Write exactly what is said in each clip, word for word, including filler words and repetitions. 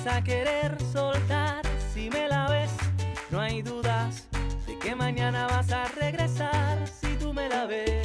a querer soltar. Si me la ves, no hay dudas de que mañana vas a regresar. Si tú me la ves,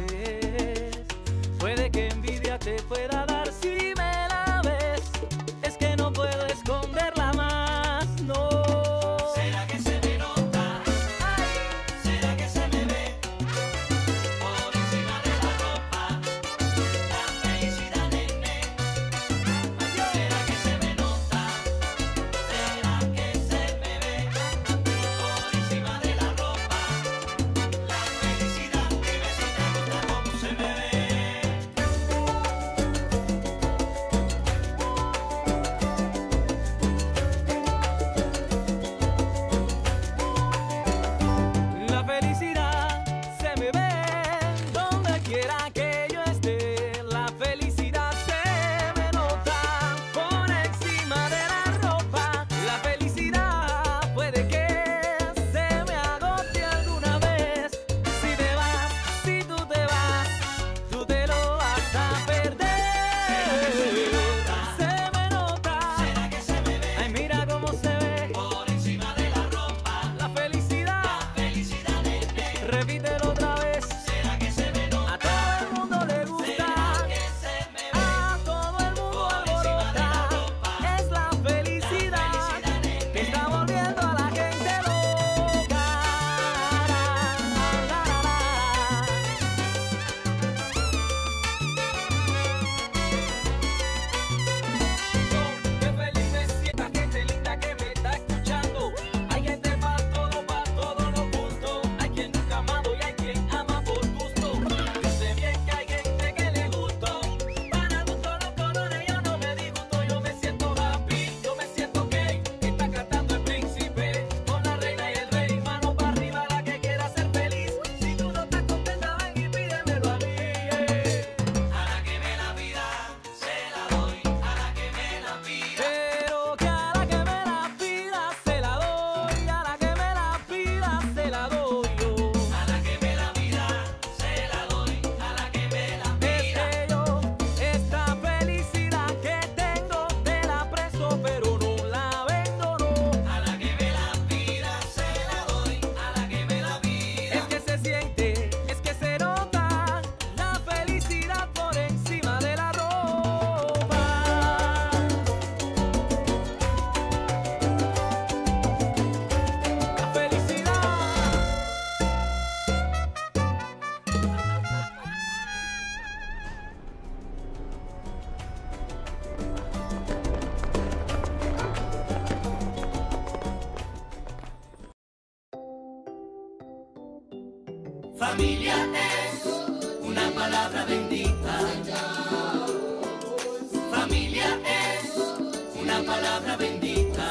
puede que envidia te pueda dar. Si me la ves, es que no puedo esconderla más, no. ¿Será que se me nota? Ay. ¿Será que se me ve por encima de la ropa la felicidad, nene? ¿Será que se me nota? ¿Será que se me ve por encima de la ropa la felicidad? Dime si te gusta cómo se me ve. La felicidad se me ve donde quiera que yo esté. La felicidad se me nota por encima de la ropa. La felicidad puede que se me agote alguna vez. Si te vas, si tú te vas, tú te lo vas a perder. Se me nota. ¿Será que se me ve Ay, mira cómo se ve por encima de la ropa la felicidad. la felicidad, nene? Repítelo otra vez. ¿Será que se me A nota? todo el mundo le gusta. ¿Será que se me ve A todo el mundo por encima de la alborota. ropa Es la felicidad felicidad, nene? que está volviendo a la gente loca. La, la, la, la. Qué feliz me siento, gente linda que me está escuchando. Hay gente para todo, para todos los gustos. Hay quien nunca ha amado y hay quien ama por gusto. Yo sé bien que hay gente que le gustó. Para gusto los colores yo no me disgusto. Yo me siento happy, yo me siento gay. Está cantando el príncipe con la reina y el rey. Mano para arriba la que quiera ser feliz. Si tú no estás contenta, ven y pídemelo a mí. A la que me la pida, se la doy. A la que me la pida, Pero que a la que me la pida se la doy, a la que me la pida se la doy yo. a la que me la pida, se la doy. A la que me la Es pida, que yo esta felicidad que tengo te la presto, pero no la vendo, no. a la que me la pida, se la doy. A la que me la pida, Es que se siente, es que se nota la felicidad por encima de la ropa. La felicidad. familia es una palabra bendita. Familia es una palabra bendita.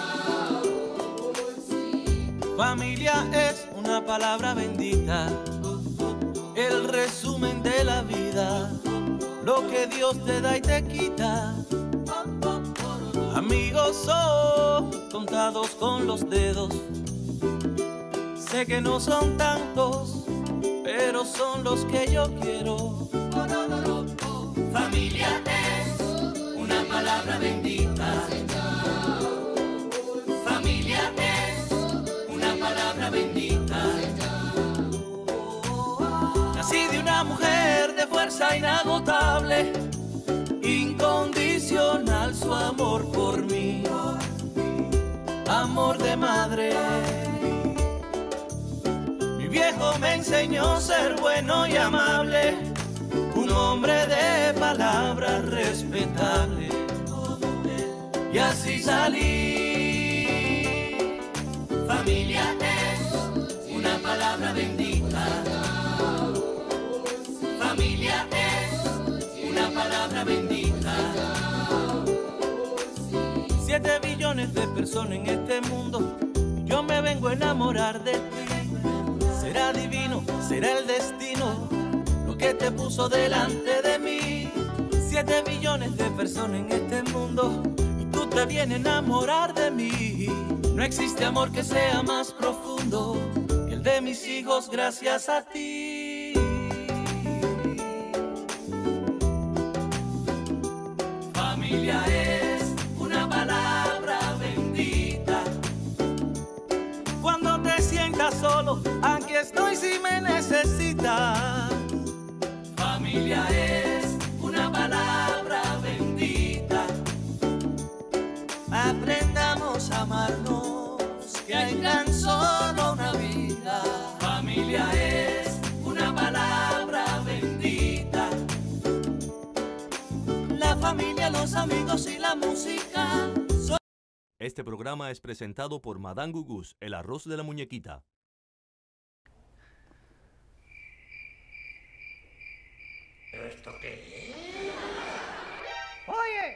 Familia es una palabra bendita, el resumen de la vida, lo que Dios te da y te quita. Amigos son contados con los dedos, sé que no son tantos, pero son los que yo quiero. Familia es una palabra bendita. Familia es una palabra bendita. Nací de una mujer de fuerza inagotable, incondicional su amor por mí, amor de madre. Mi viejo me enseñó a ser bueno y amable, un hombre de palabra respetable, y así salí. Familia es una palabra bendita. Familia es una palabra bendita. Siete billones de personas en este mundo, yo me vengo a enamorar de ti. Será divino, será el destino lo que te puso delante de mí. Siete billones de personas en este mundo y tú te vienes a enamorar de mí. No existe amor que sea más profundo que el de mis hijos gracias a ti. Familia es una palabra estoy si me necesitas. Familia es una palabra bendita. Aprendamos a amarnos, que hay tan solo una vida. Familia es una palabra bendita. La familia, los amigos y la música. Este programa es presentado por Madame Gugus, el arroz de la muñequita. ¿Esto qué es? Oye.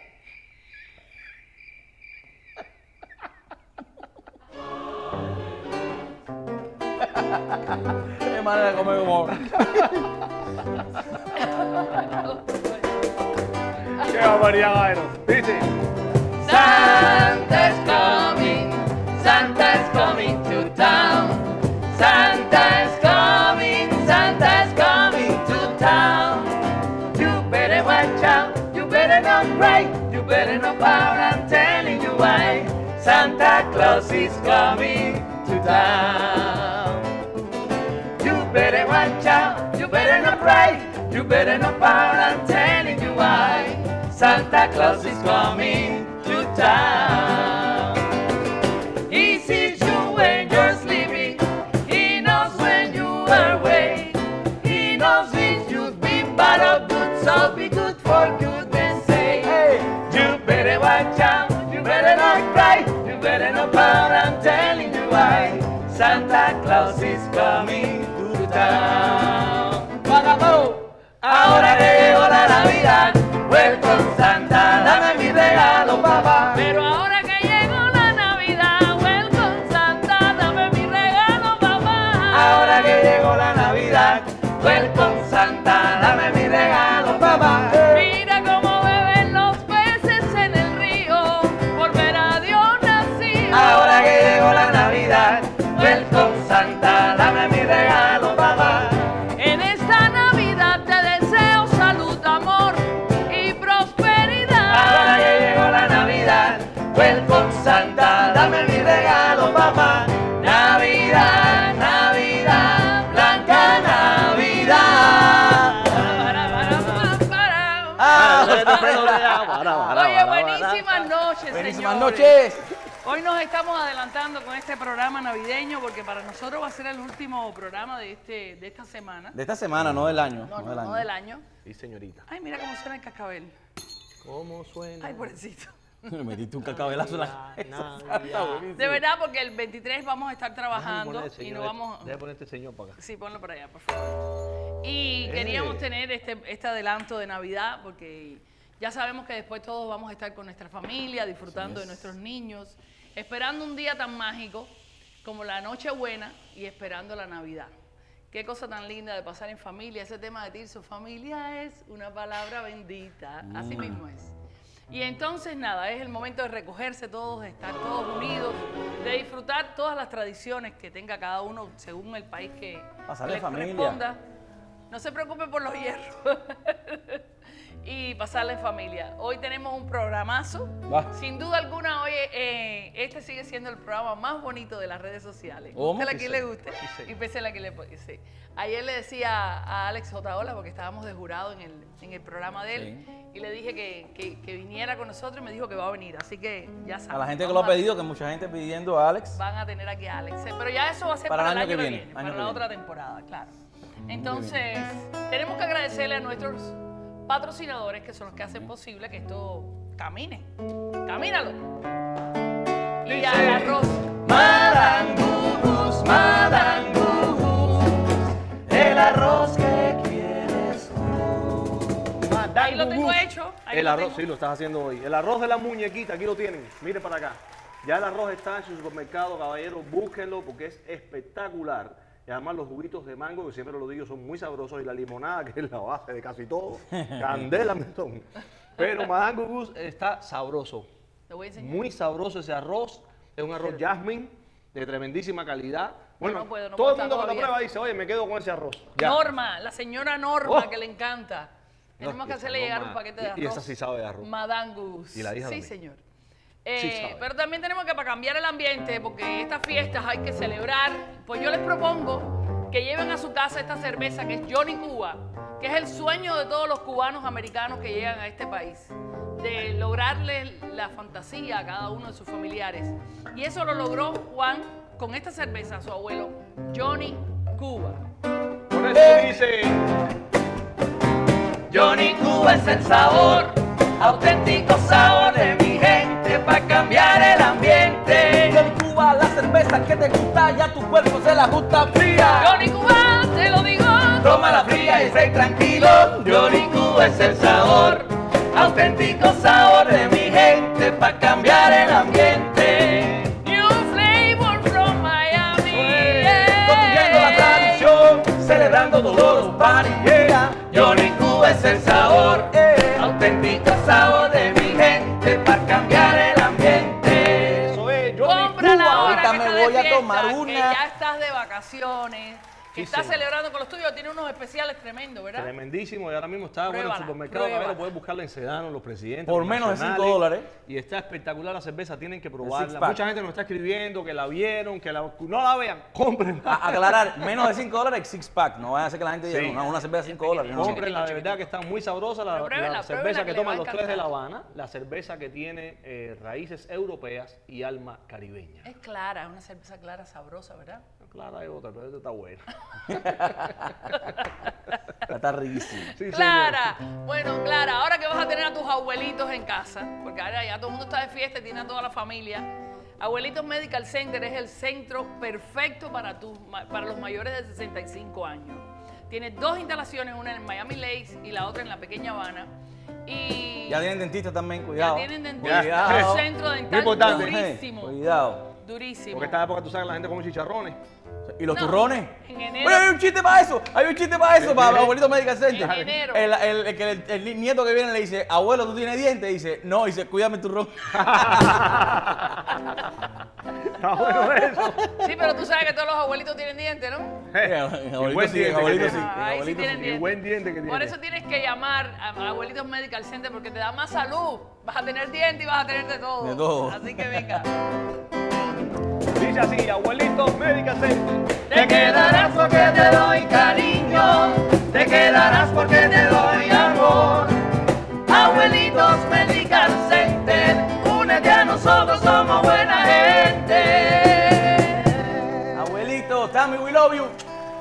Qué manera de comer humor. Qué barbaridad, Byron. Dice. Santa's coming, Santa's coming to town. Santa's coming, Santa's coming to town. You better watch out, you better not cry, you better not pout, I'm telling you why. Santa Claus is coming to town. You better watch out, you better not cry, you better not pout, I'm telling you why. Santa Claus is coming to town. He sees you when you're sleeping, he knows when you are awake. He knows if you've been bad or good, so be good for goodness sake. Hey. You better watch out, you better not cry, you better not pout, I'm telling you why. Santa Claus is coming to town. ¡Vagabó! Ahora que llegó la Navidad, welcome Santa, dame mi regalo, papá. Pero ahora que llegó la Navidad, welcome Santa, dame mi regalo, papá. Ahora que llegó la Navidad, welcome Santa, dame mi regalo, papá. Mira cómo beben los peces en el río, por ver a Dios nacido. Ahora que llegó la Navidad, welcome Santa, dame mi regalo, papá. En esta Navidad te deseo salud, amor y prosperidad. Ahora que llegó la Navidad, welcome Santa, dame mi regalo, papá. Navidad, Navidad, blanca Navidad. Para, para, para, para. Oye, buenísimas noches, Buenísimas señores. noches. Hoy nos estamos adelantando con este programa navideño porque para nosotros va a ser el último programa de, este, de esta semana. De esta semana, no del año. No, no, del no año. del año. Sí, señorita. Ay, mira cómo suena el cascabel. ¿Cómo suena? Ay, pobrecito. Me metiste un cacabelazo en la cabeza. De verdad, porque el veintitrés vamos a estar trabajando y no vamos... Deja poner este señor para acá. Sí, ponlo por allá, por favor. Y queríamos tener este, este adelanto de Navidad porque ya sabemos que después todos vamos a estar con nuestra familia, disfrutando de nuestros niños, esperando un día tan mágico como la Nochebuena y esperando la Navidad. Qué cosa tan linda de pasar en familia. Ese tema de Tirso, familia es una palabra bendita. Así mismo es. Y entonces nada, es el momento de recogerse todos, de estar todos unidos, de disfrutar todas las tradiciones que tenga cada uno según el país que, que le corresponda. No se preocupe por los hierros. Y pasarla en familia. Hoy tenemos un programazo. Va. Sin duda alguna, hoy eh, este sigue siendo el programa más bonito de las redes sociales. Guste la que le guste sí, y pese la que le sí. Ayer le decía a Alex Jotaola, porque estábamos de jurado en el, en el programa de él, sí. Y le dije que, que, que viniera con nosotros y me dijo que va a venir. Así que ya saben. A la gente que lo ha pedido, que mucha gente pidiendo a Alex. Van a tener aquí a Alex. Pero ya eso va a ser para, para el año, año que viene, viene para la viene. otra temporada, claro. Entonces, tenemos que agradecerle a nuestros patrocinadores que son los que hacen posible que esto camine. Camínalo. Y dice, al arroz. Madame Gugus, Madame Gugus, el arroz que quieres tú. Ahí lo tengo hecho. Ahí el lo arroz, tengo. sí, lo estás haciendo hoy. El arroz de la muñequita, aquí lo tienen. Mire para acá. Ya el arroz está en su supermercado, caballeros, búsquenlo porque es espectacular. Y además los juguitos de mango, que siempre lo digo, son muy sabrosos. Y la limonada, que es la base de casi todo. Candela, son. Pero Madame Gugus está sabroso. Te voy a enseñar. Muy sabroso ese arroz. Es un arroz jasmine de tremendísima calidad. Bueno, no puedo, no todo puedo el mundo que lo todavía. prueba dice, oye, me quedo con ese arroz. Ya. Norma, la señora Norma, Oh. que le encanta. Tenemos No, que hacerle esa llegar Norma, un paquete de y- arroz. y esa sí sabe de arroz. Madame Gugus. Y la hija Sí, también. señor. Sí Eh, sabe. pero también tenemos que, para cambiar el ambiente, porque estas fiestas hay que celebrar, pues yo les propongo que lleven a su casa esta cerveza que es Johnny Cuba, que es el sueño de todos los cubanos americanos que llegan a este país, de lograrle la fantasía a cada uno de sus familiares. Y eso lo logró Juan con esta cerveza a su abuelo, Johnny Cuba. Por eso dice... Johnny Cuba es el sabor, auténtico sabor de mi gente, para cambiar el ambiente. Johnny Cuba, la cerveza que te gusta, ya tu cuerpo se la gusta fría. Johnny Cuba, te lo digo, Tómala fría y esté tranquilo. Johnny Cuba es el sabor, auténtico sabor de mi gente, para cambiar el ambiente. New flavor from Miami, yeah. Construyendo la tradición, celebrando todos los parties. Yeah. Johnny Cuba es el sabor, Eh. auténtico sabor de mi gente, para cambiar el ambiente. Eso es, Johnny Cómprala Cuba. ahora Ahorita que me estás de voy a fiesta, tomar que una. ya estás de vacaciones, que Sí, estás señor. celebrando con los tuyos, tiene unos especiales tremendos, ¿verdad? Tremendísimo, y ahora mismo está bueno en el Pruébala, supermercado, pruébala. Cabello, puedes buscarla en Sedano, los presidentes. Por los menos de cinco nacionales, dólares. Y está espectacular la cerveza, tienen que six probarla. pack. Mucha gente nos está escribiendo que la vieron, que la, no la vean, cómprenla. A- aclarar, menos de cinco dólares, six pack. No vaya a ser que la gente diga, Sí. no, una cerveza de cinco dólares. No. Cómprenla, de verdad que está muy sabrosa la, Pero pruébela, la cerveza pruébela, que que le va toman a los tres de La encantar. Habana, la cerveza que tiene eh, raíces europeas y alma caribeña. Es clara, es una cerveza clara, sabrosa, ¿verdad? Clara hay otra, pero esta está buena. Está riquísimo. Sí, Clara, bueno, Clara, ahora que vas a tener a tus abuelitos en casa, porque ahora ya todo el mundo está de fiesta y tiene a toda la familia, Abuelitos Medical Center es el centro perfecto para, tus, ma- para los mayores de sesenta y cinco años. Tiene dos instalaciones, una en Miami Lakes y la otra en la Pequeña Habana. Y Ya tienen dentista también, cuidado. ya tienen dentista, Cuidado. un centro Muy dental importante. durísimo, Cuidado. durísimo. Porque esta época tú sabes que la gente come chicharrones. ¿Y los No, turrones? en enero- Bueno, hay un chiste para eso. Hay un chiste para eso, para enero- abuelito Medical Center. En enero. El, el- el que el- el nieto que viene le dice, abuelo, ¿tú tienes dientes? Dice, no. Dice, cuídame el turrón. Está bueno eso. Sí, pero tú sabes que todos los abuelitos tienen dientes, ¿no? El El buen sí, diente el abuelito que sí. tiene. el Ahí sí abuelito tienen sí. dientes. El buen diente que tiene. Por eso tienes que llamar a Abuelitos Medical Center porque te da más salud. Vas a tener dientes y vas a tener de todo. De todo. Así que venga. Dice así, abuelitos Medical Center. Te quedarás porque te doy cariño. Te quedarás porque te doy amor. Abuelitos Medical Center. Únete a nosotros, somos buena gente. Abuelito, Tammy, we love you.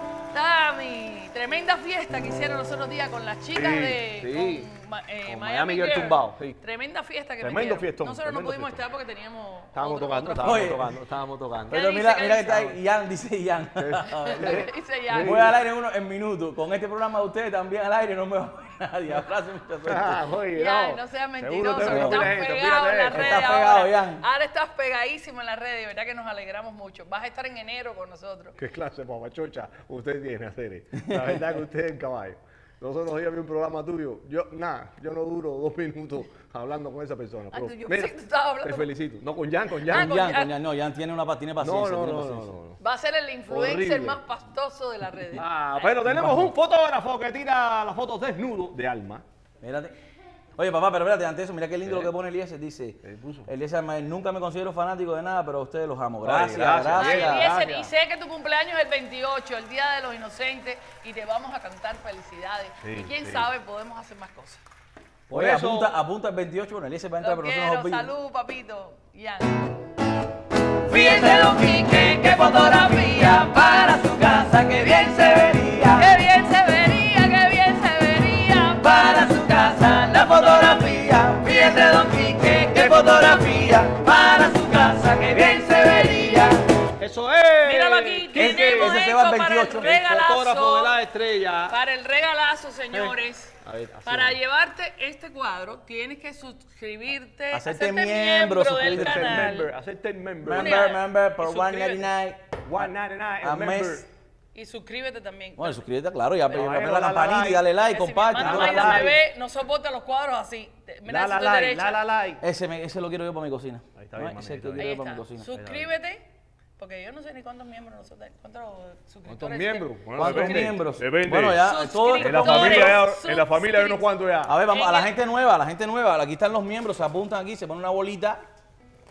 Tami, tremenda fiesta que hicieron los otros días con las chicas Sí, de sí. con, Ma- eh, Con Miami Miami Girl Girl. tumbado, sí. Tremenda fiesta que Tremendo metieron. fiestón, Nosotros no tremendo pudimos fiestón. estar porque teníamos Estábamos otro- tocando, otra estábamos Oye. tocando, estábamos tocando. ¿Qué Pero dice? mira, ¿Qué mira que dice? está ahí, Ian, dice Ian. Dice ya. Voy al aire uno en minutos. Con este programa de ustedes también al aire no me va a ver nadie. Abrazo y mucha Ah, suerte. oye, Ya, no. no seas Seguro mentiroso, te que ven estás pila de gente, pegado en olvídate de las eso. redes Estás ahora. pegado, Ian. Ahora estás pegadísimo en las redes, de verdad que nos alegramos mucho. Vas a estar en enero con nosotros. ¿Qué clase de papachocha usted tiene, hacer? La verdad que usted es el caballo. Nosotros días vi un programa tuyo. Yo, nada, yo no duro dos minutos hablando con esa persona. Ah, Pero, tú- yo mira, pensé que tú estabas hablando te con- felicito. No, con Jan, con Ah, Jan. con Ian, Ian. con Ian, no, Ian tiene una pa- tiene no, paciencia. no, tiene no, no, paciencia. no, no. Va a ser el influencer Horrible. más pastoso de las redes. Ah, pero tenemos un fotógrafo que tira las fotos desnudo de Alma. Mírate. Oye, papá, pero espérate, antes de eso, mira qué lindo lo que pone Eliezer. Dice, ¿Qué puso? Eliezer, ma- nunca me considero fanático de nada, pero a ustedes los amo. Ay, Gracias, gracias, gracias. Ay, Eliezer, Eliezer, gracias. y sé que tu cumpleaños es el veintiocho, el Día de los Inocentes, y te vamos a cantar felicidades. Sí, y quién sí. sabe, podemos hacer más cosas. Por Oye, eso- apunta, apunta el veintiocho, bueno, Eliezer va a entrar, Lo pero nosotros quiero, nos olvidamos. salud, papito. Ian. Fíjese, don Quique, qué fotografía para su casa, que bien se vería. Qué bien se vería, qué bien se vería para su casa la fotografía. Fíjese, don Quique, qué fotografía para su casa, que bien se vería. Eso es. Míralo aquí, Quique, tenemos ese se va esto al para el veintiocho. el fotógrafo de regalazo. la estrella. Para el regalazo, señores. A ver, así Para va. llevarte este cuadro, tienes que suscribirte, Hacerte miembro, del suscribirte. Hacerte canal. member, hacerte member. Member, member, por Y one suscríbete. ninety nine one ninety-nine, a el member. mes. Y suscríbete también. Bueno, suscríbete, claro, ya Pero, apretá bueno, la dale campanita y like. dale like, Mira, si comparte. mi todo mamá lo y la like. bebé no soporta los cuadros así. Te- Mira, La si la tú like, derecha. la la like. Ese, me- ese lo quiero yo para mi cocina. Ahí está ¿No? bien, Ese mami, que ahí quiero Ahí yo para mi está. cocina. Suscríbete, porque yo no sé ni cuántos miembros nosotros, cuántos suscriptores. ¿Cuántos miembros? Bueno, ¿Cuántos depende. miembros? Depende. Bueno, ya, todo En la Suscriptores. familia, ya- en la familia hay unos cuantos ya. A ver, vamos, En a la el- gente nueva, a la gente nueva, aquí están los miembros, se apuntan aquí, se pone una bolita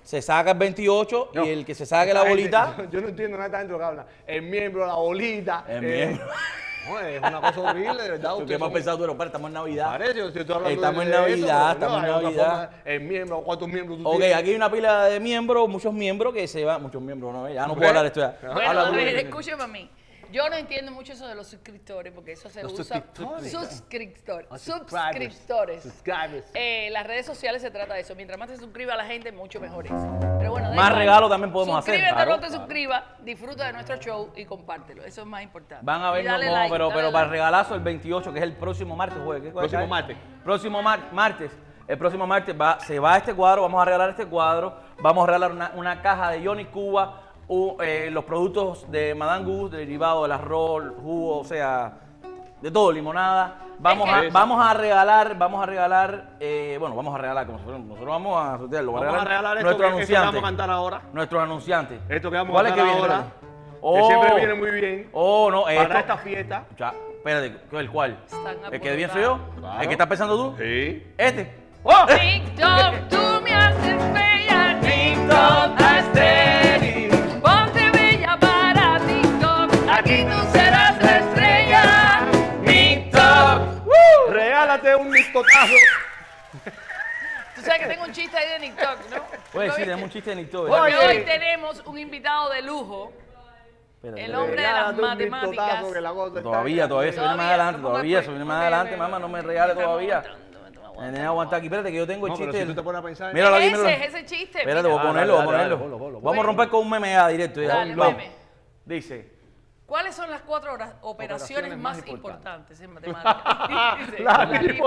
se saca el veintiocho No. y el que se saque la Esta gente, bolita. Yo, yo no entiendo nada de esta gente lo que habla. El miembro, la bolita. El eh, miembro. No, es una cosa horrible, de verdad. ¿Tú qué ustedes hemos son- pensado tú? Pero, estamos en Navidad. Parece, yo estoy hablando Estamos de- en de esto, Navidad, pero estamos en hay otra Navidad. forma, el miembro, ¿cuántos miembros tú Ok, tienes? aquí hay una pila de miembros, muchos miembros que se van, muchos miembros, no, ya no ¿Ok? puedo hablar de esto ya. Ajá. Bueno, Habla a tú. ver, escúchame a mí. Yo no entiendo mucho eso de los suscriptores, porque eso se Los usa. suscriptores. Suscriptores. Los subscribers. Suscriptores. Subscribers. Eh, las redes sociales se trata de eso. Mientras más se suscriba a la gente, mucho mejor es. Pero bueno, da Más igual. regalos también podemos hacer, Suscríbete claro, o no te claro. suscribas, disfruta de nuestro show y compártelo. Eso es más importante. Van a Y vernos, dale no, like, pero, dale pero para el like. regalazo el veintiocho, que es el próximo martes, jueves. ¿qué Próximo cae? martes. Próximo mar- martes. El próximo martes va, se va este cuadro, vamos a regalar este cuadro, vamos a regalar una, una caja de Johnny Cuba, u- eh, los productos de Madame Gus, derivado del arroz, jugo, o sea, de todo, limonada. Vamos, Es a, que- vamos a regalar, vamos a regalar, eh, bueno, vamos a regalar, como nosotros, nosotros vamos a sortearlo, Vamos a regalar esto nuestro que, esto que anunciante. vamos a cantar ahora. Nuestros anunciantes. Esto que vamos ¿Cuál a es cantar que viene? ahora. Espérate. Que siempre Oh. viene muy bien. Oh, no, esto. Para esta fiesta. Ya, espérate, ¿el cuál? Están ¿El que bien soy yo? Claro. ¿El que estás pensando tú? Sí. Este. ¡Oh! TikTok, tú me haces bella. TikTok, aesthetic. Ponte bella para TikTok. Aquí tú serás la estrella. TikTok. Regálate un listotazo. Tú sabes que tengo un chiste ahí de TikTok, ¿no? Oye, ¿Lo sí, viste? tenemos un chiste de Nicto. Porque Oye. hoy tenemos un invitado de lujo. Espérate, El espérate. hombre de las Regálate un matemáticas. listotazo que la cosa está- Todavía, todavía, se viene más Todavía, adelante, no pongas todavía, pues, se viene ok, más adelante, ok, mamá, ok. no me regales Estamos todavía. aguantando, estamos aguantando. Me tenés que aguantar aquí, espérate que yo tengo el No, pero chiste. si tú te pones a pensar en- Míralo aquí, Ese, míralo. ese chiste. Espérate, voy a mira. ponerlo, voy a Dale, dale, ponerlo. dale, ponlo, ponlo, Vamos a romper con un meme ya directo. Ya. Dale, Vamos. meme. Dice, ¿Cuáles son las cuatro horas- operaciones, Operaciones más más importantes en matemáticas? Dice, La la lipo-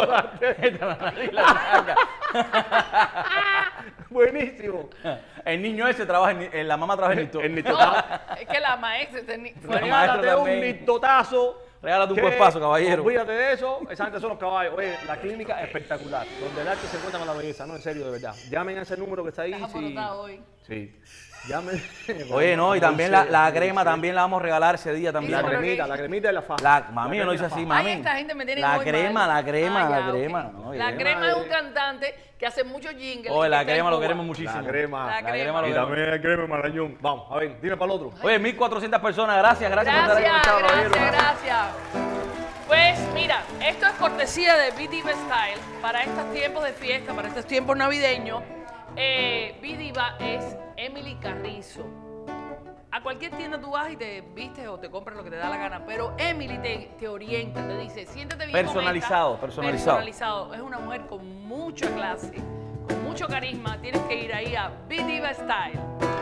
Buenísimo. el niño ese trabaja en, en- la mamá trabaja en Nicto. El No, listotazo. es que la maestra tenía. maestra Regálate un también. listotazo. Regálate un que- cuerpazo, caballero. Olvídate de eso. Esa gente son los caballos. Oye, la clínica espectacular. Donde el arte se encuentra con la belleza. No, en serio, de verdad. Llamen a ese número que está ahí. Estás Sí. alborotado hoy. Sí. Llamen. Oye, no, y también la, la crema también la vamos a regalar ese día también. La Dice, pero cremita, que- la cremita de la faja. La, mami, yo no hice así, mami. Ay, esta gente me tiene La muy crema, mal. la crema, Ah, la ya, ok. crema. no, La bien. crema es un cantante que hace muchos jingles. Oye, y la está en crema lo Cuba. queremos muchísimo. La crema. La La crema. crema lo Y queremos. también el crema Marañón. Vamos, a ver, dime para el otro. Oye, mil cuatrocientas personas, gracias, gracias, por estar ahí Gracias, conectados, gracias, caballero. gracias. Pues mira, esto es cortesía de B Diva Style para estos tiempos de fiesta, para estos tiempos navideños. Eh, B Diva es Emily Carrizo. A cualquier tienda tú vas y te vistes o te compras lo que te da la gana, pero Emily te, te orienta, te dice, siéntete bien con esta. Personalizado, personalizado. Personalizado. Es una mujer con mucha clase, con mucho carisma. Tienes que ir ahí a B Diva Style.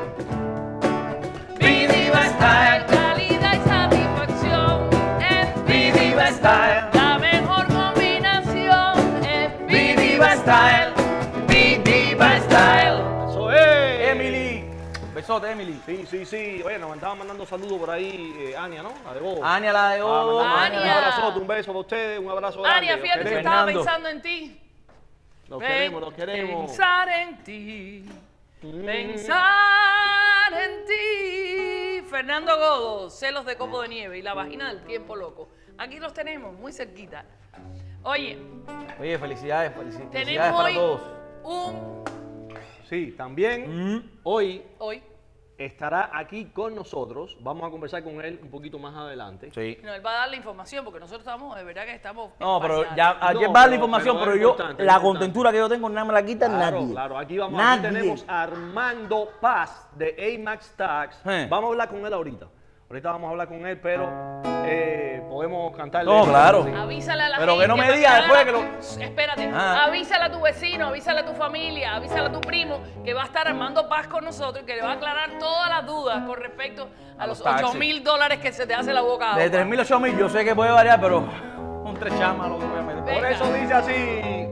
B Diva Style, calidad y satisfacción. En B Diva Style, la mejor combinación. En B Diva Style, B Diva Style. Eso es. Emily, besote, Emily. Sí, sí, sí. Oye, nos estaban mandando saludos por ahí, eh, Ania, ¿no? La de Bobo. Ania, la de Ah, Bobo. mandamos Ania. Un abrazote, un beso para ustedes, un abrazo grande. Ania, Los fíjate que queremos. estaba Fernando. pensando en ti. Los queremos, los queremos. Pensar en ti. Mm. Pensar en ti. Fernando Godo, celos de copo de nieve y la vagina del tiempo loco. Aquí los tenemos, muy cerquita. Oye, Oye, felicidades, felici- felicidades tenemos para hoy todos. un... Sí, también Mm. hoy Hoy, estará aquí con nosotros. Vamos a conversar con él un poquito más adelante. Sí. no, él va a dar la información porque nosotros estamos, de verdad que estamos... No, pero espaciales. ya ayer No, va la pero- información, pero pero, es yo, importante, es la importante. contentura que yo tengo, nada me la quita Claro, nadie. claro. Aquí, vamos, Nadie. aquí tenemos a Armando Paz de A-Max Tax. Eh. Vamos a hablar con él ahorita. Ahorita vamos a hablar con él, pero eh, podemos cantarle. No, claro. Avísale a la Pero gente. que no me para diga después haga- que lo- Espérate. Ah. Avísale a tu vecino, avísale a tu familia, avísale a tu primo que va a estar Armando Paz con nosotros y que le va a aclarar todas las dudas con respecto a, A los los taxis. ocho mil dólares que se te hace la boca agua. De tres mil a ocho mil, yo sé que puede variar, pero un tres chamas lo que voy a meter. Venga. Por eso dice así.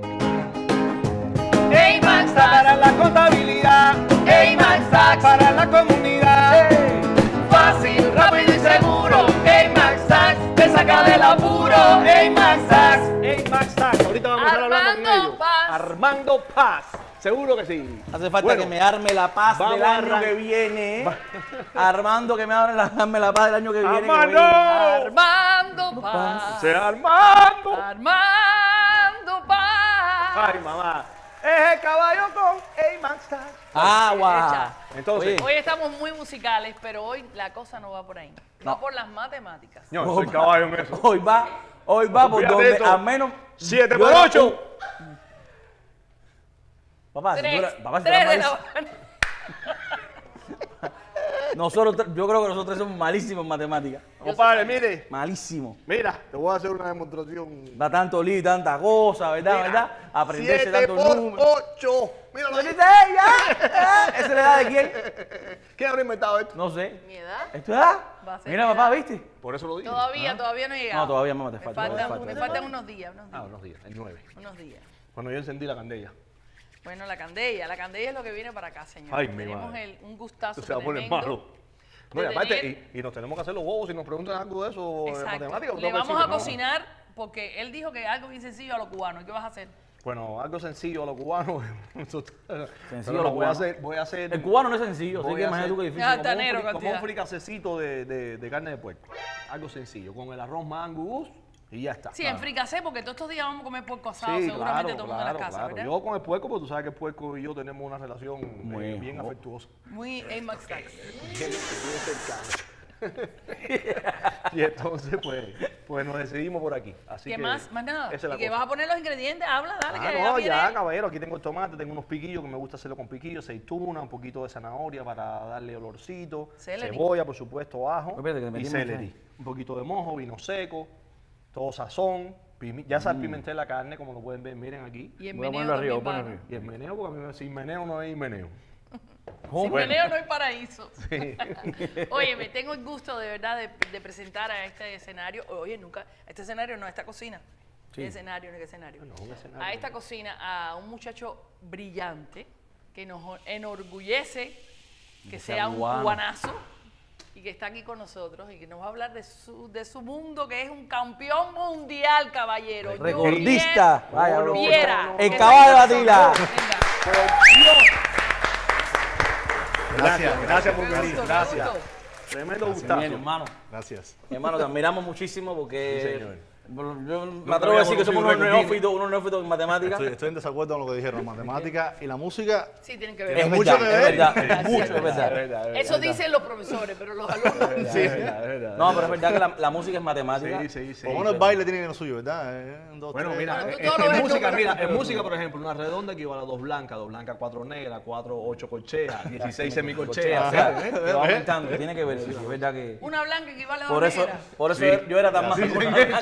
A-Max Tax. Para la contabilidad. A-Max Tax. Para la comunidad. Fácil, rápido y seguro. A-Max Tax te saca del apuro. A-Max Tax. A-Max Tax. Ahorita vamos a estar hablando con Armando ellos. Paz. Armando Paz. Seguro que sí. Hace falta Bueno, que me arme la paz vamos del a año arran- que viene. Armando, que me arme la, arme la paz del año que viene. que ¡Armando! voy- Armando Paz. ¡Sea Armando! Armando Paz. Ay, mamá. Es el caballo con A-Max Tax. Agua. Echa. Entonces, Oye, Hoy estamos muy musicales, pero hoy la cosa no va por ahí. Va No. por las matemáticas. yo soy caballo en eso. hoy va, hoy va por Fíjate donde esto. al menos... siete yo por era ocho. un- Papá, si tú Tres, eras- papá, si tú tres eras de la malísimo. Nosotros, tres- yo creo que nosotros tres somos malísimos en matemáticas. Compadre, mire, Malísimos. mira, te voy a hacer una demostración. Da tanto lío y tanta cosa, ¿verdad? Mira, ¿verdad? Aprenderse siete tantos por números. ocho. Míralo ¿Lo ahí. viste ahí, ya? ¿Eh? ¿Esa es la edad de quién? ¿Quién habrá inventado esto? No sé. Mi edad. ¿Esto es edad? Va a ser Mira, mi papá, edad. ¿viste? Por eso lo dije. Todavía, todavía no he llegado. No, todavía, mamá, te Me falta, faltan, te falta. me faltan unos días, unos Ah, días. unos días, el nueve. Unos días. Cuando yo encendí la candela. Bueno, la candela, la candela es lo que viene para acá, señor. Ay, mi Tenemos madre. el- un gustazo Esto se va a poner tremendo malo. No, y de aparte, tener- y, y nos tenemos que hacer los huevos si nos preguntan algo de eso de Exacto. matemáticas. Le tengo que vamos decir a que no. cocinar porque él dijo que algo bien sencillo a los cubanos. ¿Qué vas a hacer? Bueno, algo sencillo a los cubanos. Sencillo Sencillo a los lo voy a cubanos. hacer. Voy a hacer. El cubano no es sencillo, así voy que a imagínate hacer tú qué difícil. Ah, como un tanero, fri- como cantidad. un fricasecito de, de, de carne de puerco. Algo sencillo, con el arroz mangus y ya está. Sí, en fricasé, porque todos estos días vamos a comer puerco asado, Sí, seguramente claro, todo el mundo en claro, la casa, claro. ¿verdad? Yo con el puerco, porque tú sabes que el puerco y yo tenemos una relación eh, Muy bien jo- afectuosa. Muy A-Max Tax. Bien, bien cercana. Y entonces, pues, pues nos decidimos por aquí. Así ¿Qué que más? Más nada. esa es la ¿Y que cosa. vas a poner los ingredientes? Habla, dale, Ah, que no, viene. ya, caballero, aquí tengo el tomate, tengo unos piquillos que me gusta hacerlo con piquillos, aceituna, un poquito de zanahoria para darle olorcito, Celery. cebolla, por supuesto, ajo Espérate, que y metimos celery. ahí. Un poquito de mojo, vino seco, todo sazón, pimi- ya salpimenté la carne, como lo pueden ver, miren aquí. Y el Voy a meneo ponerlo arriba, voy a también ponerlo va. Y el meneo, porque a mí me- sin meneo no hay meneo. Sin Bueno. meneo no hay paraíso. Sí. Oye, me tengo el gusto de verdad de, de presentar a este escenario. Oye, nunca, este escenario no, esta cocina. Sí. ¿Qué escenario, no qué escenario? No, un escenario. A esta cocina, a un muchacho brillante que nos enorgullece que sea sea un cubano. cubanazo y que está aquí con nosotros y que nos va a hablar de su, de su mundo, que es un campeón mundial, caballero. Recordista. Juliet Vaya, no, Viera. no, no, El que caballo está aquí de con Atila. nosotros. Venga. Gracias, gracias por Qué venir, gusto, qué gracias. gusto. Tremendo Bien, gustazo. hermano. Gracias. Mi hermano, te admiramos muchísimo porque... Sí, señor. Yo me te atrevo a decir que había somos conocido unos en Recordini. neófitos, unos neófitos en matemáticas. Estoy, estoy en desacuerdo con lo que dijeron. La matemática y la música. Sí, tienen que ver. Es mucho verdad, que es ver. verdad, Es es mucho, es verdad. verdad, Eso dicen los profesores, pero los alumnos. Sí, es verdad. No, pero es verdad que la, la música es matemática. Sí, sí, sí. Por lo menos el baile tiene lo suyo, ¿verdad? Eh, un, dos, Bueno, tres. mira, Bueno, tú en, todo lo en ves música, número. mira, en música, por ejemplo, una redonda equivale a dos blancas, dos blancas, cuatro negras, cuatro, ocho corcheas, dieciséis semicorcheas. O sea, ¿sabes? que va aumentando, tiene que ver, sí, es verdad que... Una blanca equivale a dos Por eso, negras. por eso yo era tan malo.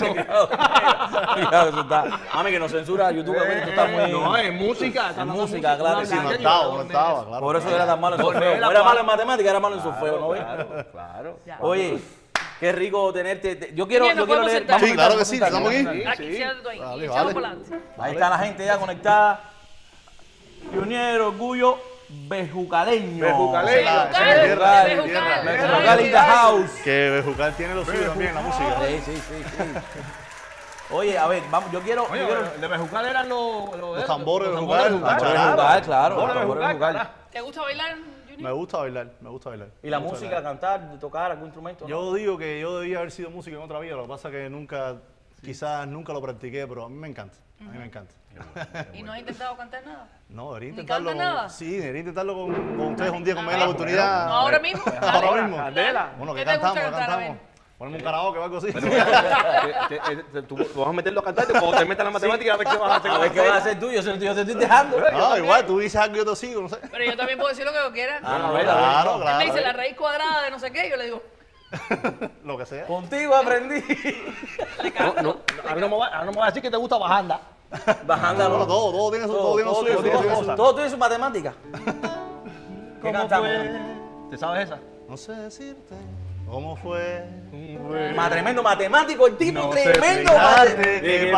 Cuidado, eso está. Mami, que nos censura YouTube, que esto está muy... No, en música. En música, claro, sí, Sí, no estaba, no estaba, claro. Por eso era tan malo en No, solfeo. era No era pa- malo en matemática, era malo en solfeo, ¿no ves? Claro, claro. Ya. Oye, qué rico tenerte. Te- Yo quiero, Bien, yo nos quiero podemos leer... sentar. vamos a Sí, claro que sentarnos, sí, vamos a estamos aquí. sentarnos. Aquí, siéntate ahí. Vale, y echamos vale. para adelante. Ahí está la gente ya conectada. Pionier, orgullo, bejucaleño. Bejucaleño. Bejucal, tierra, Bejucal. tierra. Bejucal in the house. Que Bejucal tiene lo suyo también en la música. Sí, sí, sí, sí. Oye, a ver, vamos, yo quiero... Oye, yo quiero el de Bejucal eran los... Los, Los tambores de los Bejucal, Bejucal, ah, Bejucal, claro. claro, Tambores de tambores de Bejucal, Bejucal. ¿Te gusta bailar, Me Junior? gusta bailar, me gusta bailar. ¿Y la Me gusta música, bailar. cantar, tocar algún instrumento? ¿no? Yo digo que yo debía haber sido músico en otra vida, lo que pasa es que nunca, quizás nunca lo practiqué, pero a mí me encanta, a mí me encanta. ¿Y no has intentado cantar nada? No, debería ¿Ni intentarlo. canta nada? Sí, debería intentarlo con, con ustedes un día, con me den Ah, la oportunidad. No, ahora mismo. Ahora Dale. mismo. Candela. Bueno, ¿Qué que te gusta cantamos, que cantar? A cantamos. ver. Ponemos un karaoke o algo así. Te- te- te- Tú tú vas a meterlo a cantar y cuando te metas en la matemática a ver qué vas a hacer. A ver qué vas a hacer tú, yo, se- yo te estoy dejando. No, igual, tú dices algo y yo te sigo, no sé. Pero yo también puedo decir lo que yo quiera. Ah, no, ¿verdad? Claro, Él claro. me dice la raíz cuadrada de no sé qué, yo le digo, Lo que sea. Contigo aprendí. le canto. No, a mí no me va a no me va a decir que te gusta bajanda. Bajando. Bueno, todo, todo tiene su, todo, tiene lo suyo. todo, todo tiene todo, su- todo tiene su matemática. ¿Qué cantamos? ¿Te sabes esa? No sé decirte cómo fue. Más tremendo matemático, el tipo No sé tremendo. Fíjate mate- qué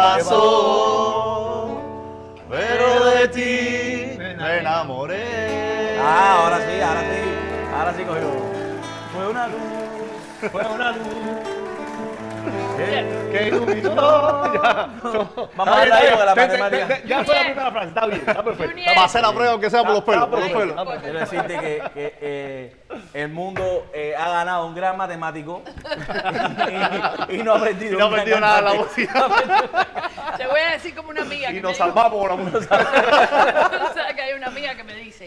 pasó, pero de ti me enamoré. Ah, ahora sí, ahora sí. Ahora sí cogió. Fue una luz. Fue una luz que, que iluminó. Ya. Vamos a hablar de la Te- te- matemática. te- Ya fue la primera frase, está bien, está perfecto. Junior. Vamos a hacer la prueba aunque sea por los pelos, por los Ay, pelos. por- Quiero decirte que, que, eh, el mundo eh, ha ganado un gran matemático y, y no ha aprendido, Y no ha un gran aprendido nada de la cantante. música. Te voy a decir como una amiga que Y me nos dijo- salvamos con la música. Tú sabes que hay una amiga que me dice,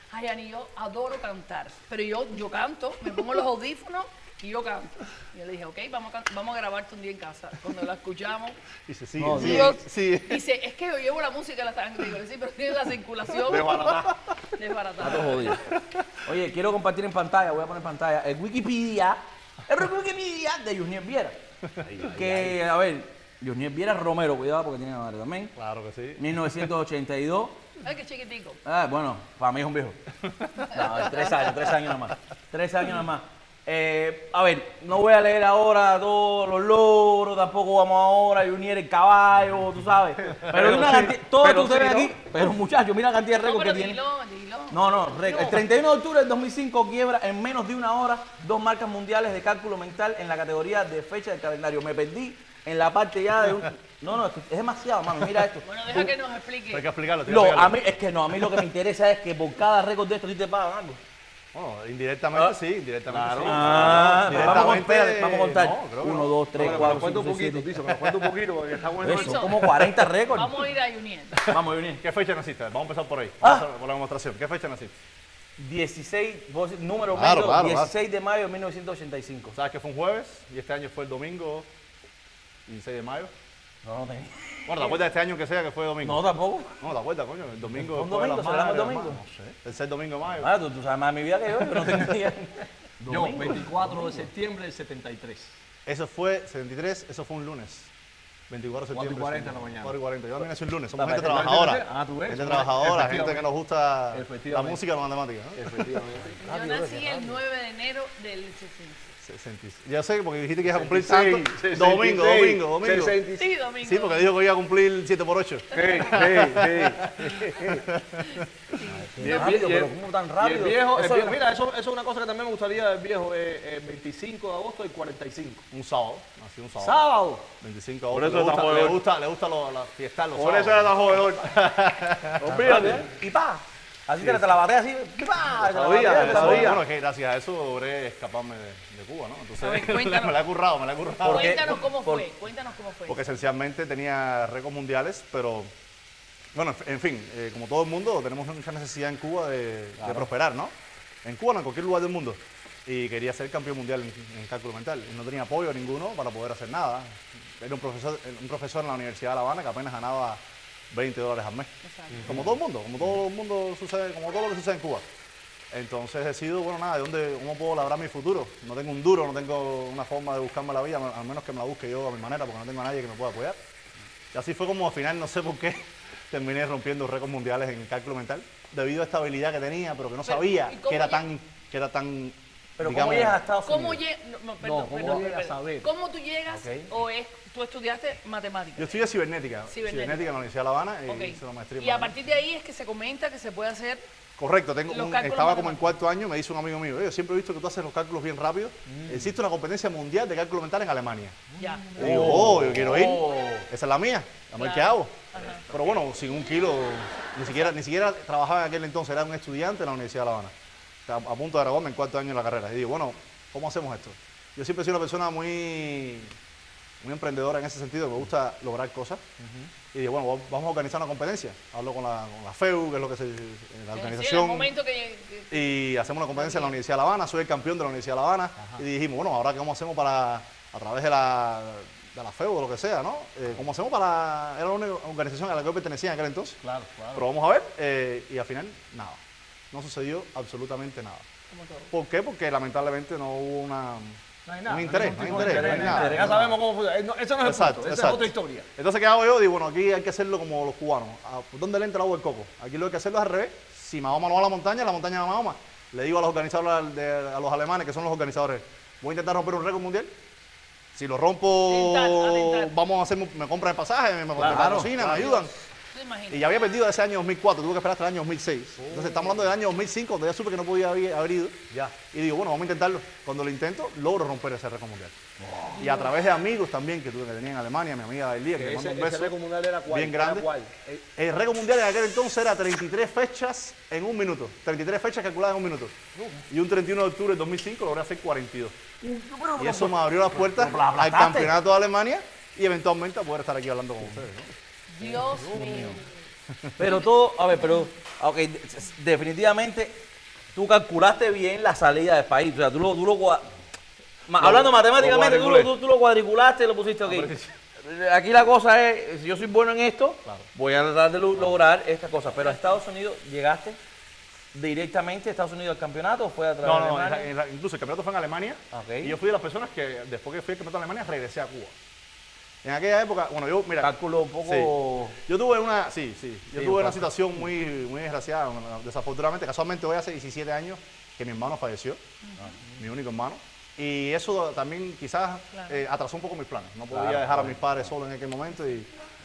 Ay, Ani, yo adoro cantar, pero yo, yo canto, me pongo los audífonos y yo canto. Y yo le dije, ok, vamos a, can- vamos a grabarte un día en casa. Cuando la escuchamos, Y se sigue, No, sigue, yo- sigue. dice, es que yo llevo la música en la sangre. Digo, sí, pero tiene la circulación Desbaratada. desbaratada. Está todo jodido. Oye, quiero compartir en pantalla, voy a poner en pantalla, el Wikipedia, el Wikipedia de Yusniel Viera. Que, a ver, Yusniel Viera Romero, cuidado porque tiene madre también. Claro que sí. mil novecientos ochenta y dos. Ay, qué chiquitico. Ah, bueno, para mí es un viejo. No, tres años, tres años nada más. Tres años nada más. Eh, a ver, no voy a leer ahora todos los logros, tampoco vamos ahora a unir el caballo, tú sabes. Pero, una sí, cantidad- todo pero esto ustedes sí, ¿no? aquí, pero muchachos, mira la cantidad de No, récords pero que tiene. dilo, dilo. No, no, récord. El treinta y uno de octubre del dos mil cinco quiebra en menos de una hora dos marcas mundiales de cálculo mental en la categoría de fecha del calendario. Me perdí en la parte ya de un... No, no, es, que es demasiado, mano, mira esto. Bueno, deja que nos explique. Hay que explicarlo. tiene No, que a explicarlo. mí, es que no, a mí lo que me interesa es que por cada récord de esto a ti te pagan algo. Bueno, indirectamente Ah. sí, indirectamente Claro. sí. Ah, vamos, a, Directamente, espérate, vamos a contar. no, creo que Uno, no. dos, tres, Pero me cuatro, lo cuenta cinco, un seis, poquito, siete. Tizo, me lo cuenta un poquito porque está bueno. Eso, esto. son como cuarenta récords. Vamos a ir a Unión. Vamos, Junior. ¿Qué fecha naciste? Vamos a empezar por ahí. Ah. Vamos a hacer- por la demostración. ¿Qué fecha naciste? dieciséis, vos- número Claro, medio, claro, dieciséis de mayo de mil novecientos ochenta y cinco. ¿Sabes que fue un jueves? Y este año fue el domingo dieciséis de mayo. No, no tenía. Bueno, ¿te acuerdas de este año que sea que fue domingo? No, tampoco. No, ¿te acuerdas, coño? El domingo. ¿Fue un después de domingo? las ¿Celebramos madres, domingo? hermano, No sé. El tercer domingo de mayo. Ah, tú, tú sabes más de mi vida que yo, yo no tengo idea. Yo, Domingo. veinticuatro de septiembre del setenta y tres. Eso fue setenta y tres, eso fue un lunes. veinticuatro de cuatro y septiembre. cuarenta de la mañana. cuatro y cuarenta. Yo también nací un lunes. Somos Dame, gente dame, trabajadora. Ah, tú ves. Gente trabajadora, gente que nos gusta la Efectivamente. música y la matemática. ¿no? Efectivamente. Yo nací el nueve de enero del sesenta. sesenta y seis. Ya sé, porque dijiste que ibas a cumplir sesenta y tanto. seis, Domingo, sesenta y seis, domingo, domingo. sesenta y seis. Sí, domingo. Sí, porque dijo que iba a cumplir siete por ocho. Sí, sí, sí. Y el Rápido, vie- y el- pero ¿cómo tan y rápido? el viejo, el Eso viejo- era- mira, eso, eso es una cosa que también me gustaría del viejo, eh, el veinticinco de agosto del cuarenta y cinco. Un sábado, nací un sábado. Sábado. veinticinco de Por agosto. eso Le está gusta, le joven. gusta, le gusta lo- la fiesta los Por eso sábados. era tan joven. Olvídate. Y pa. Así te, te la batea así. Y pa. te la Sabía, batea, te la sabía. batea. Bueno, es que gracias a eso logré escaparme de, de Cuba, ¿no? Entonces, A ver, cuéntanos. me la he currado, me la he currado. ¿Por qué? Cuéntanos cómo Por- fue, cuéntanos cómo fue. Porque esencialmente tenía récords mundiales, pero bueno, en fin, eh, como todo el mundo, tenemos mucha necesidad en Cuba de, de prosperar, ¿no? En Cuba, no, en cualquier lugar del mundo. Y quería ser campeón mundial en, en cálculo mental. Y no tenía apoyo ninguno para poder hacer nada. Era un profesor, un profesor en la Universidad de La Habana que apenas ganaba veinte dólares al mes. Como todo el mundo, como todo el mundo sucede, como todo lo que sucede en Cuba. Entonces decido, bueno, nada, ¿de dónde, cómo puedo labrar mi futuro? No tengo un duro, no tengo una forma de buscarme la vida, al menos que me la busque yo a mi manera, porque no tengo a nadie que me pueda apoyar. Y así fue como al final, no sé por qué, terminé rompiendo récords mundiales en cálculo mental, debido a esta habilidad que tenía, pero que no Pero, sabía ¿y cómo que era lle- tan, que era tan, Pero digamos, ¿cómo llegas a Estados ¿Cómo, Unidos? lle- no, no, perdón, ¿cómo perdón, llegas a perdón. saber? ¿Cómo tú llegas Ok. o es, tú estudiaste matemáticas? Yo estudié cibernética, Cibernética. cibernética en la Universidad de La Habana y Ok. hice una maestría en Y a Miami. partir de ahí es que se comenta que se puede hacer. Correcto, tengo Los un- cálculos estaba como en matemáticos. cuarto año, me dice un amigo mío, "Oye, yo siempre he visto que tú haces los cálculos bien rápido. Existe una competencia mundial de cálculo mental en Alemania. Ya. Y digo, oh, yo quiero ir. Oh. Esa es la mía. A ver Claro. qué hago. Ajá. Pero bueno, sin un kilo, ni siquiera, ni siquiera trabajaba en aquel entonces, era un estudiante en la Universidad de La Habana. Estaba a punto de graduarme en cuarto año de la carrera. Y digo, bueno, ¿cómo hacemos esto? Yo siempre he sido una persona muy, muy emprendedora en ese sentido, me gusta lograr cosas. Y digo, bueno, vamos a organizar una competencia. Hablo con la, con la F E U, que es lo que es el- la Sí, en el organización. momento que, que- Y hacemos una competencia en la Universidad de La Habana, soy el campeón de la Universidad de La Habana. Y dijimos, bueno, ahora qué cómo hacemos para, a través de la, de la F E U o lo que sea, ¿no? Eh, ¿Cómo hacemos para...? Era la única organización a la que yo pertenecía en aquel entonces. Claro, claro. Pero vamos a ver, eh, y al final, nada. No sucedió absolutamente nada. como todo. ¿Por qué? Porque lamentablemente no hubo una, No hay nada. un interés, hay no hay ningún interés, no hay nada. Ya sabemos cómo fue. Eh, no, Eso no es el Exacto, punto, esa exacto. es otra historia. Entonces, ¿qué hago yo? Digo, bueno, aquí hay que hacerlo como los cubanos. ¿A- ¿Por dónde le entra el agua el coco? Aquí lo que hay que hacerlo es al revés. Si Mahoma no va a la montaña, la montaña va a Mahoma. Le digo a los organizadores, de- a los alemanes, que son los organizadores, voy a intentar romper un récord mundial. Si lo rompo, Alentar, alentar. vamos a hacer, me compran el pasaje, me, me Claro, patrocinan, claro. me ayudan. ¿Te imaginas? Y ya había perdido ese año dos mil cuatro, tuve que esperar hasta el año dos mil seis. Entonces estamos hablando del año dos mil cinco, donde ya supe que no podía haber, haber ido. Ya. Y digo, bueno, vamos a intentarlo. Cuando lo intento, logro romper ese récord mundial. Y a través de amigos también que tuve que tenía en Alemania, mi amiga Elia, que le mando Ese, un ese beso. récord mundial era cuál. bien Era grande. cuál. Eh, El récord mundial en aquel entonces era treinta y tres fechas en un minuto. treinta y tres fechas calculadas en un minuto. Y un treinta y uno de octubre del dos mil cinco logré hacer cuarenta y dos. Y eso me abrió las puertas pero la al aplastaste. campeonato de Alemania y eventualmente a poder estar aquí hablando con ustedes. ¿no? Dios mío. Pero todo, a ver, pero, ok, de- definitivamente tú calculaste bien la salida del país. O sea, tú lo, tú lo cua- ma- Lo- hablando lo matemáticamente, tú, lo, cuadriculé. tú, tú lo cuadriculaste y lo pusiste, ok. Aquí la cosa es, si yo soy bueno en esto, voy a tratar de lo- lograr esta cosa. Pero a Estados Unidos, ¿llegaste directamente a Estados Unidos al campeonato o fue a través No, de no, en Alemania? la- en la- incluso el campeonato fue en Alemania. Ok. Y yo fui de las personas que después que fui al campeonato de Alemania regresé a Cuba. En aquella época, bueno, yo, mira. Cálculo un poco... Sí. Yo tuve una, sí, sí, yo Sí, tuve un una poco. situación muy, muy desgraciada, bueno, desafortunadamente, casualmente hoy hace diecisiete años que mi hermano falleció, mi único hermano, y eso también quizás Claro. eh, atrasó un poco mis planes, no podía Claro, dejar claro. a mis padres solos en aquel momento y,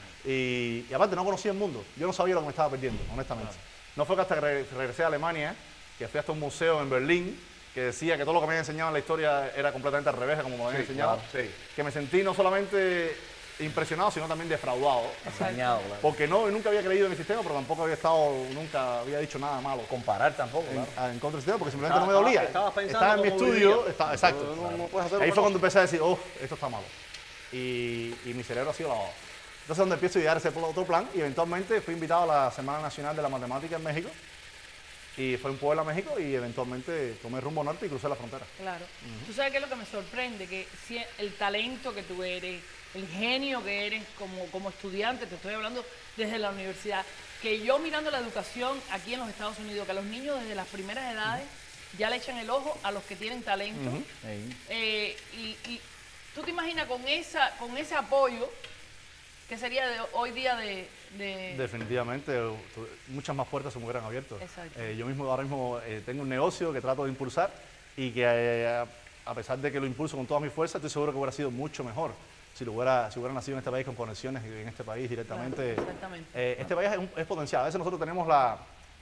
y, y aparte no conocía el mundo, yo no sabía lo que me estaba perdiendo, honestamente. No fue que hasta que re- regresé a Alemania, que fui hasta un museo en Berlín, que decía que todo lo que me habían enseñado en la historia era completamente al revés, como me habían enseñado, que me sentí no solamente impresionado, sino también defraudado. Engañado, claro. Porque no, nunca había creído en el sistema, pero tampoco había estado, nunca había dicho nada malo Comparar tampoco, en, claro. en contra del sistema, porque simplemente Estaba- no me dolía. estaba pensando Estaba en mi cómo estudio, vivía. estaba- exacto. No, no puedes hacer Ahí otra fue cuando cosa. empecé a decir, oh, esto está malo. Y, y mi cerebro ha sido lavado. Entonces es donde empiezo a idear ese pl- otro plan y eventualmente fui invitado a la Semana Nacional de la Matemática en México. Y fue en Puebla, México, y eventualmente tomé rumbo norte y crucé la frontera. Claro. Tú sabes qué es lo que me sorprende, que si el talento que tú eres, el genio que eres como, como estudiante, te estoy hablando desde la universidad, que yo mirando la educación aquí en los Estados Unidos, que a los niños desde las primeras edades ya le echan el ojo a los que tienen talento. Sí. Eh, y, y tú te imaginas con esa, con ese apoyo, que sería de hoy día de, de- Definitivamente, tu- muchas más puertas se me hubieran abierto. Exacto. Eh, yo mismo ahora mismo eh, tengo un negocio que trato de impulsar y que eh, a- a pesar de que lo impulso con toda mi fuerza, estoy seguro que hubiera sido mucho mejor si, lo hubiera, si hubiera nacido en este país con conexiones en este país directamente. Claro, exactamente. Eh, este país es, un- es potencial. A veces nosotros tenemos la...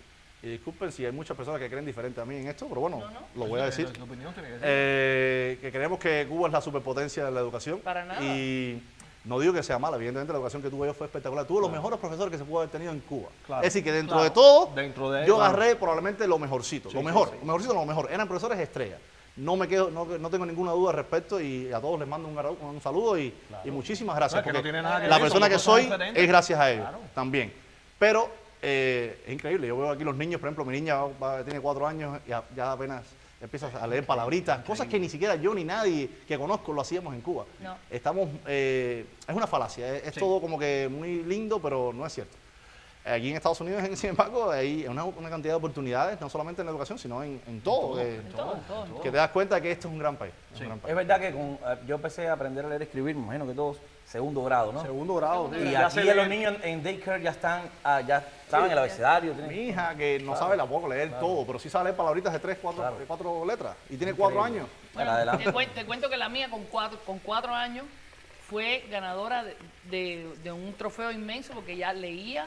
Y disculpen si hay muchas personas que creen diferente a mí en esto, pero bueno, No, no. lo voy a decir. Tu opinión tiene que ser. Eh, que creemos que Cuba es la superpotencia de la educación. Para nada. Y no digo que sea mala, evidentemente la educación que tuve yo fue espectacular. Tuve los mejores profesores que se pudo haber tenido en Cuba. Claro. Es decir, que dentro Claro. de todo, Dentro de- yo claro. agarré probablemente lo mejorcito, Sí, lo sí, mejor, sí. lo mejorcito, lo mejor. Eran profesores estrellas. No me quedo, no, no tengo ninguna duda al respecto y a todos les mando un, gra- un saludo y, y muchísimas gracias. No, es que no porque tiene nada que la ver, persona son que cosas soy diferentes. es gracias a ellos Claro. también. Pero eh, es increíble. Yo veo aquí los niños, por ejemplo, mi niña va- va- tiene cuatro años y ya, ya apenas empieza a leer palabritas, cosas que ni siquiera yo ni nadie que conozco lo hacíamos en Cuba. No. Estamos, eh, es una falacia, es, es Sí. todo como que muy lindo, pero no es cierto. Aquí en Estados Unidos, sin embargo, hay una, una cantidad de oportunidades, no solamente en la educación, sino en, en todo. eh, en todo, en todo, en todo. que te das cuenta que esto es un gran país. es un Sí. gran país. Es verdad que con, eh, yo empecé a aprender a leer y escribir, me imagino que todos, segundo grado, ¿no? Segundo grado. Y ya aquí se ya los lee. niños en, en daycare ya están, ah, ya saben el abecedario. tienen- Mi hija, que no sabe tampoco leer todo, pero sí sabe leer palabritas de tres, cuatro, Claro. de cuatro letras, y tiene cuatro años. Bueno, Adelante. te, cuen- te cuento que la mía con cuatro, con cuatro años fue ganadora de, de- de un trofeo inmenso porque ya leía,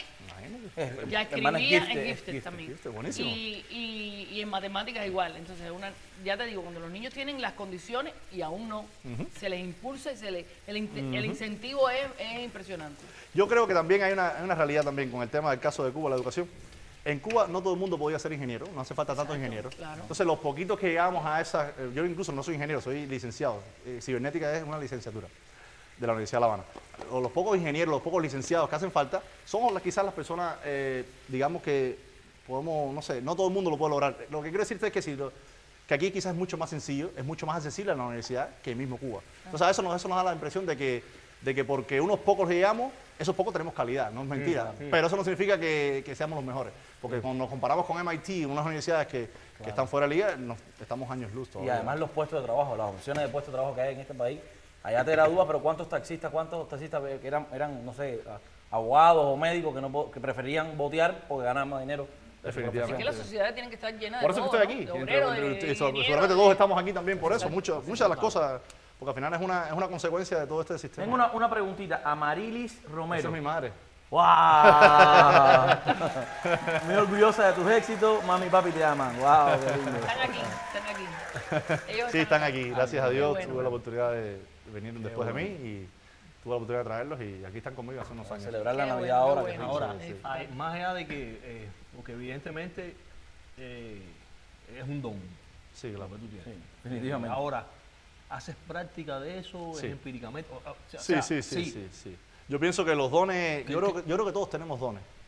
Eh, ya hermana, escribía Gifted, en es Gifted Gifted. también. Gifted, buenísimo. Y, y- y en matemáticas igual. Entonces, una, ya te digo, cuando los niños tienen las condiciones y aún no, se les impulsa y se les, el, in- el incentivo es, es impresionante. Yo creo que también hay una, hay una realidad también con el tema del caso de Cuba, la educación. En Cuba no todo el mundo podía ser ingeniero, no hace falta tantos ingenieros. claro. Entonces los poquitos que llegamos a esa, eh, yo incluso no soy ingeniero, soy licenciado. Eh, cibernética es una licenciatura de la Universidad de La Habana. O los pocos ingenieros, los pocos licenciados que hacen falta, son las- quizás las personas, eh, digamos que podemos, no sé, no todo el mundo lo puede lograr. Lo que quiero decirte es que si lo- que aquí quizás es mucho más sencillo, es mucho más accesible a la universidad que el mismo Cuba. Entonces a eso nos, eso nos da la impresión de que, de que porque unos pocos llegamos, esos pocos tenemos calidad, no es mentira. Pero eso no significa que, que seamos los mejores. Porque cuando nos comparamos con M I T, unas universidades que, que están fuera de liga, nos, estamos años luz Y todavía. además los puestos de trabajo, las opciones de puestos de trabajo que hay en este país. Allá te da duda, pero ¿cuántos taxistas, cuántos taxistas que eran, eran no sé, a- abogados o médicos que, no, po- que preferían botear porque ganaban más dinero? de su Definitivamente. Así que las sociedades tienen que estar llenas Por de eso que todo, estoy ¿no? aquí. De entre- obreros, entre- de y so- ingenieros, seguramente de- todos estamos aquí también por eso. Muchas, muchas de las cosas, porque al final es una, es una consecuencia de todo este sistema. Tengo una, una preguntita. Amarilis Esa Romero. es mi madre. ¡Wow! Muy orgullosa de tus éxitos. Mami y papi te aman. ¡Wow! Qué lindo. Están aquí, están aquí. Ellos Sí, están aquí. Gracias a Qué Dios bueno. tuve la oportunidad de venir después de mí y tuve la oportunidad de traerlos y aquí están conmigo hace unos años. Celebrar la Qué Navidad bueno, ahora. qué que bueno. rico. Ahora, Sí, sí. hay- más allá de que, eh, porque evidentemente eh, es un don Sí, lo claro. que tú tienes. Sí, definitivamente. Ahora, ¿haces práctica de eso? Sí. ¿Es empíricamente? O- o sea, Sí, o sea, sí, sí, sí, sí. Yo pienso que los dones, yo ¿Qué- creo que, yo creo que todos tenemos dones.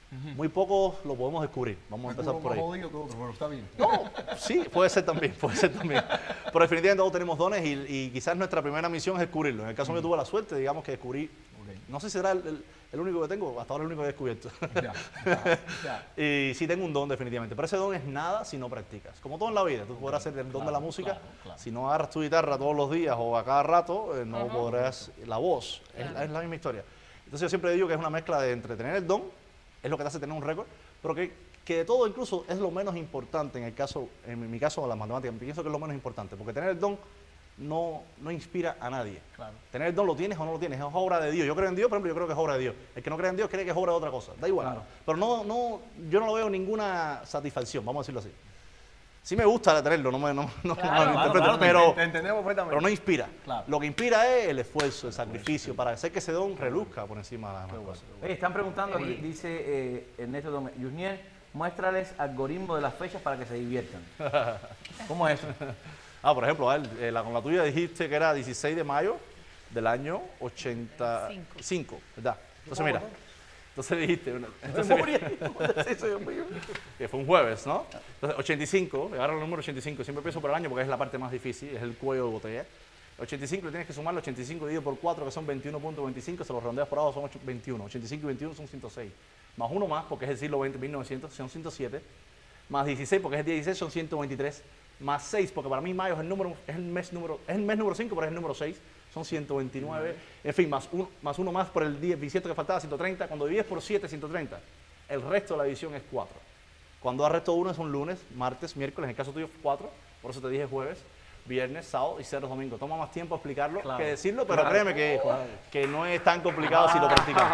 Muy pocos lo podemos descubrir. Vamos a empezar por ahí. Jodido que otro, pero está bien. No, sí, puede ser también, puede ser también. Pero definitivamente todos tenemos dones y, y quizás nuestra primera misión es descubrirlo. En el caso mío tuve la suerte, digamos, que descubrí, no sé si será el, el- el único que tengo, hasta ahora el único que he descubierto. Ya, ya, ya. Y sí tengo un don definitivamente, pero ese don es nada si no practicas. Como todo en la vida, tú podrás hacer el don de la música, claro, claro. si no agarras tu guitarra todos los días o a cada rato, eh, no podrás, la voz, es, Claro. la- es la misma historia. Entonces yo siempre digo que es una mezcla de entre tener el don, es lo que te hace tener un récord, pero que, que de todo incluso es lo menos importante en el caso, en mi caso, las matemáticas. Pienso que es lo menos importante, porque tener el don no, no inspira a nadie. Claro. Tener el don lo tienes o no lo tienes, es obra de Dios. Yo creo en Dios, por ejemplo, yo creo que es obra de Dios. El que no cree en Dios cree que es obra de otra cosa, da igual. Claro. Pero no, no, yo no lo veo ninguna satisfacción, vamos a decirlo así. Sí me gusta tenerlo, no me no, no, Claro, no me claro, interpreten, claro, te- pero, te entendemos perfectamente. pero no inspira. Claro. Lo que inspira es el esfuerzo, el sacrificio, para hacer que ese don reluzca por encima de las demás cosas. Oye, están preguntando aquí, Sí. dice eh, Ernesto Domé, Yusniel, muéstrales algoritmo de las fechas para que se diviertan. ¿Cómo es eso? Ah, por ejemplo, a ver, eh, la, con la tuya dijiste que era dieciséis de mayo del año ochenta y cinco, ¿verdad? Entonces mira, entonces dijiste, una- entonces, que fue un jueves, ¿no? Entonces ochenta y cinco, agarra el número ochenta y cinco, siempre empiezo por el año porque es la parte más difícil, es el cuello de botella. ochenta y cinco le tienes que sumar, ochenta y cinco dividido por cuatro, que son veintiuno punto veinticinco, se los rondeas por abajo, son ocho- veintiuno. ochenta y cinco y veintiuno son ciento seis. Más uno más, porque es el siglo veinte, mil novecientos, son ciento siete. Más dieciséis, porque es el día dieciséis, son ciento veintitrés. Más seis, porque para mí mayo es el número, es el mes número, es el mes número cinco, pero es el número seis, son ciento veintinueve. En fin, más uno, más uno más por el día bisiesto que faltaba, ciento treinta. Cuando divides por siete, ciento treinta. El resto de la división es cuatro. Cuando das resto uno es un lunes, martes, miércoles, en el caso tuyo cuatro, por eso te dije jueves, viernes, sábado y cero domingo. Toma más tiempo explicarlo Claro. que decirlo, pero Claro. créeme que, que no es tan complicado si lo practicas.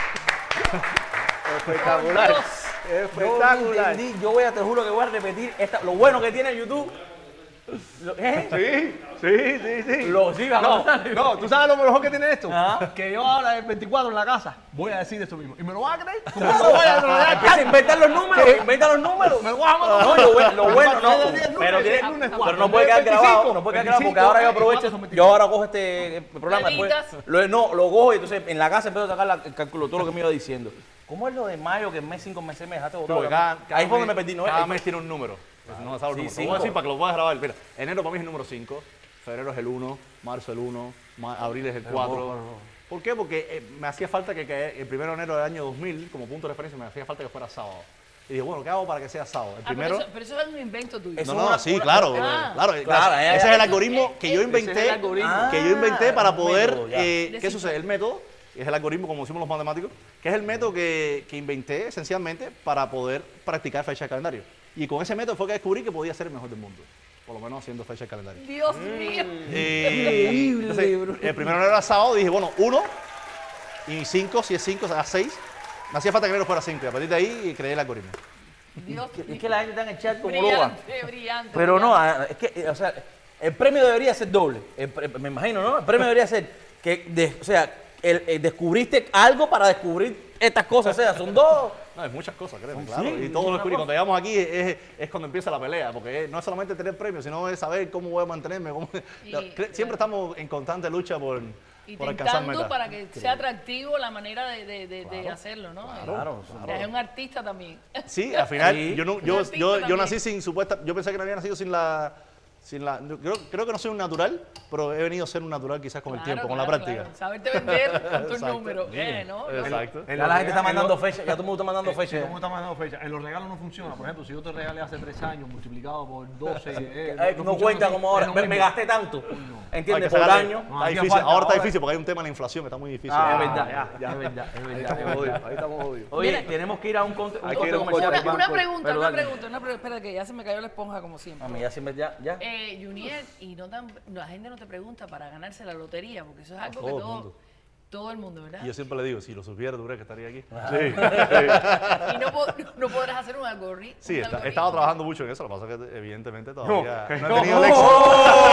Espectacular. Dios. Espectacular. Yo entendí, yo voy a, te juro que voy a repetir esta, lo bueno que tiene YouTube. Lo, ¿eh? Sí, sí, sí, sí. Lo, sí, vamos. No, no, ¿tú sabes lo mejor que tiene esto? Ajá. Que yo ahora el veinticuatro en la casa voy a decir esto mismo. ¿Y me lo vas a creer? Como lo voy a creer. Empieza a inventar los números, inventa los números. Me lo vas a matar. No, lo, bueno- lo bueno, no, El lunes, pero, tiene- el lunes pero cuatro, no puede quedar veinticinco, grabado, no puede quedar grabado porque ahora yo aprovecho, veinticuatro, yo ahora cojo este programa, Lo después, editas. lo, no, lo cojo y entonces en la casa empiezo a sacar la- el cálculo, todo lo que me iba diciendo. ¿Cómo es lo de mayo que en mes cinco meses me dejaste botado? Porque cada, cada Ahí fue donde mes- me perdí, ¿no? Cada Ahí mes fue- tiene un número. Pues no sabes el Sí, número. Te cinco. voy a decir para que lo puedas grabar. Mira, enero para mí es el número cinco, febrero es el uno, marzo el uno, ma- abril es el cuatro. ¿Por qué? Porque eh, me hacía falta que, que el primero de enero del año dos mil, como punto de referencia, me hacía falta que fuera sábado. Y dije, bueno, ¿qué hago para que sea sábado? El Ah, pero, primero... eso, pero eso es un invento tuyo. Eso No, es no, una- sí, una- claro, Ah. claro, Claro, claro. ya, ya, Ese ya. es el algoritmo que yo Ese es el inventé, algoritmo. que yo inventé para Ah, poder, método, ya. eh, ¿qué Descifrar. sucede? El método, es el algoritmo como decimos los matemáticos, que es el método que, que inventé esencialmente para poder practicar fecha de calendario. Y con ese método fue que descubrí que podía ser el mejor del mundo, por lo menos haciendo fecha de calendario. Dios mío. Eh, entonces, el primero era sábado, dije, bueno, uno y cinco, si es cinco, a seis. Me hacía falta que el fuera cinco, y a partir de ahí creé el algoritmo. Dios Es que la gente está en el chat como loca. brillante, brillante. Pero no, brillante. ah, es que, eh, o sea, el premio debería ser doble. El pre- me imagino, ¿no? El premio debería ser que, de- o sea, el, el descubriste algo para descubrir estas cosas. O sea, son dos. No, hay muchas cosas, créeme, Sí, claro. Y es todo lo una descubrí. cosa. Cuando llegamos aquí es, es cuando empieza la pelea, porque es- no es solamente tener premios, sino es saber cómo voy a mantenerme. Cómo- Y, Cre- claro. Siempre estamos en constante lucha por, Y por alcanzar tentando metas. para que sea atractivo la manera de, de- de- de hacerlo, ¿no? Claro, O sea, es un artista también. Sí, al final, Sí. yo, no, Un yo, artista yo, yo también. nací sin supuesta. Yo pensé que no había nacido sin la. Sin la yo creo, creo que no soy un natural, pero he venido a ser un natural quizás con el Claro, tiempo, con la claro, práctica. claro. Saberte vender con tus Exacto. números. Eh, ¿no? Exacto. En Ya los la gente está regalos- mandando en los- fechas, ya todo el mundo está mandando Eh, fechas. ¿Cómo está mandando fecha? En los regalos no funciona. Por ejemplo, si yo te regalé hace tres años multiplicado por doce. eh, Eh, no funciona cuenta así. como ahora. Es lo Me, me mismo. gasté tanto. Hay ¿Entiendes? que Por sacarle- año. No, Está hacía difícil. falta, Ahora está ahora- difícil porque hay un tema de la inflación que está muy difícil. Ah, Ah, es verdad, ya, ya. es verdad, es Ahí verdad. estamos jodidos, ahí estamos jodidos. Oye, Mira, tenemos que ir a un conte, un hay que corte ir a un comercial. corte. Una, una Banco. pregunta, Pero una dale. pregunta, una pregunta. Espera que ya se me cayó la esponja como siempre. A mí ya siempre, ya, ya. Eh, Juniel, y no tan, la gente no te pregunta para ganarse la lotería, porque eso es algo todo que el todo, mundo. todo el mundo, ¿verdad? Y yo siempre le digo, si lo supiera, tú crees que estaría aquí. Y no, po- no podrás hacer un algoritmo. Sí, un está- he algoritmo. estado trabajando mucho en eso, lo que pasa es que evidentemente todavía no, he no. tenido el éxito.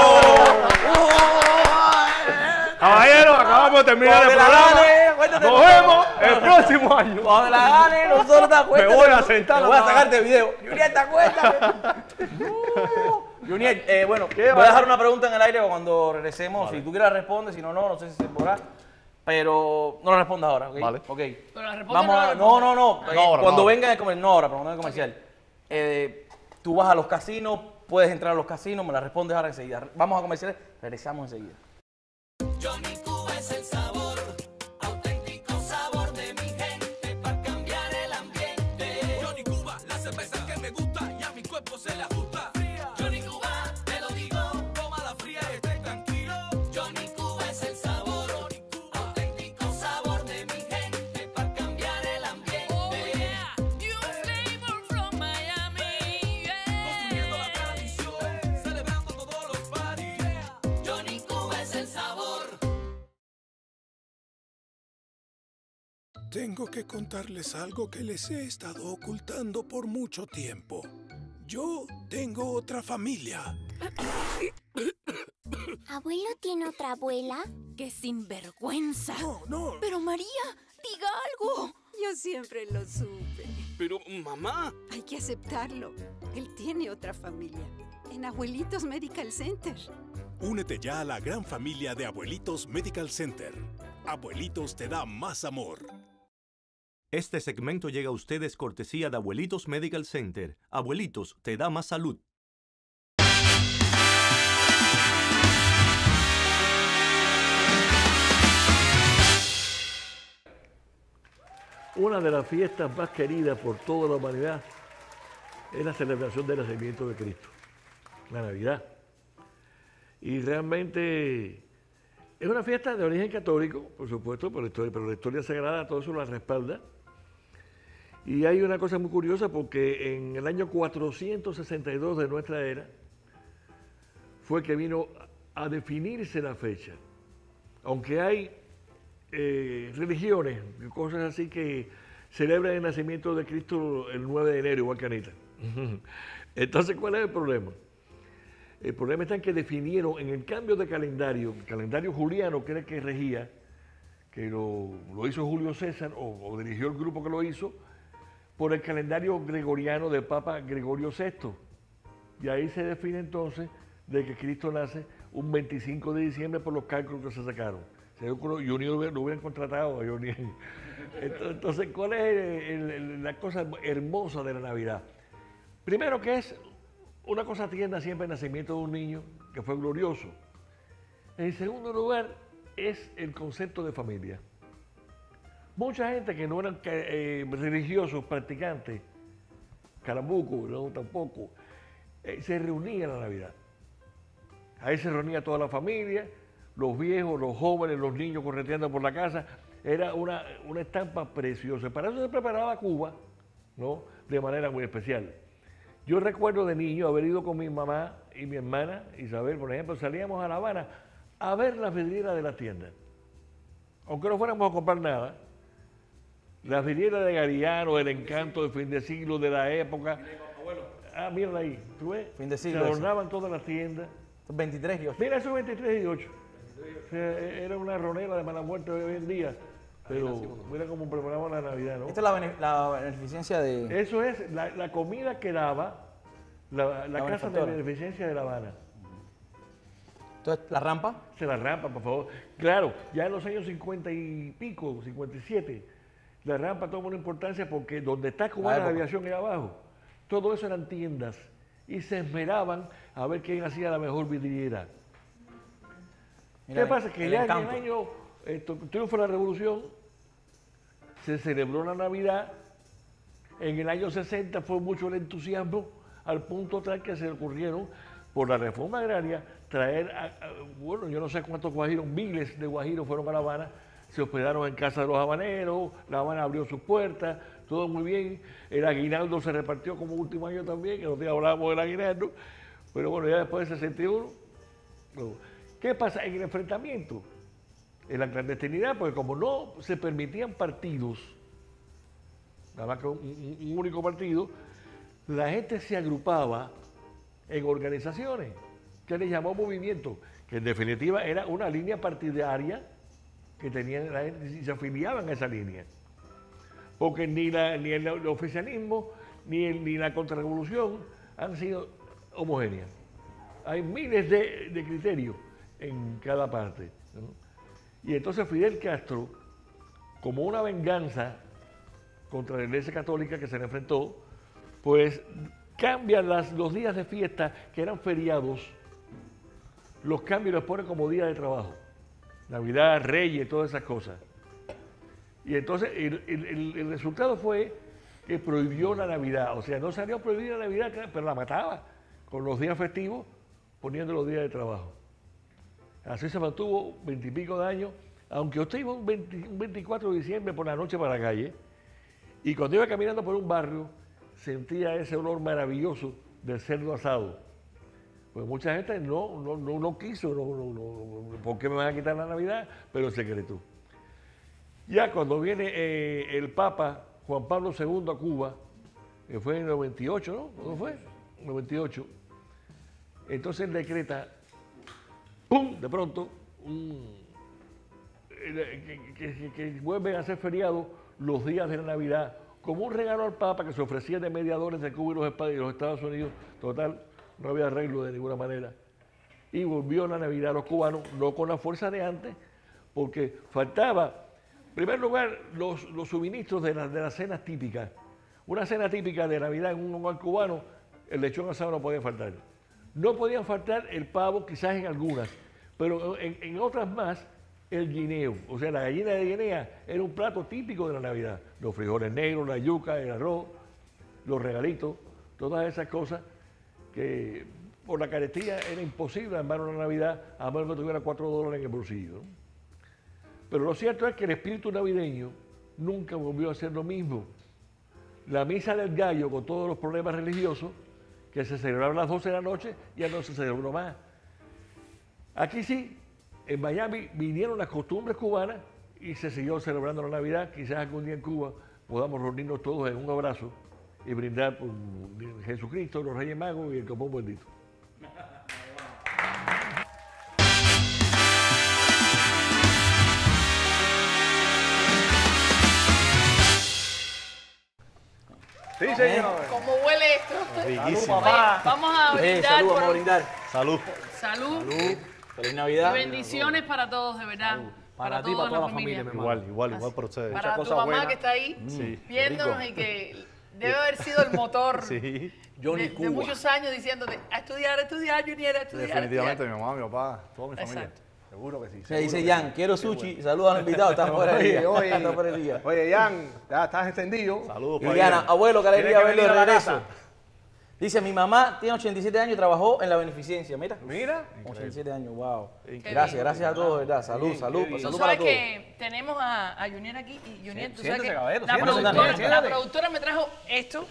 Caballeros, acabamos de terminar el Cuando la programa. gane, acuérdate Nos tú. vemos el próximo año. Cuando la gane, nosotros te acuerdas. Me voy a sentar Te voy a nomás. sacarte video. Juniel, ¿te acuerdas? Uh. Juniel, eh, bueno, voy a dejar una pregunta en el aire cuando regresemos. Si tú quieres responder, si no, no, no sé si se podrá. pero no lo respondas ahora, ¿ok? Vale. Ok. Pero la responde Vamos no a, la no, responde. no, no. eh, No ahora, cuando no ahora. venga el comercial, no ahora, pero no el comercial. Eh, tú vas a los casinos, puedes entrar a los casinos, me la respondes ahora enseguida. Vamos a comerciales, regresamos enseguida. Johnny Cuba es el sabor, auténtico sabor de mi gente, para cambiar el ambiente. Johnny Cuba, la cerveza que me gusta y a mi cuerpo se le ajusta. Johnny Cuba, te lo digo, Tómala fría y esté tranquilo. Johnny Cuba es el sabor, auténtico sabor de mi gente, para cambiar el ambiente. Oh yeah, new flavor from Miami. Construyendo la Yeah. tradición, celebrando todos los parties. Johnny Cuba es el sabor. Tengo que contarles algo que les he estado ocultando por mucho tiempo. Yo tengo otra familia. ¿Abuelo tiene otra abuela? ¡Qué sinvergüenza! No, no. Pero María, diga algo. Yo siempre lo supe. Pero, mamá. Hay que aceptarlo. Él tiene otra familia. En Abuelitos Medical Center. Únete ya a la gran familia de Abuelitos Medical Center. Abuelitos te da más amor. Este segmento llega a ustedes cortesía de Abuelitos Medical Center. Abuelitos, te da más salud. Una de las fiestas más queridas por toda la humanidad es la celebración del nacimiento de Cristo, la Navidad. Y realmente es una fiesta de origen católico, por supuesto, pero la historia, pero la historia sagrada todo eso la respalda. Y hay una cosa muy curiosa porque en el año cuatrocientos sesenta y dos de nuestra era fue que vino a definirse la fecha. Aunque hay eh, religiones, cosas así que celebran el nacimiento de Cristo el nueve de enero, igual que Anita. Entonces, ¿cuál es el problema? El problema está en que definieron en el cambio de calendario, el calendario juliano que era el que regía, que lo, lo hizo Julio César o, o dirigió el grupo que lo hizo, por el calendario gregoriano del Papa Gregorio sexto. Y ahí se define entonces de que Cristo nace un veinticinco de diciembre por los cálculos que se sacaron. Se dio con- y Unión lo hubieran contratado a Johnny. Entonces, ¿cuál es el- el- la cosa hermosa de la Navidad? Primero que es una cosa tierna siempre el nacimiento de un niño, que fue glorioso. En segundo lugar, es el concepto de familia. Mucha gente que no eran eh, religiosos, practicantes, carambuco, no tampoco, eh, se reunía en la Navidad. Ahí se reunía toda la familia, los viejos, los jóvenes, los niños correteando por la casa. Era una, una estampa preciosa. Para eso se preparaba Cuba, ¿no? De manera muy especial. Yo recuerdo de niño haber ido con mi mamá y mi hermana Isabel, por ejemplo, salíamos a La Habana a ver las vidrieras de las tiendas. Aunque no fuéramos a comprar nada, las vidrieras de Gariano, el encanto del fin de siglo de la época. Ah, mírala ahí, ¿tú ves? Fin de Se siglo. adornaban todas las tiendas. veintitrés y ocho. Mira, eso es veintitrés y ocho. O sea, era una ronera de mala muerte hoy en día. Pero mira cómo preparamos la Navidad, ¿no? Esta es la, bene- la beneficencia de... Eso es la, la comida que daba la, la La Casa de benefactora. Beneficencia de La Habana. Entonces, la rampa. Se la rampa, por favor. Claro, ya en los años cincuenta y pico, cincuenta y siete, la rampa toma una importancia porque donde está Cubana la época. Aviación era abajo. Todo eso eran tiendas y se esmeraban a ver quién hacía la mejor vidriera. Mira, ¿Qué pasa? Que el ya en encanto. el año eh, tu- triunfo de la Revolución se celebró la Navidad. En el año sesenta fue mucho el entusiasmo al punto tal que se le ocurrieron por la reforma agraria traer, a- a- bueno, yo no sé cuántos guajiros, miles de guajiros fueron a La Habana, se hospedaron en casa de los habaneros, La Habana abrió sus puertas, todo muy bien. El aguinaldo se repartió como último año también, que nosotros hablábamos del aguinaldo, pero bueno, ya después del sesenta y uno. no. ¿Qué pasa? En el enfrentamiento, en la clandestinidad, porque como no se permitían partidos, nada más que un, un- un único partido, la gente se agrupaba en organizaciones, que le llamó movimiento, que en definitiva era una línea partidaria que tenían la gente y se afiliaban a esa línea. Porque ni, la- ni el, el oficialismo ni, el- ni la contrarrevolución han sido homogéneas. Hay miles de, de criterios en cada parte, ¿no? Y entonces Fidel Castro, como una venganza contra la Iglesia Católica que se le enfrentó, pues cambia las, los días de fiesta que eran feriados, los cambia y los pone como día de trabajo. Navidad, Reyes, todas esas cosas. Y entonces el, el- el- el resultado fue que prohibió la Navidad. O sea, no salió a prohibir la Navidad, pero la mataba con los días festivos, poniendo los días de trabajo. Así se mantuvo veintipico de años, aunque usted iba un, veinte un veinticuatro de diciembre por la noche para la calle, y cuando iba caminando por un barrio, sentía ese olor maravilloso del cerdo asado. Pues mucha gente no, no, no, no quiso, no, no, no, no, ¿por qué me van a quitar la Navidad? Pero en secreto. Ya cuando viene eh, el Papa Juan Pablo segundo a Cuba, que fue en el noventa y ocho, ¿no? ¿Cuándo fue? noventa y ocho. Entonces decreta, ¡pum!, de pronto, un- eh, que, que- que- que vuelven a ser feriados los días de la Navidad, como un regalo al Papa que se ofrecía de mediadores de Cuba y los, Espa- y los Estados Unidos. Total, no había arreglo de ninguna manera. Y volvió la Navidad a los cubanos, no con la fuerza de antes, porque faltaba, en primer lugar, los, los suministros de, la- de las cenas típicas. Una cena típica de Navidad en un hogar cubano, el lechón asado no podía faltar. No podían faltar el pavo, quizás en algunas, pero en, en otras más, el guineo. O sea, la gallina de Guinea era un plato típico de la Navidad. Los frijoles negros, la yuca, el arroz, los regalitos, todas esas cosas que por la carestía era imposible armar una Navidad a menos que tuviera cuatro dólares en el bolsillo, ¿no? Pero lo cierto es que el espíritu navideño nunca volvió a ser lo mismo. La misa del gallo, con todos los problemas religiosos, que se celebraba a las doce de la noche, ya no se celebró más. Aquí sí, en Miami vinieron las costumbres cubanas y se siguió celebrando la Navidad. Quizás algún día en Cuba podamos reunirnos todos en un abrazo y brindar por Jesucristo, los Reyes Magos y el Copón Bendito. Sí, señor. ¿Cómo huele esto? Riquísimo. Oye, vamos a Eh, brindar salud, por vamos a brindar. Salud. salud Feliz y Navidad. bendiciones para todos, de verdad. Para ti, toda para toda la familia, mi hermano. Igual, igual, igual para ustedes. Para tu cosas mamá buenas. que está ahí Sí, viéndonos rico. y que debe haber sido el motor Sí, Johnny de, de Cuba. muchos años diciéndote a estudiar, a estudiar, Junior, a estudiar. a definitivamente estudiar. mi mamá, mi papá, toda mi familia. Exacto. Seguro que sí. Se seguro dice que Jan, quiero sushi. Saludos a los invitados, están fuera del día. Oye, Están fuera del día. oye, Jan, ya estás extendido. Saludos, Liliana, padre. abuelo, qué alegría Tiene que verlo de venir a la regreso. casa. Dice, mi mamá tiene ochenta y siete años y trabajó en la beneficencia. Mira. Mira. ochenta y siete años, wow. Qué Gracias, bien. gracias a todos, ¿verdad? Salud, bien, salud, qué bien. Tú salud para sabes todos. que tenemos a, a Junior aquí y Junior, tú sabes Siéntese, que caballero, la, siéntese, productora, siéntate. la productora me trajo esto.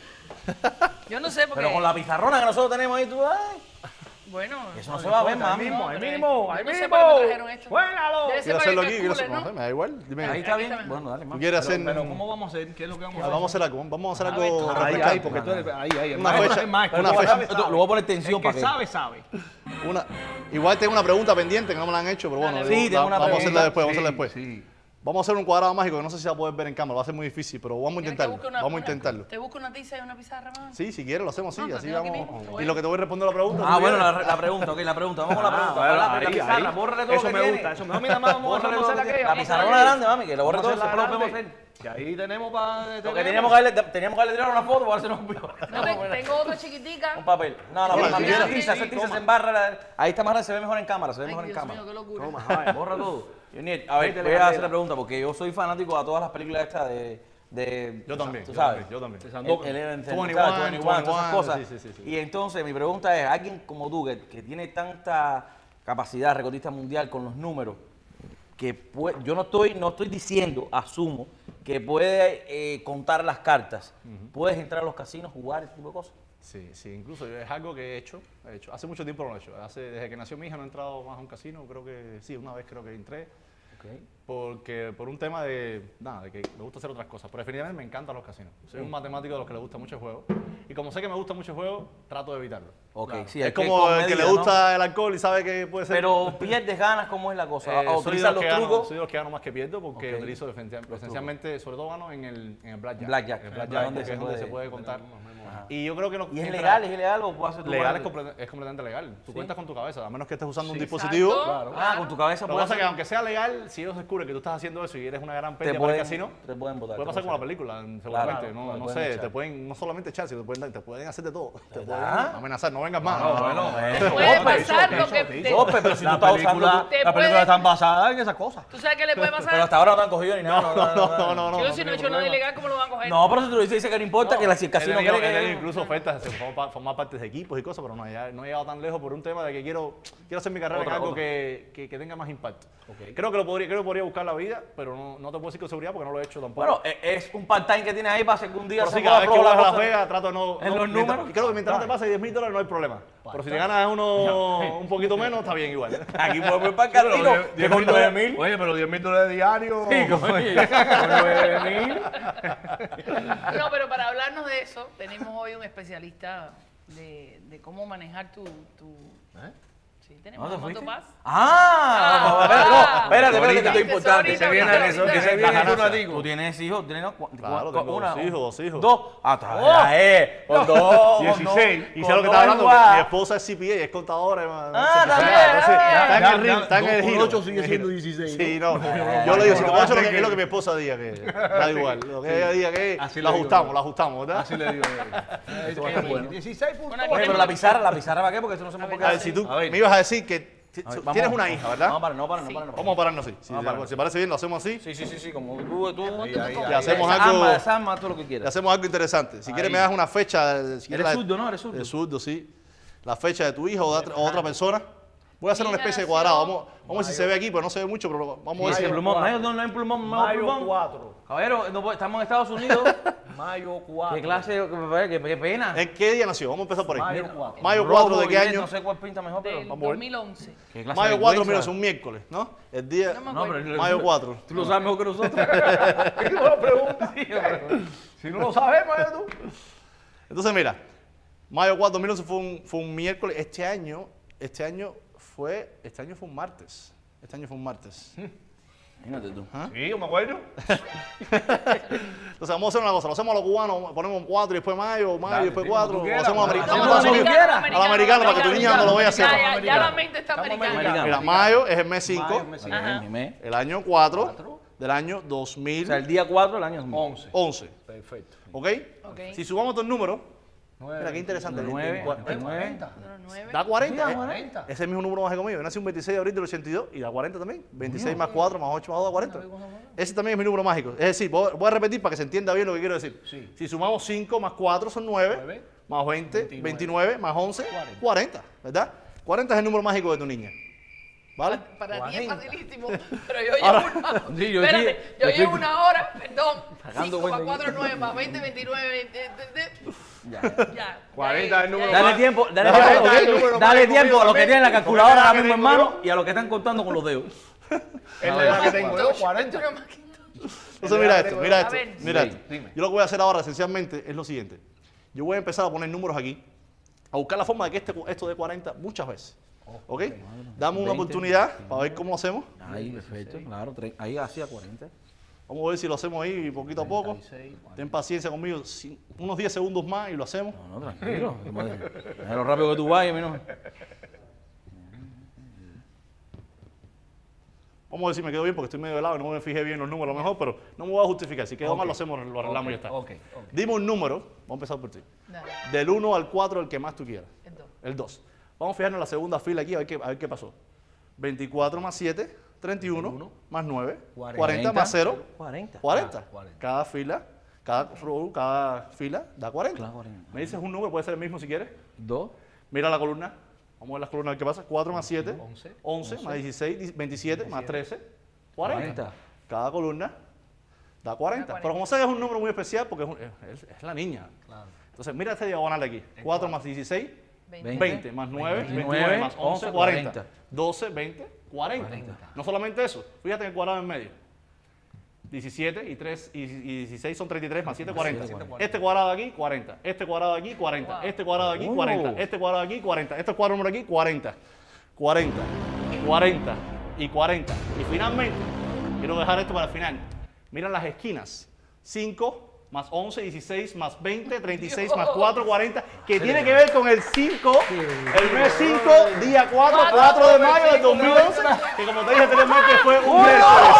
Yo no sé porque... Pero con la pizarrona que nosotros tenemos ahí, tú, ay. Bueno, Eso no se va a ver, Ahí mami. mismo, ahí pero mismo, yo ahí no sé mismo. para qué me trajeron esto. ¡Suénalo! Debe ser Quiero para hacerlo que aquí, quiero calcules, hacerlo. ¿no? Me da igual. Dime. Ahí está Aquí bien. está mejor. Bueno, dale, ¿Tú más. quieres hacer? Pero ¿cómo vamos a hacer? ¿Qué es lo que vamos a hacer? Vamos a hacer algo, vamos a hacer A ver, algo tú. Ahí, refrescante. ahí, porque tú eres ahí, ahí. el Una maestro fecha, es maestro. una El que fecha. sabe, sabe. Lo voy a poner tensión El que para que... sabe, sabe. Una, igual tengo una pregunta pendiente que no me la han hecho, pero bueno, Dale, sí, la- tengo una vamos a hacerla pregunta. después, vamos a hacerla Sí, después. sí. Vamos a hacer un cuadrado mágico que no sé si va a poder ver en cámara, va a ser muy difícil, pero vamos a ¿Quieres que intentarlo. busque una- Vamos a una- intentarlo. ¿Te busco una tiza y una pizarra más? Sí, si quieres lo hacemos así, No, así pero tengo aquí vamos. mismo. Y lo que te voy respondiendo la pregunta. Ah, tú bueno, vienes. la, la pregunta, ok, la pregunta. Vamos con la Ah, pregunta. bueno, la, la ahí, pizarra, ahí. bórrale todo Eso lo que me tiene. gusta, eso me- mira, vamos, vamos, Bórrale vamos a todo hacer lo que aquello. tiene. La pizarrona grande, mami, que lo borre todo, Vamos a eso hacer lo la podemos grande. hacer. Y ahí tenemos para... Lo que teníamos que darle, teníamos que darle tirar una foto, porque ahora se nos olvidó. No, te- tengo otra chiquitica. Un papel. No, no, Sí, mami, sí, esa sí, tiza, sí, esa tiza toma. se embarra. la- Ahí está más grande, se ve mejor en cámara, se ve Ay, mejor en Dios cámara. mío, qué locura. Toma, vaya. Borra todo. Junior, a ver, Métele voy a candela. hacer la pregunta, porque yo soy fanático a todas las películas estas de... de Yo también, tú yo sabes. también, yo también. De Sandokan. El, el, el, veintiuno, ¿sabes? veintiuno, todas esas veintiuno, cosas. sí, sí, sí, sí. Y entonces mi pregunta es, alguien como tú, que, que tiene tanta capacidad recordista mundial con los números, que puede- yo no estoy, no estoy diciendo, asumo, que puede eh, contar las cartas. ¿Puedes entrar a los casinos, jugar, ese tipo de cosas? Sí, sí, incluso es algo que he hecho, he hecho. Hace mucho tiempo no lo he hecho. Hace, desde que nació mi hija no he entrado más a un casino, creo que sí, una vez creo que entré. porque por un tema de, nada, de que me gusta hacer otras cosas, pero definitivamente me encantan los casinos. Soy un matemático de los que le gusta mucho el juego, y como sé que me gusta mucho el juego, trato de evitarlo. Ok, Claro. sí, es hay que como con el que medida, le ¿no? gusta el alcohol y sabe que puede ser... Pero pierdes ganas, ¿cómo es la cosa? Eh, ¿A soy, de utilizar los los que gano, trucos? soy de los que gano más que pierdo porque Ok. utilizo esencialmente, esencialmente, sobre todo gano en el, en el blackjack. Blackjack. En el Ah, blackjack, donde porque se es donde puede- se puede contar. Ajá. Y yo creo que no... ¿Y es entra- legal? ¿Es ilegal o puedes hacer tu Legal es, guardia? comple- es completamente legal. Tú cuentas con tu cabeza, a menos que estés usando un Sí. dispositivo. Exacto. Claro. Ah, con tu cabeza Lo que puedes pasa es que hacer- aunque sea legal, si ellos descubren que tú estás haciendo eso y eres una gran Te pérdida para el pueden- casino, te pueden botar, puede te pasar como la pueden película, seguramente. Claro, no te no pueden sé, echar. te pueden no solamente echar, sino te pueden, te pueden hacer de todo. Te pueden ¿Verdad? amenazar, no vengas más. No, bueno, Te puede pasar lo que... te- Sope, pero si tú estás usando... Te Las puede- películas están basadas en esas cosas. ¿Tú sabes qué le puede pasar? Pero hasta ahora no te han cogido ni nada. No, no, no. no, no, Yo no si no he tiene hecho nada problema. ilegal, ¿cómo lo van a coger? No, pero si tú dices que no importa, que la, si el He casino tenido, cree he tenido que... incluso ofertas de formar, formar parte de equipos y cosas, pero no, he- no he llegado tan lejos por un tema de que quiero, quiero hacer mi carrera Otra, en algo otra. que, que, que tenga más impacto. Creo que lo podría, creo que podría buscar la vida, pero no, no te puedo decir con seguridad porque no lo he hecho tampoco. Bueno, e- es un part-time que tienes ahí para hacer que un día pero se sí, cada vez que afloja voy a la Las cosa. Vegas trato de no... En no- los mientras- números. Creo que mientras no te pase diez mil dólares no hay problema. Pero si te ganas uno un poquito menos, está bien igual. Aquí podemos ir para el casino, que con nueve mil. Oye, pero diez mil dólares diarios. Sí, con nueve mil. No, pero para hablarnos de eso, tenemos hoy un especialista de, de cómo manejar tu... tu... Sí, tenemos ¿Dónde a fuiste? Motopaz. Ah, espérate, no, espérate, espérate, que esto es importante. Ese viene- ese viene Tú tienes hijos, tienes no, cu- Claro, cu- tengo dos hijos, dos hijos. Dos. Ah, está Oh. eh, con dos. dieciséis. con Y dos- sé lo con que dos estaba hablando, igual. que mi esposa es C P A y es contadora. hermano. Ah, Sí, también, entonces, también. Está en el Ya, ring, ya, está en dos el por giro. ocho sigue siendo El giro. dieciséis, Sí, ¿no? no. Yo le digo, si te Pero ocho, lo hace que, que- es lo que mi esposa diga, que da igual. Lo que ella diga que Así lo le digo ajustamos, yo. lo ajustamos, ¿verdad? Así le digo. eh. Esto va a estar bueno. dieciséis puntos. Bueno, Oye, pero la pizarra, la pizarra para qué, porque eso no se me puede A ver, si tú A ver. me ibas a decir que t- A ver, tienes vamos. una hija, ¿verdad? No, para, no, para, no, para, no. Vamos a pararnos así. Si Vamos a pararnos. te parece bien, lo hacemos así. Sí, sí, sí, sí, como tú, tú. Ahí, ahí, Y ahí. hacemos Desarma, algo, desarma, todo lo que y quieras. hacemos algo interesante. Si quieres me das una fecha. Si quieres Eres la- zurdo, ¿no? Eres zurdo. De zurdo, sí. La fecha de tu hijo o de otra, o otra persona. Voy a hacer una Hija especie de nació- cuadrado. Vamos, vamos a ver si se ve aquí, pero no se ve mucho, pero vamos a ver Sí, si... el plumón, no hay, no, no hay plumón, no hay Mayo plumón. cuatro. Caballero, no puede- estamos en Estados Unidos. Mayo cuatro. ¿Qué clase? Qué, qué pena. ¿En qué día nació? Vamos a empezar por ahí. Mayo cuatro. Mayo cuatro, Robo, ¿de qué Ivette, año? No sé cuál pinta mejor, pero Del Vamos a ver. dos mil once. ¿Qué clase de Mayo cuatro, vergüenza? mira, es un miércoles, ¿no? El día... No me No, acuerdo. pero Mayo cuatro. tú lo sabes mejor que nosotros. ¿Qué no lo preguntas? Si no lo sabemos, ¿eh, tú? Entonces, mira, mayo cuatro, dos mil once fue un, fue un miércoles. Este año, este año fue, este año fue un martes. Este año fue un martes. Imagínate tú. ¿Ah? Sí, yo me acuerdo. Entonces vamos a hacer una cosa, lo hacemos a los cubanos, ponemos cuatro y después mayo, mayo Dale, y después sí, como cuatro, tú lo quieras, hacemos como americano. tú Vamos a quieras. subir Americano, al americano para que tu niña no lo vaya a hacer. Ya, ya, ya la mente está americana. americano. Mira, mayo es el mes cinco, Mayo, mes cinco. Ajá. Mi mes. el año cuatro del año dos O mil sea, el día cuatro del año once. once. Perfecto. ¿Ok? Ok. Si sumamos dos números, Nueve. mira qué interesante. El nueve, Cua- el nueve. Número nueve. Da cuarenta. Sí, ¿eh? da cuarenta. Es el mismo número mágico mío. Yo nací un veintiséis de abril del ochenta y dos y da cuarenta también. veintiséis más cuatro más ocho más dos da cuarenta. Ese también es mi número mágico. Es decir, voy voy a repetir para que se entienda bien lo que quiero decir. Sí. Si sumamos cinco más cuatro son nueve, Nueve. más veinte, veintinueve. veintinueve, más once, cuarenta. cuarenta, ¿verdad? cuarenta es el número mágico de tu niña. ¿Vale? Para ti es cuarenta. facilísimo, pero yo llevo Ahora- una, Sí, yo espérate, sí, yo yo llevo sí. una hora, perdón, Sacando cinco más cuenta cuatro, aquí. nueve, más veinte, veintinueve, veinte, de- de- Ya. ya. cuarenta es el número Dale más- tiempo, dale Dale, tiempo, dale, a los que- número dale mágico tiempo a los que mío tienen la también. calculadora ahora Porque mismo en la que tengo mano y a los que están contando con los dedos. Es la edad que tengo yo, cuarenta. Tú no me quitas. Entonces mira esto, mira A esto, ver. mira Sí, esto. dime. Yo lo que voy a hacer ahora esencialmente es lo siguiente. Yo voy a empezar a poner números aquí, a buscar la forma de que este, esto dé cuarenta muchas veces. ¿Ok? Dame una veinte. oportunidad para ver cómo lo hacemos. Ahí, perfecto, claro, tre- ahí hacía cuarenta. Vamos a ver si lo hacemos ahí poquito a poco. treinta y seis, Ten paciencia conmigo, si- unos diez segundos más y lo hacemos. No, no, tranquilo. Es lo rápido que tú vayas, a mí no. Vamos a ver si me quedo bien porque estoy medio de lado y no me fijé bien los números a lo mejor, pero no me voy a justificar. Si quedó mal lo hacemos, lo arreglamos y ya está. Ok, ok. Dime un número, vamos a empezar por ti. Dale, Del uno al cuatro, el que más tú quieras. el dos. El dos. Vamos a fijarnos en la segunda fila aquí a ver qué, a ver qué pasó. veinticuatro más siete, treinta y uno, más nueve, cuarenta. cuarenta más cero, cuarenta. cuarenta. Ah, cuarenta. Cada fila, cada row, cada fila da cuarenta. Claro, cuarenta. Me dices un número, puede ser el mismo si quieres. Dos. Mira la columna. Vamos a ver las columnas, a ver qué pasa. cuatro más siete, once, once, más dieciséis, veintisiete, más trece, cuarenta. cuarenta. Cada columna da cuarenta. cuarenta. Pero como sabes, es un número muy especial porque es, un- es- es la niña. Claro. Entonces, mira este diagonal de aquí. cuatro más dieciséis, veinte. veinte, más nueve, veintinueve, veintinueve, más once, once, cuarenta. cuarenta. doce, veinte, cuarenta. No solamente eso, fíjate en el cuadrado en medio. diecisiete y, tres, y, y dieciséis son treinta y tres más siete, cuarenta. Este cuadrado de aquí, cuarenta. Este cuadrado de aquí, cuarenta. Este cuadrado de aquí, cuarenta. Este cuadrado de aquí, cuarenta. Este cuadrado número aquí, cuarenta. cuarenta. cuarenta. Y cuarenta. Y finalmente, quiero dejar esto para el final. Miran las esquinas. cinco más once, dieciséis más veinte, treinta y seis más cuatro, cuarenta, que tiene que ver con el cinco, el mes cinco, día cuatro, cuatro de mayo del dos mil once, que como te dije anteriormente fue un miércoles.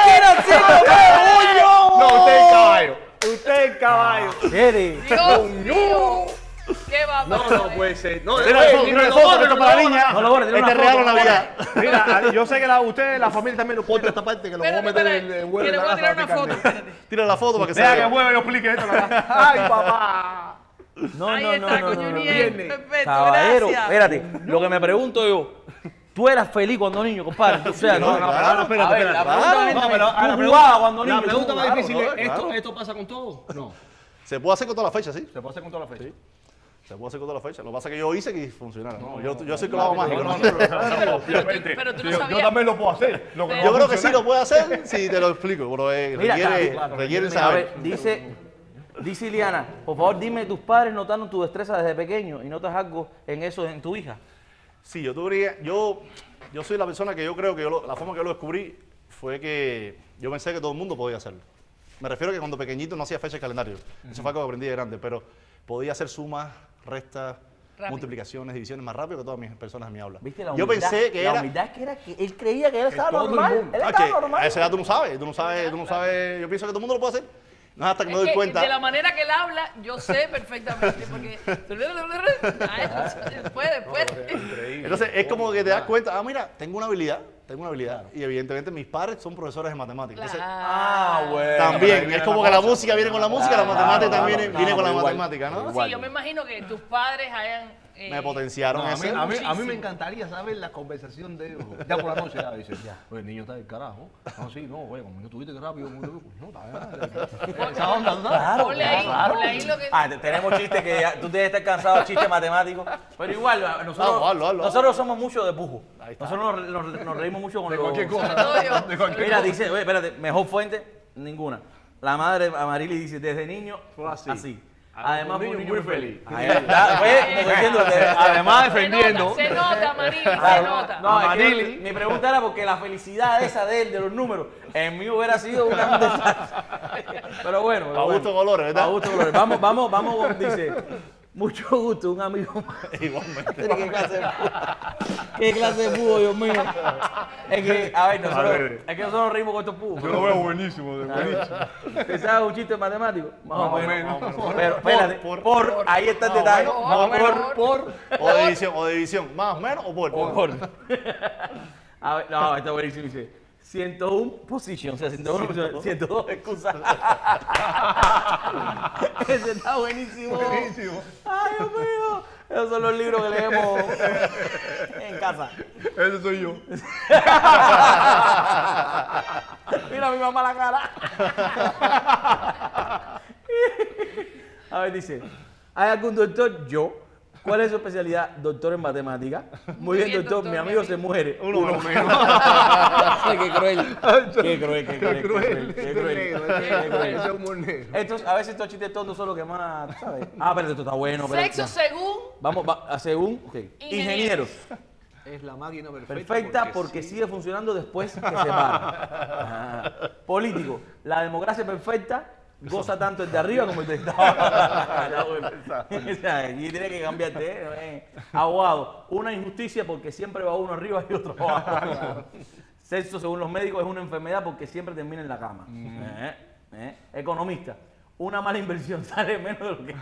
No, usted es caballo. Usted es caballo. Dios mío. ¿Qué va a No, pasar? no puede ser. No, Tira la foto, tira la foto, esto para la niña. No lo borres, tira Este una regalo foto. Navidad. Mira, yo sé que la, usted, la familia también lo corta esta parte, que lo vamos a Espérate, meter en espérate, el vuelo que de le la voy a tirar casa. una foto. espérate. Tira la foto para que se Deja que vea. mueva y lo explique esto. Ay, papá. No, Ahí no, no, está, no, no, coño, no, bien. Viene. Perfecto, Caballero, gracias. espérate, lo que me pregunto yo, ¿tú eras feliz cuando niño, compadre? O sea, No, no, claro, espérate, a ver, espérate. la pregunta Claro, es, no, pero ahora la ¿tú pregunta- jugabas cuando niño? La pregunta ¿Tú más jugabas? difícil es, claro. ¿esto, ¿esto pasa con todo? No. Se puede hacer con toda la fecha, sí. Se puede hacer con toda la fecha. Se puede hacer con toda la fecha. Lo que pasa es que yo hice que funcionara. ¿no? Yo, yo soy clavo mágico. ¿no? Obviamente. pero tú no Yo- sabías. Yo también lo puedo hacer. Lo que no Yo Yo va a creo que sí funcionar. lo puede hacer si te lo explico. Pero eh, Mira, requiere, claro, requiere A saber. ver, dice, dice Iliana, por favor dime, ¿tus padres notaron tu destreza desde pequeño y notas algo en eso en tu hija? Sí, yo tuve, yo, yo soy la persona que yo creo que yo lo- la forma que yo lo descubrí fue que yo pensé que todo el mundo podía hacerlo. Me refiero a que cuando pequeñito no hacía fecha de calendario. Eso fue algo que aprendí de grande, pero podía hacer sumas, restas, Rápido. multiplicaciones, divisiones más rápido que todas mis personas de mi aula. ¿Viste la Yo humildad? pensé que la era... humildad que era que él creía que él estaba todo el normal. mundo. Él Ah, estaba que normal. a esa edad tú no sabes, tú no sabes, tú no sabes, yo pienso que todo el mundo lo puede hacer. No es hasta que me Es doy que cuenta. de la manera que él habla, yo sé perfectamente, porque... Ay, puede, puede. Entonces es como que te das cuenta, ah, mira, tengo una habilidad, tengo una habilidad. Y evidentemente mis padres son profesores de matemáticas. Entonces, Ah, bueno. también, es como que la música viene con la música, la Claro, matemática claro, también claro, viene con la igual. matemática, ¿no? Igual. Sí, yo me imagino que tus padres hayan... eh, Me potenciaron No, a, mí, eso. a, mí, a mí Muchísimo. me encantaría saber la conversación de ellos. Ya por la noche ya dice, ya, oye, el niño está del carajo. No, sí, no, oye, como no tuviste que rápido, no, está bien. Esa onda, ¿tú sabes? Claro, Ponle ahí, claro. ponle ahí lo que... Ah, te- tenemos chistes que ya, tú debes estar cansado de chistes matemáticos. Pero igual, nosotros, Hazlo, hazlo, hazlo. nosotros somos mucho de pujo. Ahí está. Nosotros nos, nos- nos reímos mucho con De los- cualquier cosa. todo yo. De cualquier Mira, cosa. dice, oye, espérate, mejor fuente, ninguna. La madre Amarili dice, desde niño, Fue así. así. Ah, Además, un fue niño un niño muy muy feliz. feliz. Ahí está, fue como diciendo que Además Se defendiendo. nota, se nota, Marili, se Claro, nota. No, es que Amarili. mi pregunta era porque la felicidad esa de él, de los números, en mí hubiera sido una desastre. Pero bueno. pero A bueno. gusto colores, ¿verdad? A gusto colores. Vamos, vamos, vamos, dice. Mucho gusto, un amigo más. Igualmente. ¿Qué clase de pudo? ¿Qué clase de pudo, Dios mío? Es que, a ver, nosotros, A ver. es que nosotros nos reímos con estos pudos. Yo lo veo buenísimo, de buenísimo. ¿Sabes un chiste matemático? Más o Más o menos. menos. Pero, espérate, Por- por, ahí está el detalle. bueno, No, bueno, por, por, O de división, o de división, más o menos o por. o por. A ver, no, está buenísimo. Dice, ciento uno position, o sea, ciento uno position, ciento dos excusas. Ese está buenísimo. Buenísimo. Ay, Dios mío. Esos son los libros que leemos en casa. Ese soy yo. Mira a mi mamá la cara. A ver, dice, ¿hay algún doctor? Yo. ¿Cuál es su especialidad? Doctor en matemática. Muy bien, bien, doctor. doctor, Mi amigo mi se muere. Uno menos. Ay, qué cruel. Qué cruel, qué cruel. Qué cruel, Qué qué cruel. negro, Qué ese cruel. ese humor negro. Estos, a veces estos chistes tontos son los que más, ¿sabes? Ah, pero esto está bueno. pero- Sexo según... Vamos, va, a según, ok. Ingenieros. Es la máquina perfecta. Perfecta porque sigue funcionando después que se para. Ah. Político. La democracia perfecta goza tanto el de arriba como el de abajo. O sea, aquí tiene que cambiarte. ¿eh? Abogado. Una injusticia porque siempre va uno arriba y otro abajo. Sexo, según los médicos, es una enfermedad porque siempre termina en la cama. Eh, eh. Economista. Una mala inversión sale menos de lo que...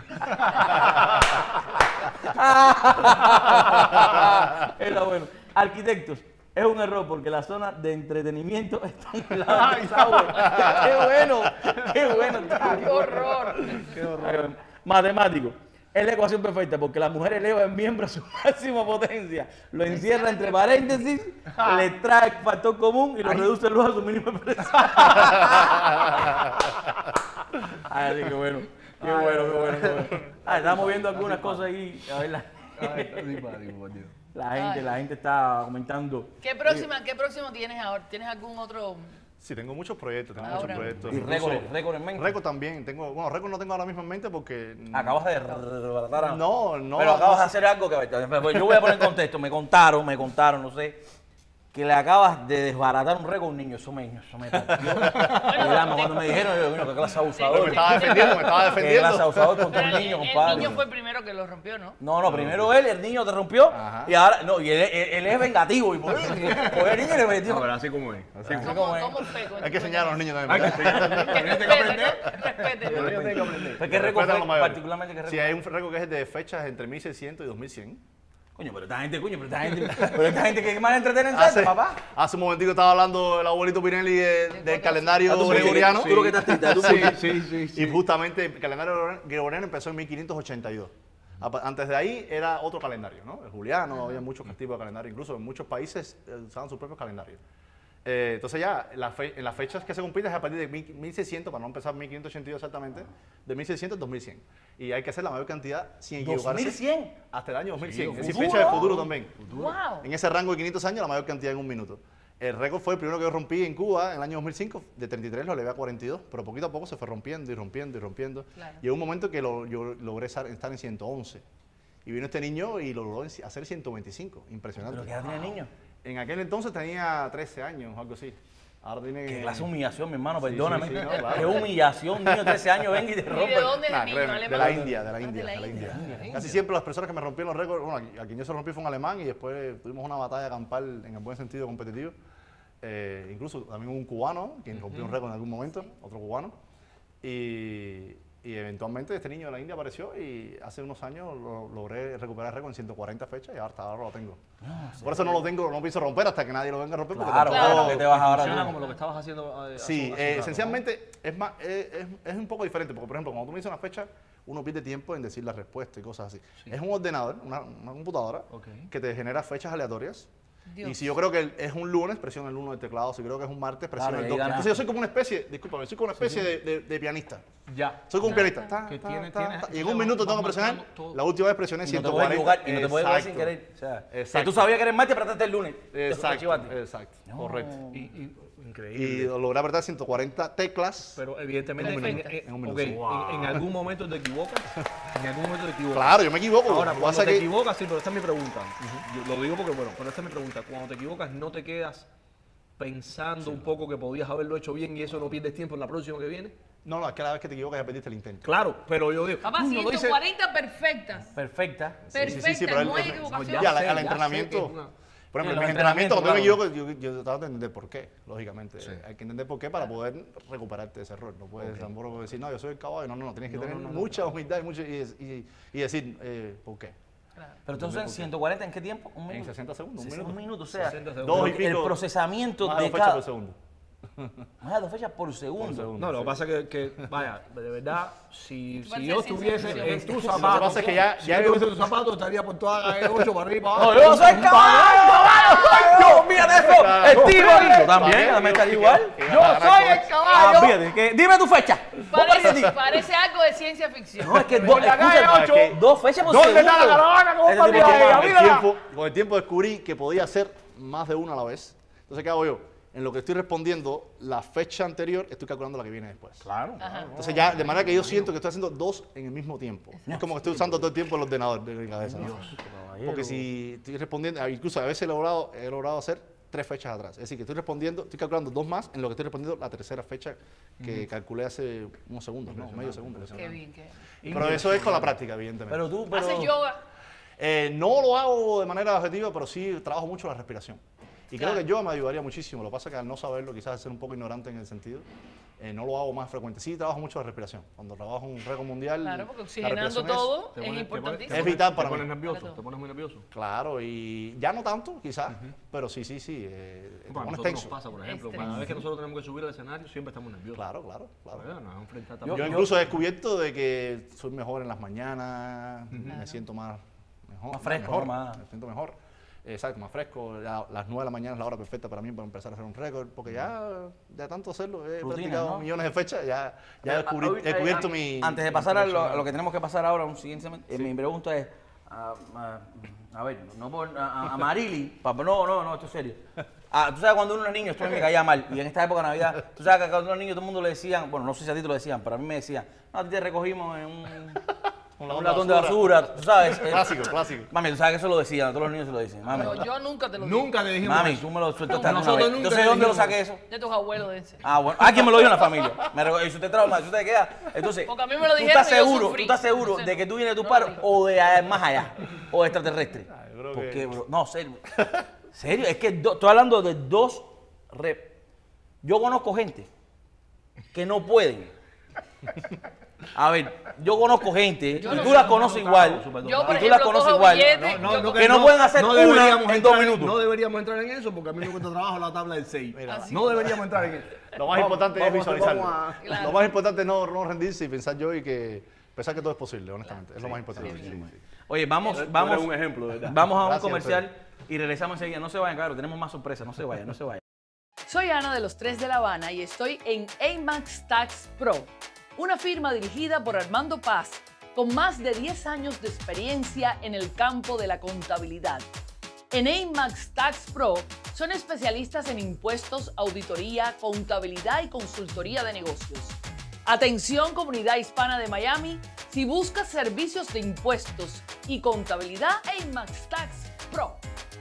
Está bueno. Arquitectos. Es un error porque la zona de entretenimiento está en la desagüe. ¡Qué bueno! ¡Qué bueno! ¡Qué horror! ¡Qué horror! Matemático. Es la ecuación perfecta porque la mujer eleva el miembro a su máxima potencia, lo encierra entre paréntesis, le trae el factor común y lo reduce luego a su mínima expresión. Ay, qué bueno. Qué bueno, qué bueno, qué bueno. Ah, estamos viendo algunas cosas ahí. A ver, la... Ay, sí, padre, por Dios. La gente, Ay. la gente está comentando. ¿Qué próxima, qué próximo tienes ahora? ¿Tienes algún otro? Sí, tengo muchos proyectos, tengo Ahora. muchos proyectos. ¿Y Incluso- récord, récord en mente? Récord también, tengo, bueno, récord no tengo ahora mismo en mente porque... Acabas de desbaratar a- No, no. Pero acabas de no, hacer algo que... pues yo voy a poner en contexto. Me contaron, me contaron, no sé, que le acabas de desbaratar un récord a un niño. Eso me, eso me partió. Cuidado, cuando me dijeron, yo, bueno, qué clase de abusador. Me estaba defendiendo, me estaba Qué defendiendo. clase de abusador contra Pero un el, niño, el compadre. niño fue el primero que lo rompió, ¿no? No, no, primero él, el niño te rompió. Ajá. Y ahora, no, y él, él- él es vengativo. Y por, por el niño le metió. No, pero así como es. Así como ¿Cómo, es. cómo fue? Cuéntame. Hay que enseñar a los niños también. Hay que ¿verdad? enseñar. También tiene que aprender. Respete. Los niños tienen que aprender. ¿Qué récord Respetan a fue los mayores. particularmente? ¿Qué récord? Sí, hay un récord que es de fechas entre mil seiscientos y dos mil cien. Coño, pero esta gente, coño, pero esta gente, pero esta gente que más entretienen Hace, papá. hace un momentico estaba hablando el abuelito Pinelli de- del calendario Ah, tú sí, gregoriano. tú lo que estás triste, tú Sí, sí, sí, sí. Y justamente el calendario gregoriano empezó en mil quinientos ochenta y dos. Apa- Antes de ahí era otro calendario, ¿no? El juliano, había muchos tipos de calendario, incluso en muchos países eh, usaban sus propios calendarios. Eh, entonces ya, la fe- en las fechas que se compiten es a partir de mil- mil seiscientos, para no empezar mil quinientos ochenta y dos exactamente, de mil seiscientos a dos mil cien. Y hay que hacer la mayor cantidad sin equivocarse. ¿dos mil cien? Hasta el año dos mil cien. Sí, es decir, futuro. fecha de futuro también. Wow. En ese rango de quinientos años, la mayor cantidad en un minuto. El récord fue el primero que yo rompí en Cuba en el año dos mil cinco, de treinta y tres lo elevé a cuarenta y dos, pero poquito a poco se fue rompiendo y rompiendo y rompiendo. Claro. Llegó un momento que lo- yo logré estar estar en ciento once. Y vino este niño y lo logró en- hacer ciento veinticinco. Impresionante. ¿Pero qué edad tiene el niño? En aquel entonces tenía trece años, algo así. Ahora tiene... Qué clase de humillación, mi hermano, Sí, perdóname. sí, sí, no, claro. Qué humillación, niño de trece años, venga y te ¿Y rompe. de dónde es Nah, el niño? créeme, ¿Alemán? de la India, de la Ah, India, de la de la India. India. Casi siempre las personas que me rompieron los récords, bueno, a quien yo se rompí fue un alemán y después tuvimos una batalla campal en el buen sentido competitivo. Eh, incluso también un cubano, quien rompió un récord en algún momento, otro cubano. Y, y eventualmente este niño de la India apareció y hace unos años lo- logré recuperar el récord en ciento cuarenta fechas y ahora, hasta ahora lo tengo. Por eso no lo tengo, no pienso romper hasta que nadie lo venga a romper. porque Claro, tampoco- claro, que te vas ahora Funciona tú. como lo que estabas haciendo. eh, hace- Sí, hace eh, un rato, esencialmente es, más, eh, es, es un poco diferente, porque por ejemplo, cuando tú me dices una fecha, uno pierde tiempo en decir la respuesta y cosas así. Es un ordenador, una, una computadora, Ok. que te genera fechas aleatorias. Dios. Y si yo creo que el- es un lunes, presiono el uno del teclado. Si creo que es un martes, presiono Claro, y el ahí dos. ganas. Entonces yo soy como una especie, discúlpame, soy como una especie de, de- de pianista. ¿no? Ya. Soy como un pianista. Ta, Que ta, tiene- ta, tiene- ta, y en entonces un minuto vas tengo que presionar. marcando todo. La última vez presioné Y no te ciento puedes cuarenta. equivocar, y no te puedes equivocar sin Exacto. querer. O sea, que Exacto. tú sabías que eres martes, pero trataste el lunes. Exacto, Chivaste. exacto, correcto. Y, y- Y increíble. logré apretar ciento cuarenta teclas. Pero evidentemente, En un en, minuto. en- En un minuto, ok, sí. en- en algún momento te equivocas. En algún momento te equivocas. Claro, yo me equivoco. Ahora, Lo que cuando pasa te es que- equivocas, sí, pero esta es mi pregunta. Yo lo digo porque, bueno, pero esta es mi pregunta. Cuando te equivocas, ¿no te quedas pensando un poco que podías haberlo hecho bien y eso no pierdes tiempo en la próxima que viene? No, no, es que cada vez que te equivocas ya perdiste el intento. Claro, pero yo digo, Papá, uno dice, ciento cuarenta perfectas. Perfecta. Perfectas, no hay el- equivocación. ya, al- sé, al ya entrenamiento. sé que es una- Por ejemplo, Sí, en los mis entrenamientos, cuando yo me entrenamientos, equivoco, yo, yo trato de entender por qué, lógicamente. Hay que entender por qué para poder recuperarte de ese error. No puedes tampoco decir, no, yo soy el caballo. No, no, no. Tienes que No, tener no, no, mucha humildad y, mucho, y, y- y decir eh, por qué. Pero entonces en ciento cuarenta, ¿en qué tiempo? Un minuto. En sesenta segundos, un Sesenta- minuto. Un minuto, o sea, sesenta segundos. Dos y el pico, procesamiento más de de dos fechas cada... por segundo. Más de dos fechas por segundo. segundo. No, lo que pasa es que, que, vaya, de verdad, si, Parece si yo ciencia estuviese ficción. en tus Lo que zapatos, pasa es que ya- si ya yo yo- estuviese en tus zapatos, estaría por toda la ocho para arriba. ¡No, yo soy el caballo! ¡Caballo! ¡Mira eso! ¡El tío! Yo también, También, también está que- igual. que- que ¡Yo agarrar soy con- el caballo! Ah, fíjate, que- dime tu fecha. Parece, parece algo de ciencia ficción. No, es que dos, la calle escucha, ocho. que dos fechas por ¿Dónde segundo. está la caravana? ¿Cómo Ese está tipo mi de amiga? Con el, mírala. tiempo, con el tiempo descubrí que podía hacer más de una a la vez. Entonces, ¿qué hago yo? En lo que estoy respondiendo, la fecha anterior, estoy calculando la que viene después. Claro. Entonces ya, de manera que yo siento que estoy haciendo dos en el mismo tiempo. Es como que estoy usando todo el tiempo el ordenador de mi cabeza. ¿no? Porque si estoy respondiendo, incluso a veces he logrado, he logrado hacer tres fechas atrás. Es decir, que estoy respondiendo, estoy calculando dos más en lo que estoy respondiendo la tercera fecha que calculé hace unos segundos, ¿no? Medio segundo. Qué bien, qué bien. Pero eso es con la práctica, evidentemente. Pero tú, pero... ¿Haces yoga? Eh, no lo hago de manera objetiva, pero sí trabajo mucho la respiración. Y Claro. creo que yo me ayudaría muchísimo. Lo que pasa es que al no saberlo, quizás ser un poco ignorante en el sentido, eh, no lo hago más frecuente. Sí trabajo mucho la respiración. Cuando trabajo un récord mundial, Claro, porque la oxigenando respiración todo Te es pones- te pones- importantísimo. te Es pones- vital para Te pones mí. nervioso, Para te pones muy nervioso. Claro, y ya no tanto, quizás, pero sí, sí, sí. Eh, te Bueno, a pones nosotros nos tenso. pasa, por ejemplo, Estrés. cada vez que nosotros tenemos que subir al escenario, siempre estamos nerviosos. Claro, claro, claro. ¿Verdad? Nos vamos a enfrentar Yo, también. incluso he descubierto de que soy mejor en las mañanas, me siento más, mejor, Más fresco, mejor, ¿no? Más- me siento mejor. Exacto, más fresco. Ya las nueve de la mañana es la hora perfecta para mí para empezar a hacer un récord, porque ya de tanto hacerlo, he Rutina, practicado ¿no? millones de fechas, ya, ya he, Ah, descubrí- ah, he descubierto ah, mi... Antes de mi pasar a lo, colección. a lo que tenemos que pasar ahora, un siguiente, segmento, eh, mi pregunta es, a, a- a ver, no por, a, a Marili, papá, no, no, no, esto es serio. Ah, tú sabes cuando uno era niño, esto a mí me caía mal. Y en esta época de Navidad, tú sabes que cuando uno era niño todo el mundo le decían, bueno, no sé si a ti te lo decían, pero a mí me decían, no, a ti te recogimos en un, un latón de basura, tú sabes. eh, Clásico, clásico. Mami, tú sabes que eso lo decían, a todos los niños se lo dicen. Mami, Pero yo nunca te lo dije. Nunca te dijimos mami, eso. tú me lo sueltaste No, alguna nosotros vez. nunca Entonces, te ¿de dónde lo dijimos saqué eso? De tus abuelos, dice. Ah, bueno. Ah, ¿quién me lo dijo en la familia? Me reco- eso te trauma, eso te queda. Entonces, Porque a mí me lo ¿tú dijeron estás y yo seguro, sufrí. tú estás seguro Entonces, de que tú vienes de tu no paro lo digo. o de eh, más allá? O extraterrestre. creo ¿Por que- qué, bro? No, serio. Serio, es que do- estoy hablando de dos... re- Yo conozco gente que no pueden. A ver, yo conozco gente, Yo y no tú sé, las conoces igual, Yo, por y tú las ejemplo, conoces cojo igual, billetes, No, yo no, que no pueden hacer no una deberíamos en entrar dos minutos. No deberíamos entrar en eso porque a mí me cuesta trabajo la tabla del seis. Así. No deberíamos entrar en eso. Lo más Vamos, importante vamos, es visualizarlo. vamos a- Claro. Lo más importante es no, no rendirse y pensar yo y que pensar que todo es posible, honestamente. Es lo más importante. Oye, vamos, Tú eres vamos, un ejemplo, de verdad. vamos a un Gracias, comercial y regresamos enseguida. No se vayan, claro, tenemos más sorpresas, no se vayan, no se vayan. Soy Ana de los Tres de La Habana y estoy en Amax Tax Pro, una firma dirigida por Armando Paz, con más de diez años de experiencia en el campo de la contabilidad. En Amax Tax Pro son especialistas en impuestos, auditoría, contabilidad y consultoría de negocios. Atención, comunidad hispana de Miami, si buscas servicios de impuestos y contabilidad, Amax Tax Pro.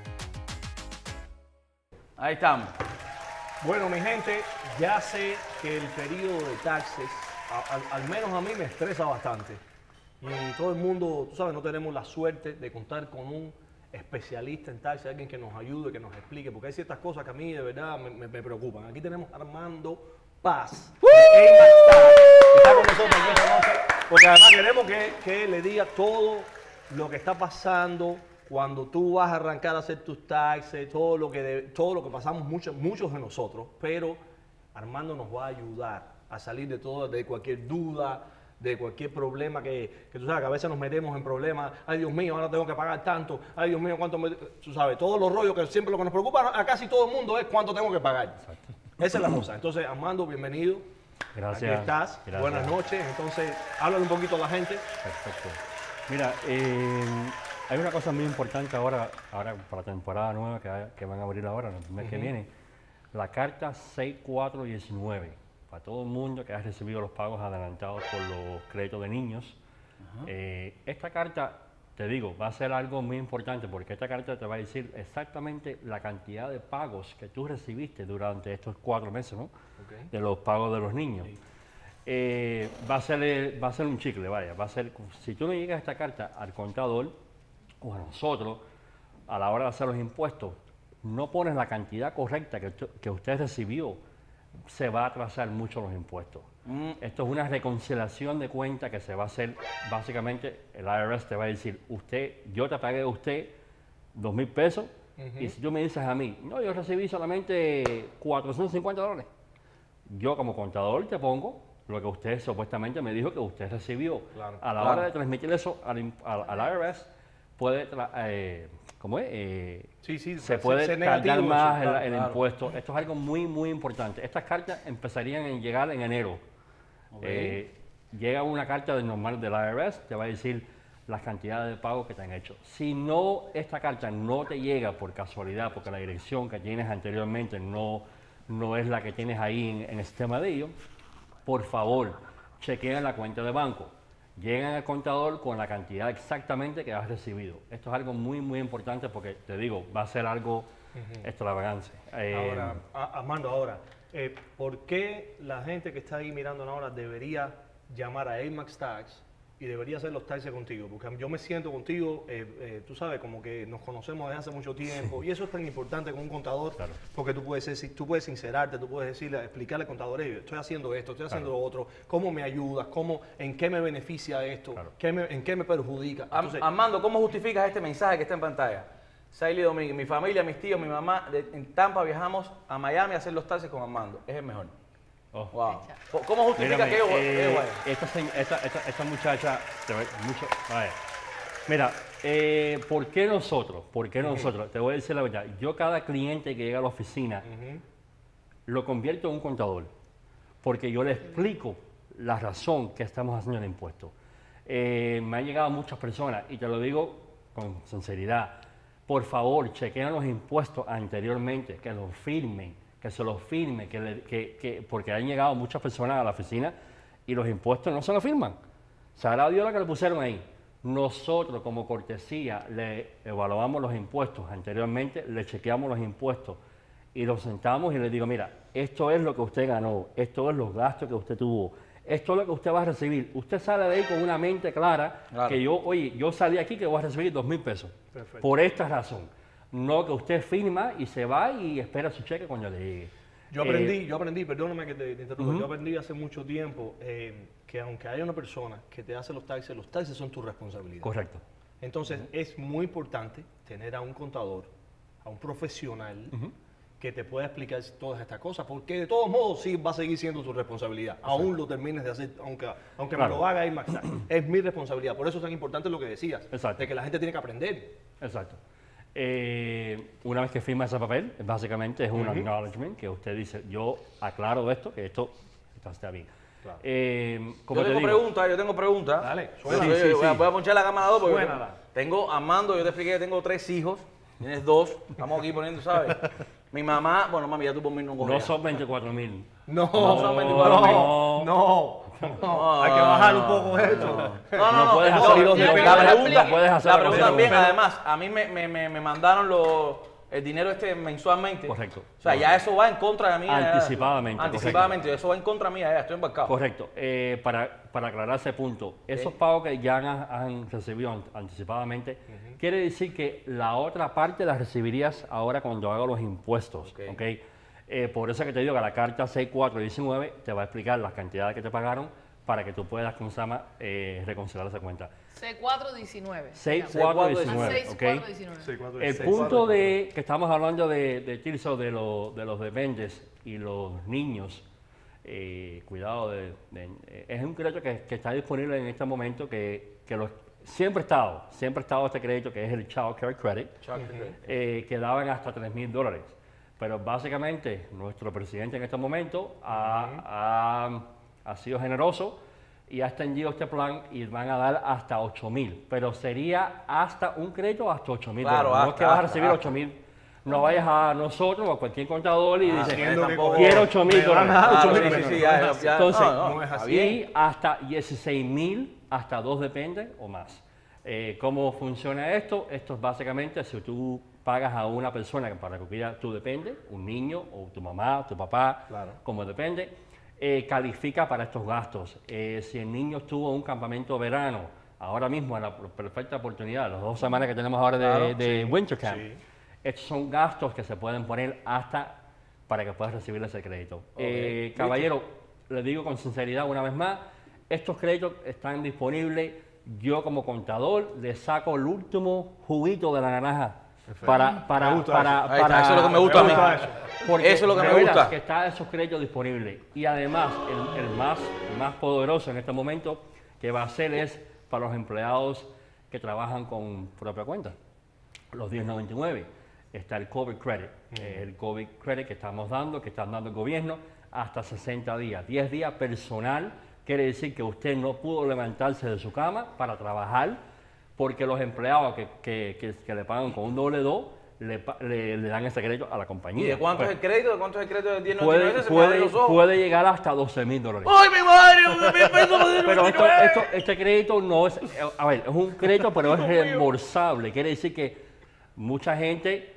Ahí estamos. Bueno, mi gente, ya sé que el periodo de taxes, a- al, al menos a mí me estresa bastante. Y todo el mundo, tú sabes, no tenemos la suerte de contar con un especialista en taxes, alguien que nos ayude, que nos explique, porque hay ciertas cosas que a mí de verdad me, me- me preocupan. Aquí tenemos a Armando Paz, de Amax Tax, que está con nosotros aquí esta noche, porque además queremos que, que le diga todo lo que está pasando cuando tú vas a arrancar a hacer tus taxes, todo lo que, de- todo lo que pasamos muchos, muchos de nosotros, pero Armando nos va a ayudar a salir de todo, de cualquier duda, de cualquier problema que, que tú sabes que a veces nos metemos en problemas. Ay, Dios mío, ahora tengo que pagar tanto. Ay, Dios mío, cuánto me... Tú sabes, todos los rollos que siempre lo que nos preocupa a casi todo el mundo es cuánto tengo que pagar. Esa es la cosa. Entonces, Armando, bienvenido. Gracias. Aquí estás. Gracias. Buenas noches. Entonces, háblale un poquito a la gente. Perfecto. Mira, eh, hay una cosa muy importante ahora, ahora para la temporada nueva que, hay- que van a abrir ahora, el mes que Ujú. viene. La carta seis cuatro diecinueve, para todo el mundo que ha recibido los pagos adelantados por los créditos de niños. Eh, esta carta, te digo, va a ser algo muy importante porque esta carta te va a decir exactamente la cantidad de pagos que tú recibiste durante estos cuatro meses, ¿no? De los pagos de los niños. Eh, va, a ser, el- va a ser un chicle, vaya. Va a ser, si tú no llegas a esta carta al contador o a nosotros, a la hora de hacer los impuestos, no pones la cantidad correcta que, tu- que usted recibió, se va a atrasar mucho los impuestos. Esto es una reconciliación de cuenta que se va a hacer, básicamente, el I R S te va a decir, usted, yo te pagué a usted dos mil pesos, Ujú. y si tú me dices a mí, no, yo recibí solamente cuatrocientos cincuenta dólares, yo como contador te pongo lo que usted supuestamente me dijo que usted recibió. Claro. A la Claro. hora de transmitir eso al, im- al- al I R S, puede, tra- eh, ¿cómo es? Eh, Sí, sí, se ser- puede ser tardar negativo más eso, el, claro, el claro. impuesto. Esto es algo muy, muy importante. Estas cartas empezarían a llegar en enero. Ok. Eh, llega una carta del normal del I R S, te va a decir las cantidades de pagos que te han hecho. Si no, esta carta no te llega por casualidad, porque la dirección que tienes anteriormente no, no es la que tienes ahí en, en el sistema de ellos, por favor, chequeen la cuenta de banco. Llegan al contador con la cantidad exactamente que has recibido. Esto es algo muy, muy importante porque, te digo, va a ser algo Ujú. extravagante. Eh, Ahora, a- Armando, ahora, eh, ¿por qué la gente que está ahí mirando ahora debería llamar a Amax Tax y debería hacer los taxes contigo? Porque yo me siento contigo, eh, eh, tú sabes, como que nos conocemos desde hace mucho tiempo y eso es tan importante con un contador porque tú puedes, ser- tú puedes sincerarte, tú puedes decirle, explicarle al contador, "Ey, estoy haciendo esto, estoy haciendo Claro. lo otro, ¿cómo me ayudas? ¿Cómo, ¿En qué me beneficia esto? ¿Qué me- ¿En qué me perjudica? Am- Entonces, Armando, ¿cómo justificas este mensaje que está en pantalla? Saily Domínguez, mi familia, mis tíos, mi mamá, de- en Tampa viajamos a Miami a hacer los taxes con Armando. Es el mejor. Wow. ¿Cómo justifica Mírame, que yo, eh, eh, vaya? esta, se- esta, esta, esta muchacha, te voy- mucho, vaya. Mira, eh, ¿por qué nosotros? ¿Por qué Ujú. nosotros? Te voy a decir la verdad. Yo cada cliente que llega a la oficina lo convierto en un contador, porque yo le explico la razón que estamos haciendo el impuesto. Eh, me han llegado muchas personas y te lo digo con sinceridad, por favor, chequen los impuestos anteriormente, que los firmen, que se los firmen, que, le- que, que- porque han llegado muchas personas a la oficina y los impuestos no se los firman. Sabrá Dios lo que le pusieron ahí. Nosotros, como cortesía, le evaluamos los impuestos anteriormente, le chequeamos los impuestos y los sentamos y le digo, mira, esto es lo que usted ganó, esto es los gastos que usted tuvo, esto es lo que usted va a recibir. Usted sale de ahí con una mente clara Claro. que yo, oye, yo salí aquí que voy a recibir dos mil pesos. Perfecto. Por esta razón. No que usted firma y se va y espera su cheque cuando le llegue. Yo Eh, aprendí, yo aprendí, perdóname que te, te interrumpa, Ujú. yo aprendí hace mucho tiempo eh, que aunque haya una persona que te hace los taxes, los taxes son tu responsabilidad. Correcto. Entonces es muy importante tener a un contador, a un profesional que te pueda explicar todas estas cosas, porque de todos modos sí va a seguir siendo tu responsabilidad, aún lo termines de hacer, aunque, aunque Claro. me lo haga Max Tax. Es mi responsabilidad, por eso es tan importante lo que decías, Exacto. de que la gente tiene que aprender. Exacto. Eh, una vez que firma ese papel, básicamente es un Ujú. acknowledgement que usted dice, yo aclaro esto, que esto esto está bien. Claro. Eh, como Yo te tengo digo, preguntas, yo tengo preguntas. Dale, Yo- suena. yo- Sí, sí, voy, a, sí. voy a ponchar la cámara dos porque Suénala. tengo a Armando, yo te expliqué que tengo tres hijos, tienes dos, estamos aquí poniendo, ¿sabes? Mi mamá, bueno, mami, ya tú por mí no coges. no son veinticuatro mil. No, No son veinticuatro mil. no, no, no, hay que bajar un poco esto. No, no, no, No puedes no, hacer no, los la de- pregunta, no puedes hacer la lo que pregunta sea, también, pero- además, a mí me, me, me, me mandaron los, el dinero este mensualmente. Correcto. O sea, ya eso va en contra de mí. ya. Anticipadamente, Anticipadamente, eso va en contra mía, ya estoy embarcado. Correcto. Eh, para, para aclarar ese punto, esos pagos que ya han, han recibido an- anticipadamente, quiere decir que la otra parte la recibirías ahora cuando haga los impuestos. Ok. ¿Ok? Eh, por eso que te digo que la carta seis cuatro diecinueve te va a explicar las cantidades que te pagaron para que tú puedas, ¿cómo se llama?, eh, reconciliar esa cuenta. C cuatro diecinueve. seis cuatro Ah, diecinueve, seis cuatro ¿ok? diecinueve. El punto de que estamos hablando de, de Tirso, de, lo- de los dependes y los niños, eh, cuidado, de, de- eh, es un crédito que, que está disponible en este momento, que, que los- siempre ha estado, siempre ha estado este crédito que es el Child Care Credit, eh, que daban hasta tres mil dólares. Pero básicamente nuestro presidente en este momento ha, ha- ha sido generoso y ha extendido este plan y van a dar hasta ocho mil. Pero sería hasta un crédito hasta ocho mil Claro, dólares. No es hasta, que vas a hasta, recibir hasta. ocho mil. No vayas a nosotros o a cualquier contador y Ah, dices, haciendo que como- quiero ocho mil me van a dar dólares. ocho Claro, mil, sí, pero sí, no ya, es ya, así. ya, Entonces, no, no, no es está así. bien. y hasta dieciséis mil, hasta dos dependen o más. Eh, ¿Cómo funciona esto? Esto es básicamente si tú pagas a una persona para que cuida tu depende, un niño o tu mamá, tu papá, Claro. como depende, eh, califica para estos gastos. Eh, si el niño estuvo en un campamento de verano, ahora mismo es la perfecta oportunidad, las dos semanas que tenemos ahora de, Claro, de Winter Camp, sí. estos son gastos que se pueden poner hasta para que puedas recibir ese crédito. Eh, listo. caballero, le digo con sinceridad una vez más, estos créditos están disponibles. Yo como contador le saco el último juguito de la naranja para para Me gusta para, eso. Ahí está, para- eso es lo que me gusta a mí. Me gusta eso. porque Eso es lo que de me veras gusta. que está esos créditos disponibles. Y además, el, el más, el más poderoso en este momento que va a ser es para los empleados que trabajan con propia cuenta, los diez noventa y nueve. Está el COVID Credit, eh, el COVID Credit que estamos dando, que está dando el gobierno, hasta sesenta días. diez días personal, quiere decir que usted no pudo levantarse de su cama para trabajar, porque los empleados que, que, que, que le pagan con un doble dos, le, pa- le, le dan ese crédito a la compañía. ¿Y de cuánto Pues, es el crédito? ¿De cuánto es el crédito de diez noventa y puede, nueve? Se me abren puede, los ojos. puede llegar hasta doce mil dólares. ¡Ay, mi madre! ¡Un mil pesos por diez Pero noventa y esto, nueve! esto, este crédito no es, eh, a ver, es un crédito, pero es reembolsable. Quiere decir que mucha gente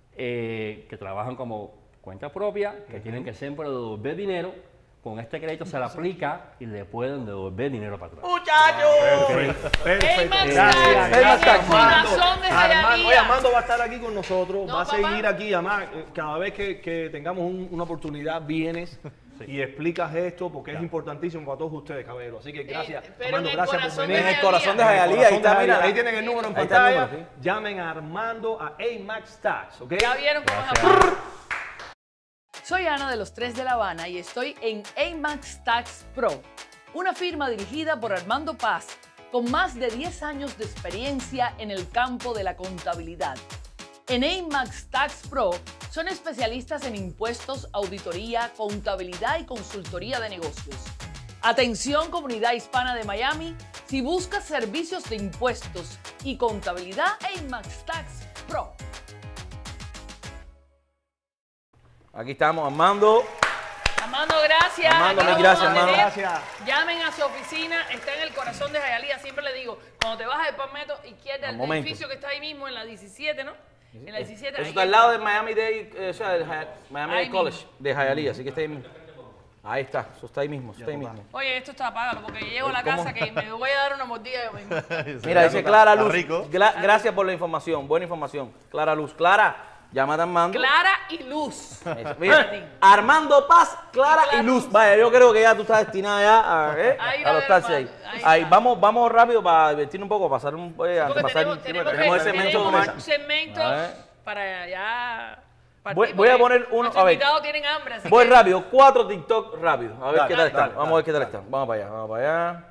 eh, que trabajan como cuenta propia, que tienen que siempre devolver dinero, con este crédito se le aplica y le pueden devolver dinero para atrás. ¡Muchachos! Hey, Max Gracias, Tax, gracias, el corazón de Armando, Jayalía. oye, Armando va a estar aquí con nosotros, No, va a papá. seguir aquí, además, eh, cada vez que, que tengamos un- una oportunidad vienes y explicas esto porque es importantísimo para todos ustedes, caballero. Así que gracias, Eh, pero Armando, en el gracias corazón por de venir. En el corazón de En el Jayalía, ahí corazón está, de Jayalía. mira. Ahí tienen el número en Ahí está el pantalla. número, Llamen a Armando a A-Max Tax, ¿ok? ¿Ya vieron cómo es Gracias. Armando? Soy Ana de los Tres de La Habana y estoy en A-Max Tax Pro, una firma dirigida por Armando Paz, con más de diez años de experiencia en el campo de la contabilidad. En A-Max Tax Pro son especialistas en impuestos, auditoría, contabilidad y consultoría de negocios. Atención, comunidad hispana de Miami, si buscas servicios de impuestos y contabilidad en MaxTax Pro. Aquí estamos, Armando. Armando, gracias. Armando, Aquí mil lo gracias, vamos a Armando. tener. Llamen a su oficina, está en el corazón de Hialeah. Siempre le digo, cuando te bajas del Palmetto, izquierda, Un el momento. edificio que está ahí mismo en la diecisiete, ¿no? En la diecisiete. Eso ahí está al lado del Miami-Dade, eh, o sea, del Hi- Miami-Dade Ahí College, mismo. de Hialeah, así que está ahí mismo. Ahí está, eso está ahí mismo, eso está ahí mismo. Oye, esto está apágalo porque llego a la ¿Cómo? casa que me voy a dar una mordida yo mismo. Mira, dice Clara Luz. rico. Gla- gracias por la información, buena información. Clara Luz. Clara, llama a Armando. Clara y Luz. Eso, mira, Armando Paz, Clara y Luz. Vaya, yo creo que ya tú estás destinada ya a, eh, Ahí a va los a taxis ver, ahí. ahí Ahí, está. vamos, vamos rápido para divertirnos un poco, pasar un eh, antes de Porque pasar tenemos, tenemos, que- tenemos el segmento tenemos más- un segmento A ver. para ya partir, Voy, voy a porque poner uno, nuestros a ver. invitados tienen hambre, así Voy que- rápido, cuatro TikTok rápido. A ver Dale, qué tal dale, están. dale, Vamos a ver qué tal están. Vamos para allá, vamos para allá.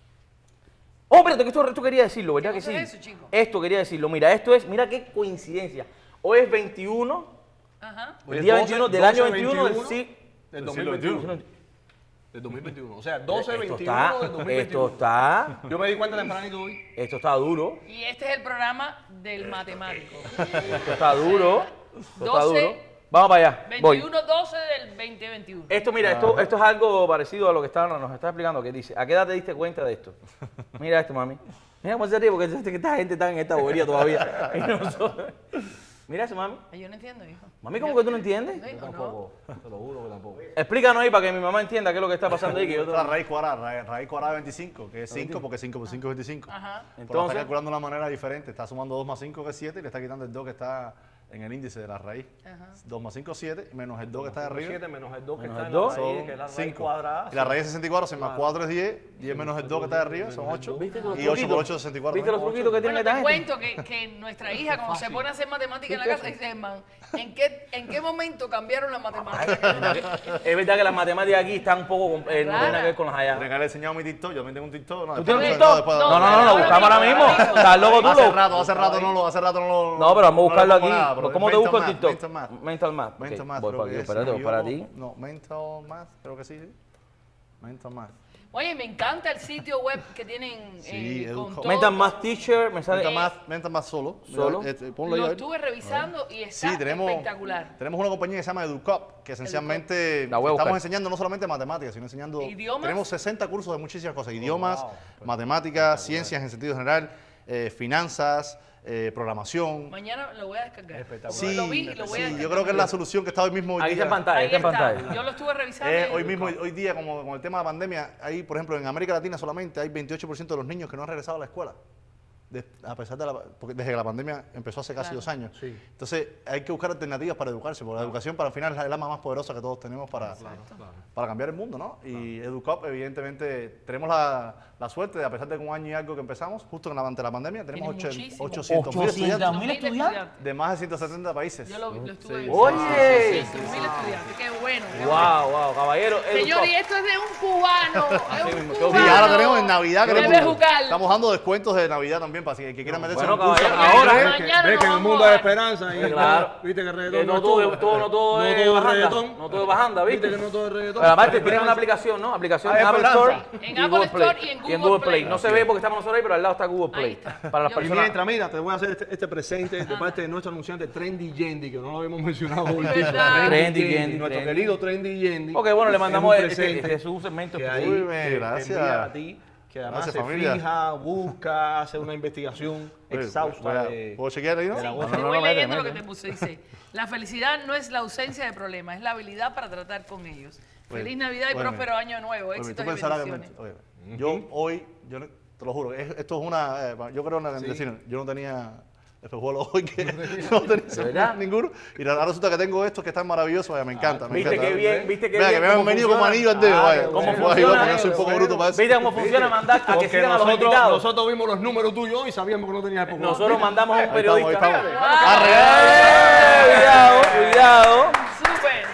Oh, espérate, que esto, esto quería decirlo, ¿verdad que cosa sí? es eso, chico? Esto quería decirlo. Mira, esto es, mira qué coincidencia. Hoy es veintiuno, Ajá. el día veintiuno del año veintiuno del veintiuno sí. del dos mil veintiuno. Del dos mil veintiuno. O sea, doce Esto veintiuno está, del dos mil veintiuno. esto está, Yo me di cuenta tempranito hoy. esto está duro, Y este es el programa del matemático. esto está duro, esto está doce, duro. Vamos para allá, voy. veintiuno doce del veinte veintiuno. Esto, mira, esto, esto es algo parecido a lo que está, nos está explicando, que dice, ¿a qué edad te diste cuenta de esto? Mira esto, mami. Mira cómo se ríe, porque que esta gente está en esta bobería todavía. Y nosotros- Mira eso, mami. Ay, yo no entiendo, hijo. Mami, ¿cómo que tú no entiendes? No, no. Tampoco, te lo juro que tampoco. Explícanos ahí para que mi mamá entienda qué es lo que está pasando ahí. Que yo La raíz cuadrada, ra- raíz cuadrada de veinticinco, que es cinco porque cinco por cinco es veinticinco. Ajá. Pero la Entonces- está calculando de una manera diferente. Está sumando dos más cinco que es siete y le está quitando el dos que está en el índice de la raíz. Ajá. dos más cinco, siete, menos el dos que está de arriba. siete menos el dos que Menos está el en dos, la raíz, Son que es la raíz cinco. cuadrada. Y la raíz es sesenta y cuatro, seis más cuatro es diez, diez menos el dos que está de arriba son ocho. ¿Viste los Y ocho por truquitos? ocho es sesenta y cuatro. ¿Viste los truquitos que tiene Bueno, esta te gente? cuento que, que nuestra hija, cuando se pone a hacer matemáticas en la casa, dice, man, ¿en qué, ¿en qué momento cambiaron las matemáticas? Es verdad que las matemáticas aquí están un poco, com- eh, no tienen nada que ver con las allá. Tengo que haberle enseñado mi TikTok, yo también tengo un TikTok. No, ¿Tú después- tienes un no, TikTok? después- No, no, no, lo ahora buscamos ahora mismo, mismo. ahora mismo. Estás loco tú. Hace lo- rato, hace rato no lo, hace rato no lo. No, pero vamos a buscarlo no le pongo aquí. nada, pero ¿Cómo es te busco el mental TikTok? math, Mental math. Mental Math. Mental Ok, math, voy creo para que aquí, es, espérate, si voy no para me ti. equivoco. No, mental math, creo que sí. Mental math. Oye, me encanta el sitio web que tienen Sí, eh, Edu- con todo. Mental Math Teacher, me sale. Mental math, mental math solo. ¿Solo? Mira, este, ponlo ahí, Lo a ver. estuve revisando y está Sí, tenemos, espectacular. tenemos una compañía que se llama Educop, que esencialmente La voy a estamos buscar. enseñando no solamente matemáticas, sino enseñando... ¿Idiomas? Tenemos sesenta cursos de muchísimas cosas, idiomas, matemáticas, ciencias en sentido general, eh, finanzas, eh, programación. Mañana lo voy a descargar. Sí, lo vi y lo voy a sí, descargar. yo creo que es la solución que está hoy mismo. Hoy Ahí está día. en pantalla, Ahí está en está. pantalla. Yo lo estuve revisando. Eh, y- hoy mismo, hoy día, como con el tema de la pandemia, hay, por ejemplo, en América Latina solamente hay veintiocho por ciento de los niños que no han regresado a la escuela. De- a pesar de la, porque desde que la pandemia empezó hace casi Claro. dos años. Entonces hay que buscar alternativas para educarse, porque la educación para el final es el arma más poderosa que todos tenemos para, para cambiar el mundo, ¿no? Y Educop, evidentemente, tenemos la, la suerte de, a pesar de que un año y algo que empezamos, justo en la, ante la pandemia, tenemos Tiene ocho- muchísimo. ochocientos mil ochocientos estudiantes mil estudiantes. de más de ciento setenta países. Yo lo, lo estuve Sí. viendo. Oye. Sí, mil estudiantes. Qué bueno. qué bueno. Wow, wow, caballero. Señor, y Educop. esto es de un cubano. Es un mismo, qué cubano. Y ahora tenemos en Navidad, Debe queremos, jugar. estamos dando descuentos de Navidad también para que, que quieran meterse Bueno, en un curso. caballero, ahora, Ves que, Mañana ves nos que en el vamos mundo a- hay esperanza. Y Claro. Viste que el reggaetón Que no es todo, todo, no todo no es todo es bajanda. reggaetón. No todo es bajanda, ¿viste? Viste que no todo es reggaetón. Pero aparte Hay tienen una esperanza. aplicación, ¿no? Aplicación Hay en Apple esperanza. Store En y Apple Google Store Play. y en Y en Google Google Play. Play. No se ve porque estamos nosotros ahí, pero al lado está Google Ahí Play. está. Para las Yo- Y personas. mientras, mira, te voy a hacer este, este presente de parte de nuestro anunciante Trendy Yendi, que no lo habíamos mencionado hoy. verdad. Trendy Yendi, Nuestro Trendy. querido Trendy Yendi. Ok, bueno, le Es mandamos un este, presente este es un segmento que especial. ahí Uy, te- te gracias. envía a ti, que además Gracias, se familia. fija, busca, hace una investigación Oye, exhausta. voy a- de- ¿Puedo chequear ahí, no? de la No, web. no, Te no, voy no, mete, leyendo lo que mete. te puse. Dice, la felicidad no es la ausencia de problemas, es la habilidad para tratar con ellos. Oye, Feliz Navidad y oye, próspero año nuevo. Oye, Éxitos tú y pensarás que bendiciones. me- oye, yo hoy, yo no- te lo juro, es- esto es una, eh, yo creo en el destino, yo no tenía espejuelos hoy que no tenía verdad? ninguno, y ahora resulta que tengo estos que están maravillosos, vaya, me encanta, me ¿Viste encanta. qué bien? ¿Viste qué Vea, bien que me han cómo venido como funciona? anillo al dedo, Ah, vaya. ¿cómo Ay, funciona igual, porque yo eso? soy un poco bruto para eso. ¿Viste cómo funciona mandar a que Porque sigan a los nosotros, invitados? nosotros vimos los números tuyos y sabíamos que no tenías espejuelos. Nosotros mandamos a un Ahí estamos, ahí periodista. estamos. ¡Eh! Cuidado, cuidado. Súper.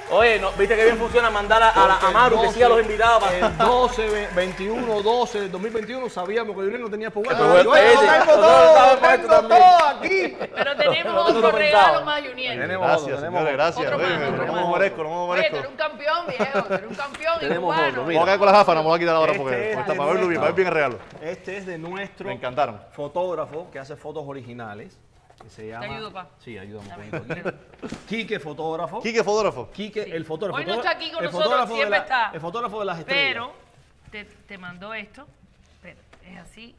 Oye, no, ¿viste que bien funciona mandar a, a, la, a Maru que siga a los invitados? Para... El doce, veintiuno, doce del dos mil veintiuno sabíamos que Junior no tenía por Pero bueno, este, tengo todo, tengo todo aquí. Pero tenemos otro regalo más, Junior. Gracias, señores, gracias. Otro más, Oye, otro no más. me merezco, no me Oye, tú merezco. eres un campeón, viejo. Tú eres un campeón y Tenemos cubano. otro, mira. Vamos a quedar con las gafas, no me voy a quitar ahora Este porque es está de para verlo bien, para ver bien el regalo. Este es de nuestro Me encantaron. fotógrafo que hace fotos originales. Que se llama. Te ayudo, pa. Sí, ayúdame un poquito aquí. Quique, fotógrafo. Quique, fotógrafo. Quique, el fotógrafo. Hoy no está aquí con el nosotros, fotógrafo de siempre la- está. El fotógrafo de las estrellas. Pero te, te mandó esto. Espera, es así.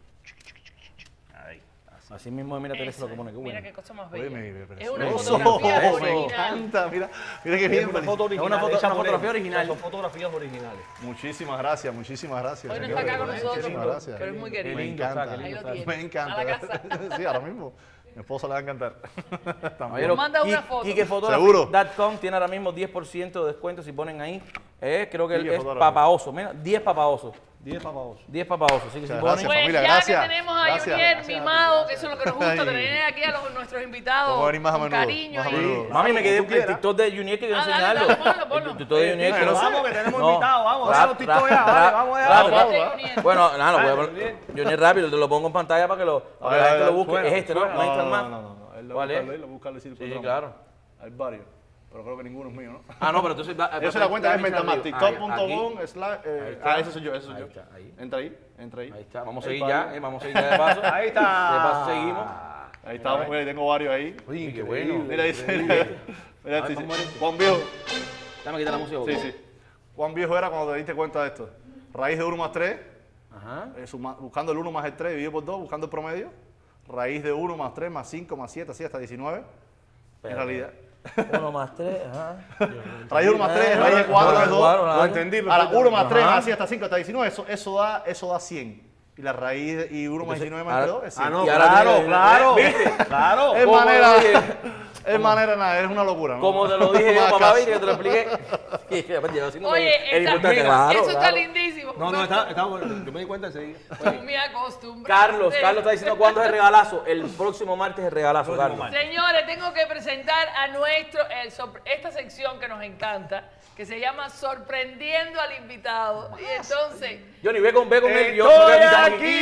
Ahí. Así mismo, mira, Teresa Eso lo que pone. es. Qué bueno. Mira qué cosa más Oye, bella. me- me- Es una precioso. fotografía Me original. encanta, mira, mira qué bien. Es una foto Es original. una foto- hecha una por fotografía él. original. Son fotografías originales. Muchísimas gracias, muchísimas gracias. Hoy no señores. está acá con nosotros, Muchísimas pero- gracias. pero es muy querido. Me Qué lindo encanta. está, qué lindo está. Me encanta. A la casa. Sí, ahora mismo. Mi esposa le va a encantar. Caballero, Manda una Qui- foto. Quique Seguro. Photography punto com tiene ahora mismo diez por ciento de descuento si ponen ahí. Eh, creo que Quique es Photography. papaoso. Mira, diez papaosos. diez papaosos. diez papaosos. Así que si Muchas ponen... gracias, Pues familia, ya gracias. que tenemos a Gracias. Junior Gracias. mimado, que eso es lo que nos gusta, Ay. tener aquí a los, nuestros invitados Vamos a venir más a con menudo, cariño. más a y- menudo. Mami, me quedé Como en tú el quieras. TikTok de Junior que quiero Ah, dale, enseñarlo. dale, ponlo, ponlo. El TikTok de Junior que Pero no sé. vamos, que tenemos No. invitados, vamos, Rap, hacer los TikTok ya, rap, vale, rap, vamos allá, rap, vamos, rap. vamos. Junior. Bueno, nada, lo voy a Vale, poner. bien. Junior rápido, te lo pongo en pantalla para que, lo, para que Ay, la gente ay, lo busque. fuera, Es este, ¿no? fuera. No hay tal más. No, no, no. Él lo ¿Cuál busca, es? él lo busca, le sirve Sí, por claro. Hay varios, pero creo que ninguno es mío, ¿no? Ah, no, pero entonces... da- Esa es la cuenta que es Metamask, Ahí, tiktok punto aquí. com slash... Ahí eh, está. Ah, ese soy yo, ese soy Ahí yo. está, ahí. Entra ahí, entra ahí. Ahí está, vamos a Ahí seguir para- ya, eh, vamos a seguir ya de paso. Ahí está. De paso seguimos. Ahí estamos, güey, tengo varios ahí. Uy, qué bueno. Mira, dice, mira, mira, A ver, dice, ¿cómo eres? Juan Viejo. Dame quitar la música. Sí, sí. Juan Viejo era cuando te diste cuenta de esto. Raíz de uno más tres, Ajá. eh, suma- buscando el uno más el tres dividido por dos, buscando el promedio. Raíz de uno más tres más cinco más siete, así hasta diecinueve. En realidad. Uno más tres, ajá. Raíz de uno más tres, Eh, raíz de cuatro bueno, es dos. claro, Lo claro. entendí. Ahora, uno más tres Ajá. más así hasta cinco hasta diecinueve, eso, eso, da, eso da cien. Y la raíz de, y uno más Entonces, diecinueve más ahora- dos es cien. Ah, no, Y ahora claro, tiene- claro. ¿Viste? Claro. Es ¿Cómo manera, lo dije? es manera nada, es una locura, ¿no? Como te lo dije yo, Más papá, caso. viste que te lo expliqué. Y que, pues, yo haciéndome Oye, el esta- importante, mira, claro, eso está claro. lindísimo. No, no, está, está bueno. Yo me di cuenta enseguida. Tú me acostumbraste. Carlos, Carlos está diciendo cuándo es el regalazo. El próximo martes es el regalazo, Próximo Carlos. martes. Señores, tengo que presentar a nuestro, el sor- esta sección que nos encanta, que se llama Sorprendiendo al Invitado. Y entonces, Johnny, ve con, ve con él. Yo Estoy yo-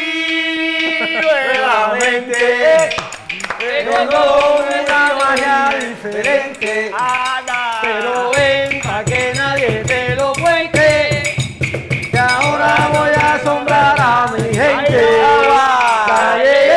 aquí nuevamente. vengo Con una magia diferente. Pero ven pa' que nadie te lo cuente. Que ahora voy a asombrar a mi gente. Ya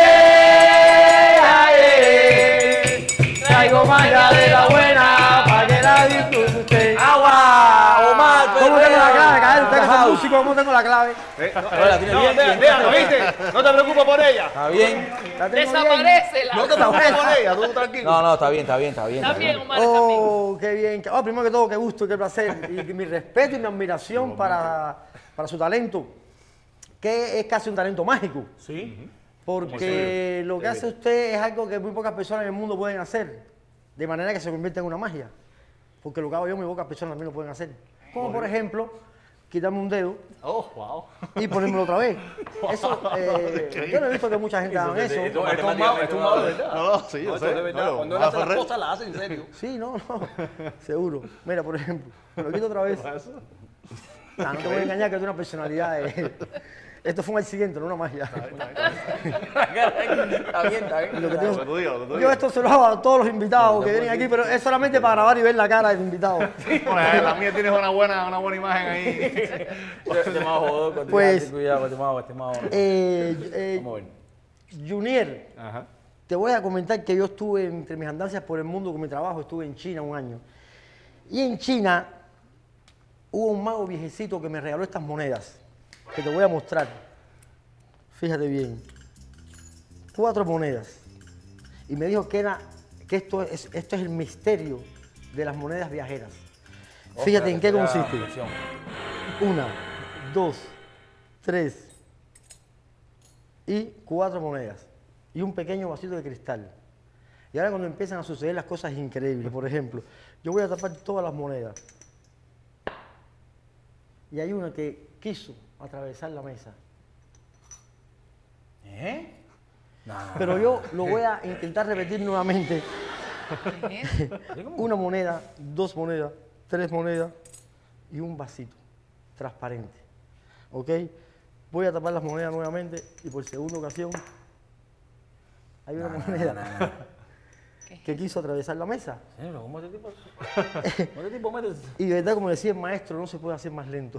llegué, ya llegué. Traigo magia de la buena pa' que la disfrute. ¡Agua! ¡Omar! ¿Cómo tengo la clave, Caer? Usted que es Ajá. músico, ¿cómo tengo la clave? la tiene No, bien, deja- bien. déjalo, ¿viste? No te preocupes por ella. Está bien. ¿La tengo bien? desaparece la. No te preocupes por ella, tú tranquilo. No, no, está bien, está bien, está bien. Está bien, Omar, está bien. Oh, qué bien. Oh, primero que todo, qué gusto y qué placer. Y mi respeto y mi admiración para, para su talento, que es casi un talento mágico. Sí. Porque lo que hace usted es algo que muy pocas personas en el mundo pueden hacer, de manera que se convierte en una magia. Porque lo que hago yo, muy pocas personas también lo pueden hacer. Como por ejemplo, quitarme un dedo Oh, wow. y ponérmelo otra vez. Eso, eh, yo no he visto que mucha gente haga eso. Esto es un mago, esto es un mago de verdad. No, no, sí, No, yo esto sé. es de verdad. No, Cuando él va a hace las Ferrer. cosas, las hace en serio. Sí, no, no, seguro. Mira, por ejemplo, me lo quito otra vez. Ah, no te voy a engañar que es una personalidad. eh. Esto fue un accidente, no una magia. Está bien, está bien. Y lo que tengo- Lo que tú digas, lo que tú Yo digas. esto se lo hago a todos los invitados que vienen aquí, pero es solamente para grabar y ver la cara del invitado. Bueno, la mía tienes una buena, una buena imagen ahí. Este más jodo, continúa, Pues- ten cuidado, este más jodo, este más jodo. Eh, eh, Vamos a ver. Junior, Ajá. te voy a comentar que yo estuve entre mis andancias por el mundo con mi trabajo, estuve en China un año. Y en China hubo un mago viejecito que me regaló estas monedas, que te voy a mostrar. Fíjate bien. Cuatro monedas. Y me dijo que, era, que esto, es, esto es el misterio de las monedas viajeras. Fíjate en qué consiste. Una, dos, tres y cuatro monedas. Y un pequeño vasito de cristal. Y ahora cuando empiezan a suceder las cosas increíbles, por ejemplo, yo voy a tapar todas las monedas. Y hay una que quiso atravesar la mesa. ¿Eh? Pero yo lo voy a intentar repetir nuevamente. Una moneda, dos monedas, tres monedas y un vasito transparente. ¿Ok? Voy a tapar las monedas nuevamente y por segunda ocasión hay una Nah, moneda nah, nah. que quiso atravesar la mesa. Señor, ¿cómo este tipo? ¿Cómo este tipo mete? Y de verdad, como decía el maestro, no se puede hacer más lento.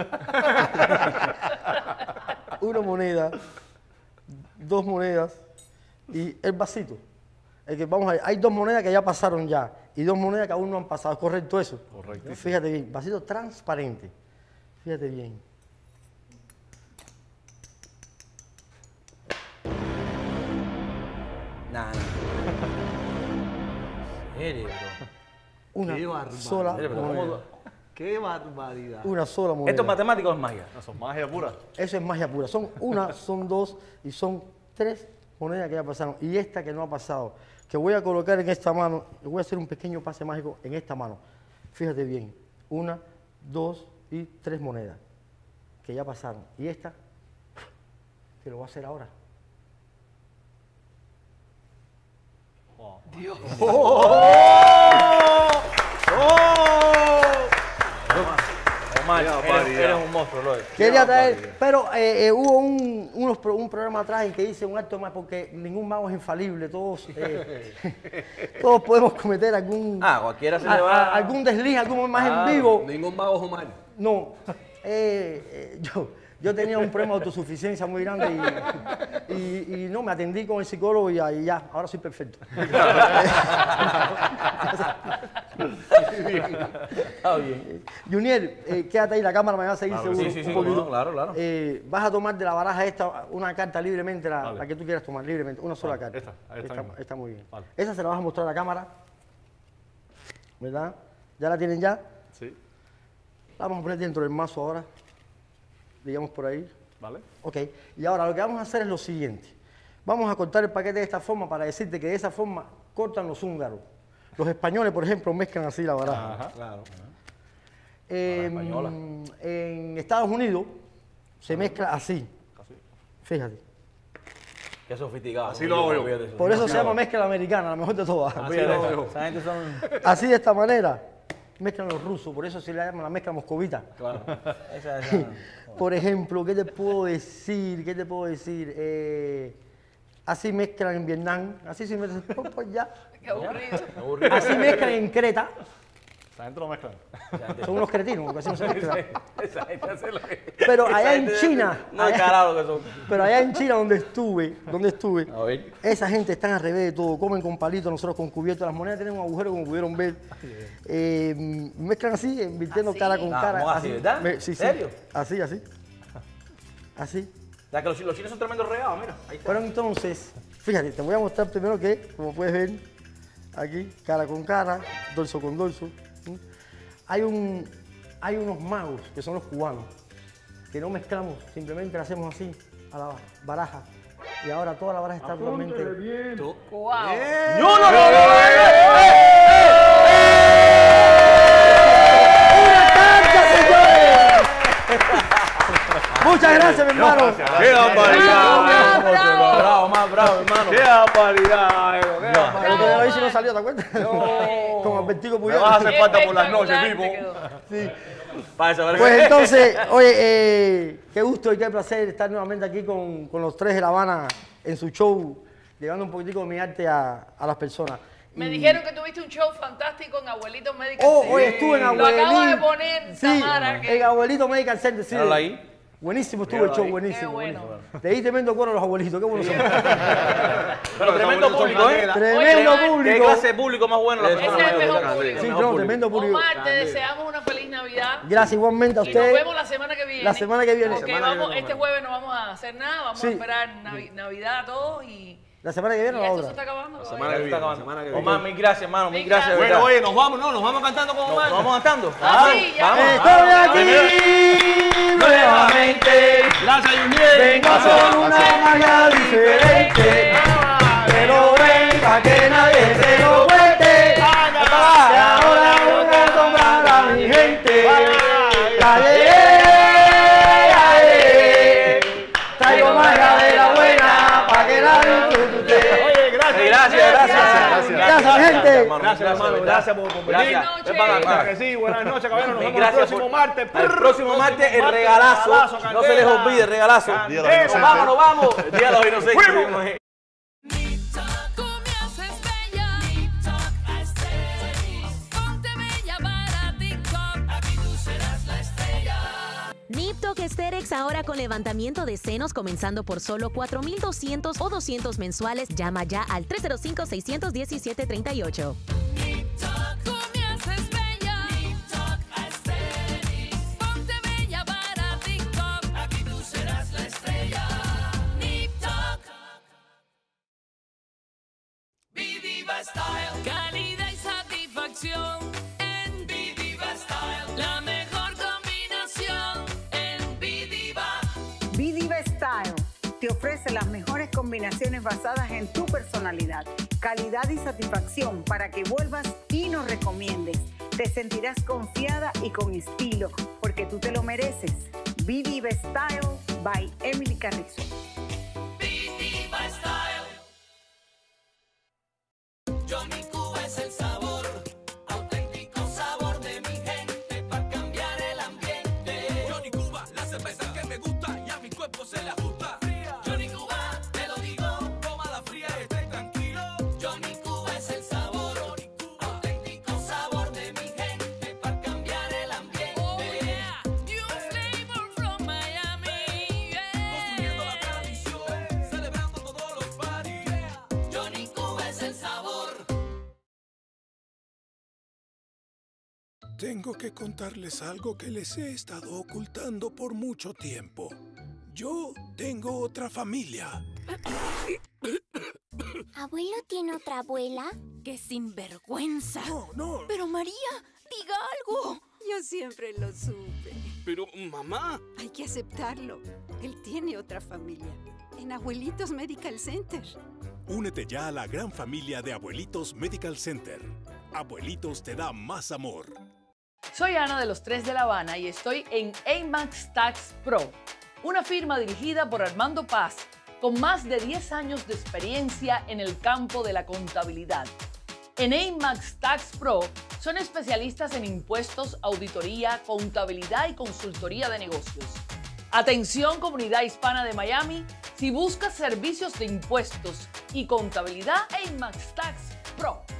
Una moneda, dos monedas y el vasito. El que vamos a ver, hay dos monedas que ya pasaron ya y dos monedas que aún no han pasado. ¿Es correcto eso? Correctísimo. Fíjate bien, vasito transparente. Fíjate bien. Nah, nah. ¿Serio, bro? Una Qué barbaridad. sola Mire, pero ¿cómo moneda. tú- Qué barbaridad. Una sola moneda. ¿Esto es matemático o es magia? Eso es magia pura. Eso es magia pura. Son una, son dos y son tres monedas que ya pasaron. Y esta que no ha pasado, que voy a colocar en esta mano, le voy a hacer un pequeño pase mágico en esta mano. Fíjate bien. Una, dos y tres monedas que ya pasaron. Y esta, que lo voy a hacer ahora. Dios. Omar, eres, eres un monstruo, Loy. Quería traer, pero eh, eh, hubo un, unos pro- un programa atrás en que hice un acto más porque ningún mago es infalible, todos, eh, todos podemos cometer algún, Ah, cualquiera se a- le va. a- algún desliz, algún más Ah, en vivo. Ningún mago es Omar. No, eh, eh, yo, yo tenía un problema de autosuficiencia muy grande y, y- y no, me atendí con el psicólogo y, ahí ya, ahora soy perfecto. Está bien. Junior, eh, quédate ahí, la cámara me va a seguir Claro, seguro. sí, sí, sí, un cómo poquito. no, claro, claro. Eh, vas a tomar de la baraja esta una carta libremente, la, Vale. la que tú quieras tomar libremente, una sola Vale, carta. esta, ahí está mismo. está muy bien. Vale. Esa se la vas a mostrar a la cámara, ¿verdad? ¿Ya la tienen ya? Sí. La vamos a poner dentro del mazo ahora, digamos por ahí. ¿Vale? Ok, y ahora lo que vamos a hacer es lo siguiente. Vamos a cortar el paquete de esta forma para decirte que de esa forma cortan los húngaros. Los españoles, por ejemplo, mezclan así la baraja. Ajá. Claro. Eh, española. en Estados Unidos se mezcla así. Así. Fíjate. Qué sofisticado. Así lo hago yo. Olvídate eso. Por eso se llama mezcla americana, la mejor de todas. Olvídate lo hago eso. yo. Esa gente son. Así de esta manera mezclan los rusos, por eso se le llama la mezcla moscovita. Claro. Esa, esa. Por ejemplo, ¿qué te puedo decir? ¿Qué te puedo decir? Eh, así mezclan en Vietnam, así se mezclan, pues, pues ya. Qué aburrido. Aburrido. Así mezclan en Creta. Esa gente lo mezclan. Son unos cretinos, porque así no se mezclan. Esa gente hace lo que. Pero esa allá en gente- China, No, allá- carajo que son. Pero allá en China donde estuve, donde estuve, A ver. esa gente está al revés de todo, comen con palitos, nosotros con cubiertos, las monedas tienen un agujero como pudieron ver. Eh, mezclan así, invirtiendo Así. cara con Ah, cara. ¿cómo así, verdad? Me- sí, sí. ¿Serio? Así, así. Así. O sea, que los, los chinos son tremendos regados, mira. Ahí está. Pero entonces, fíjate, te voy a mostrar primero que, como puedes ver, aquí, cara con cara, dorso con dorso. ¿sí? Hay, un, hay unos magos, que son los cubanos, que no mezclamos, simplemente le hacemos así a la baraja. Y ahora toda la baraja está totalmente... Wow. ¡No, no, no, no! no, Muchas gracias, mi hermano. ¡Qué barbaridad! Bravo. Bravo, más bravo, hermano. ¡Qué barbaridad! Ego, qué barbaridad! Pero que hoy sí no salió, ¿te acuerdas? Como Albertico Me Puyol. vas a hacer falta por las noches, Espectacular Pipo. te quedó. Sí. Para saber Pues que- entonces, oye, eh, qué gusto y qué placer estar nuevamente aquí con, con los tres de La Habana en su show, llevando un poquitico de mi arte a, a las personas. Me Y- dijeron que tuviste un show fantástico en Abuelito Medical Oh, Center. hoy estuve en Lo Abuelito. acabo de poner, Sí, Tamara. que- en Abuelito Medical Center, sí. Míralo ahí. Buenísimo estuvo Míralo el show, ahí. buenísimo. Qué bueno. buenísimo. Te di tremendo coro a los abuelitos, qué buenos son. Pero tremendo público, ¿eh? Tremendo Omar, ¿Qué público. clase de público más bueno? la Ese persona es el mayor? mejor público. Sí, Mejor no, público. tremendo público. Omar, te deseamos una feliz Navidad. Gracias igualmente a Y nos ustedes. vemos la semana que viene. La semana que viene. Porque La semana que vamos, viene, este jueves no vamos a hacer nada, vamos Sí. a esperar Navi- Navidad todos y, La semana que y viene o la esto se otra. está acabando. La todavía. semana que Está viene, la acabando. semana que viene. Omar, mil gracias, hermano. Mil Mil gracias. de gracias. verdad. Bueno, oye, nos vamos, no, nos vamos cantando con ¿Nos Omar. vamos cantando? Ah, sí, ya. Vamos. Estoy aquí Nuevamente. Gracias, Junior. vengo con una magia diferente. Pero venga que nadie se lo cuente. Que ahora voy a asombrar a mi gente. Calle, calle. Traigo magia de la buena para que la disfrute usted. Oye, gracias. gracias. Gracias, gracias. Gracias, gente. Gracias, hermano. Gracias por por venir. Gracias. Ven para acá. Claro que sí, buenas noches, caballero. Nos vemos el Gracias próximo por- martes. El próximo martes, el regalazo. No se les olvide, el regalazo. Día de los Nos Inocentes. vamos, nos vamos. El Día de los Inocentes. Fuimos. Tú me haces bella. Ponte bella para TikTok. Aquí tú serás la estrella. Niptok Aesthetics ahora con levantamiento de senos comenzando por solo cuatro mil doscientos o doscientos mensuales. Llama ya al tres cero cinco, seis uno siete, tres ocho. Tú me haces bella. Ponte bella para TikTok. Aquí tú serás la estrella. TikTok. Viva Style. Calidad y satisfacción en Viva Style. La mejor combinación en Viva. Vidiva Style te ofrece las mejores combinaciones basadas en tu personalidad, calidad y satisfacción para que vuelvas y nos recomiendes. Te sentirás confiada y con estilo porque tú te lo mereces. Vidiva Style by Emily Carrizo. Viva Style. Johnny Cuba es el sabor, auténtico sabor de mi gente, para cambiar el ambiente. Johnny Cuba, la cerveza que me gusta y a mi cuerpo se le ajusta. Johnny Cuba, te lo digo, tómala fría y esté tranquilo. Johnny Cuba es el sabor, auténtico sabor de mi gente, para cambiar el ambiente. Oh yeah, new flavor from Miami. Yeah. Construyendo la tradición, celebrando todos los parties. Johnny Cuba es el sabor. Tengo que contarles algo que les he estado ocultando por mucho tiempo. Yo tengo otra familia. ¿Abuelo tiene otra abuela? ¡Qué sinvergüenza! No, no. Pero María, diga algo. Yo siempre lo supe. Pero, mamá. Hay que aceptarlo. Él tiene otra familia. En Abuelitos Medical Center. Únete ya a la gran familia de Abuelitos Medical Center. Abuelitos te da más amor. Soy Ana de los Tres de La Habana y estoy en Amax Tax Pro, una firma dirigida por Armando Paz con más de diez años de experiencia en el campo de la contabilidad. En Amax Tax Pro son especialistas en impuestos, auditoría, contabilidad y consultoría de negocios. Atención comunidad hispana de Miami, si buscas servicios de impuestos y contabilidad, Amax Tax Pro.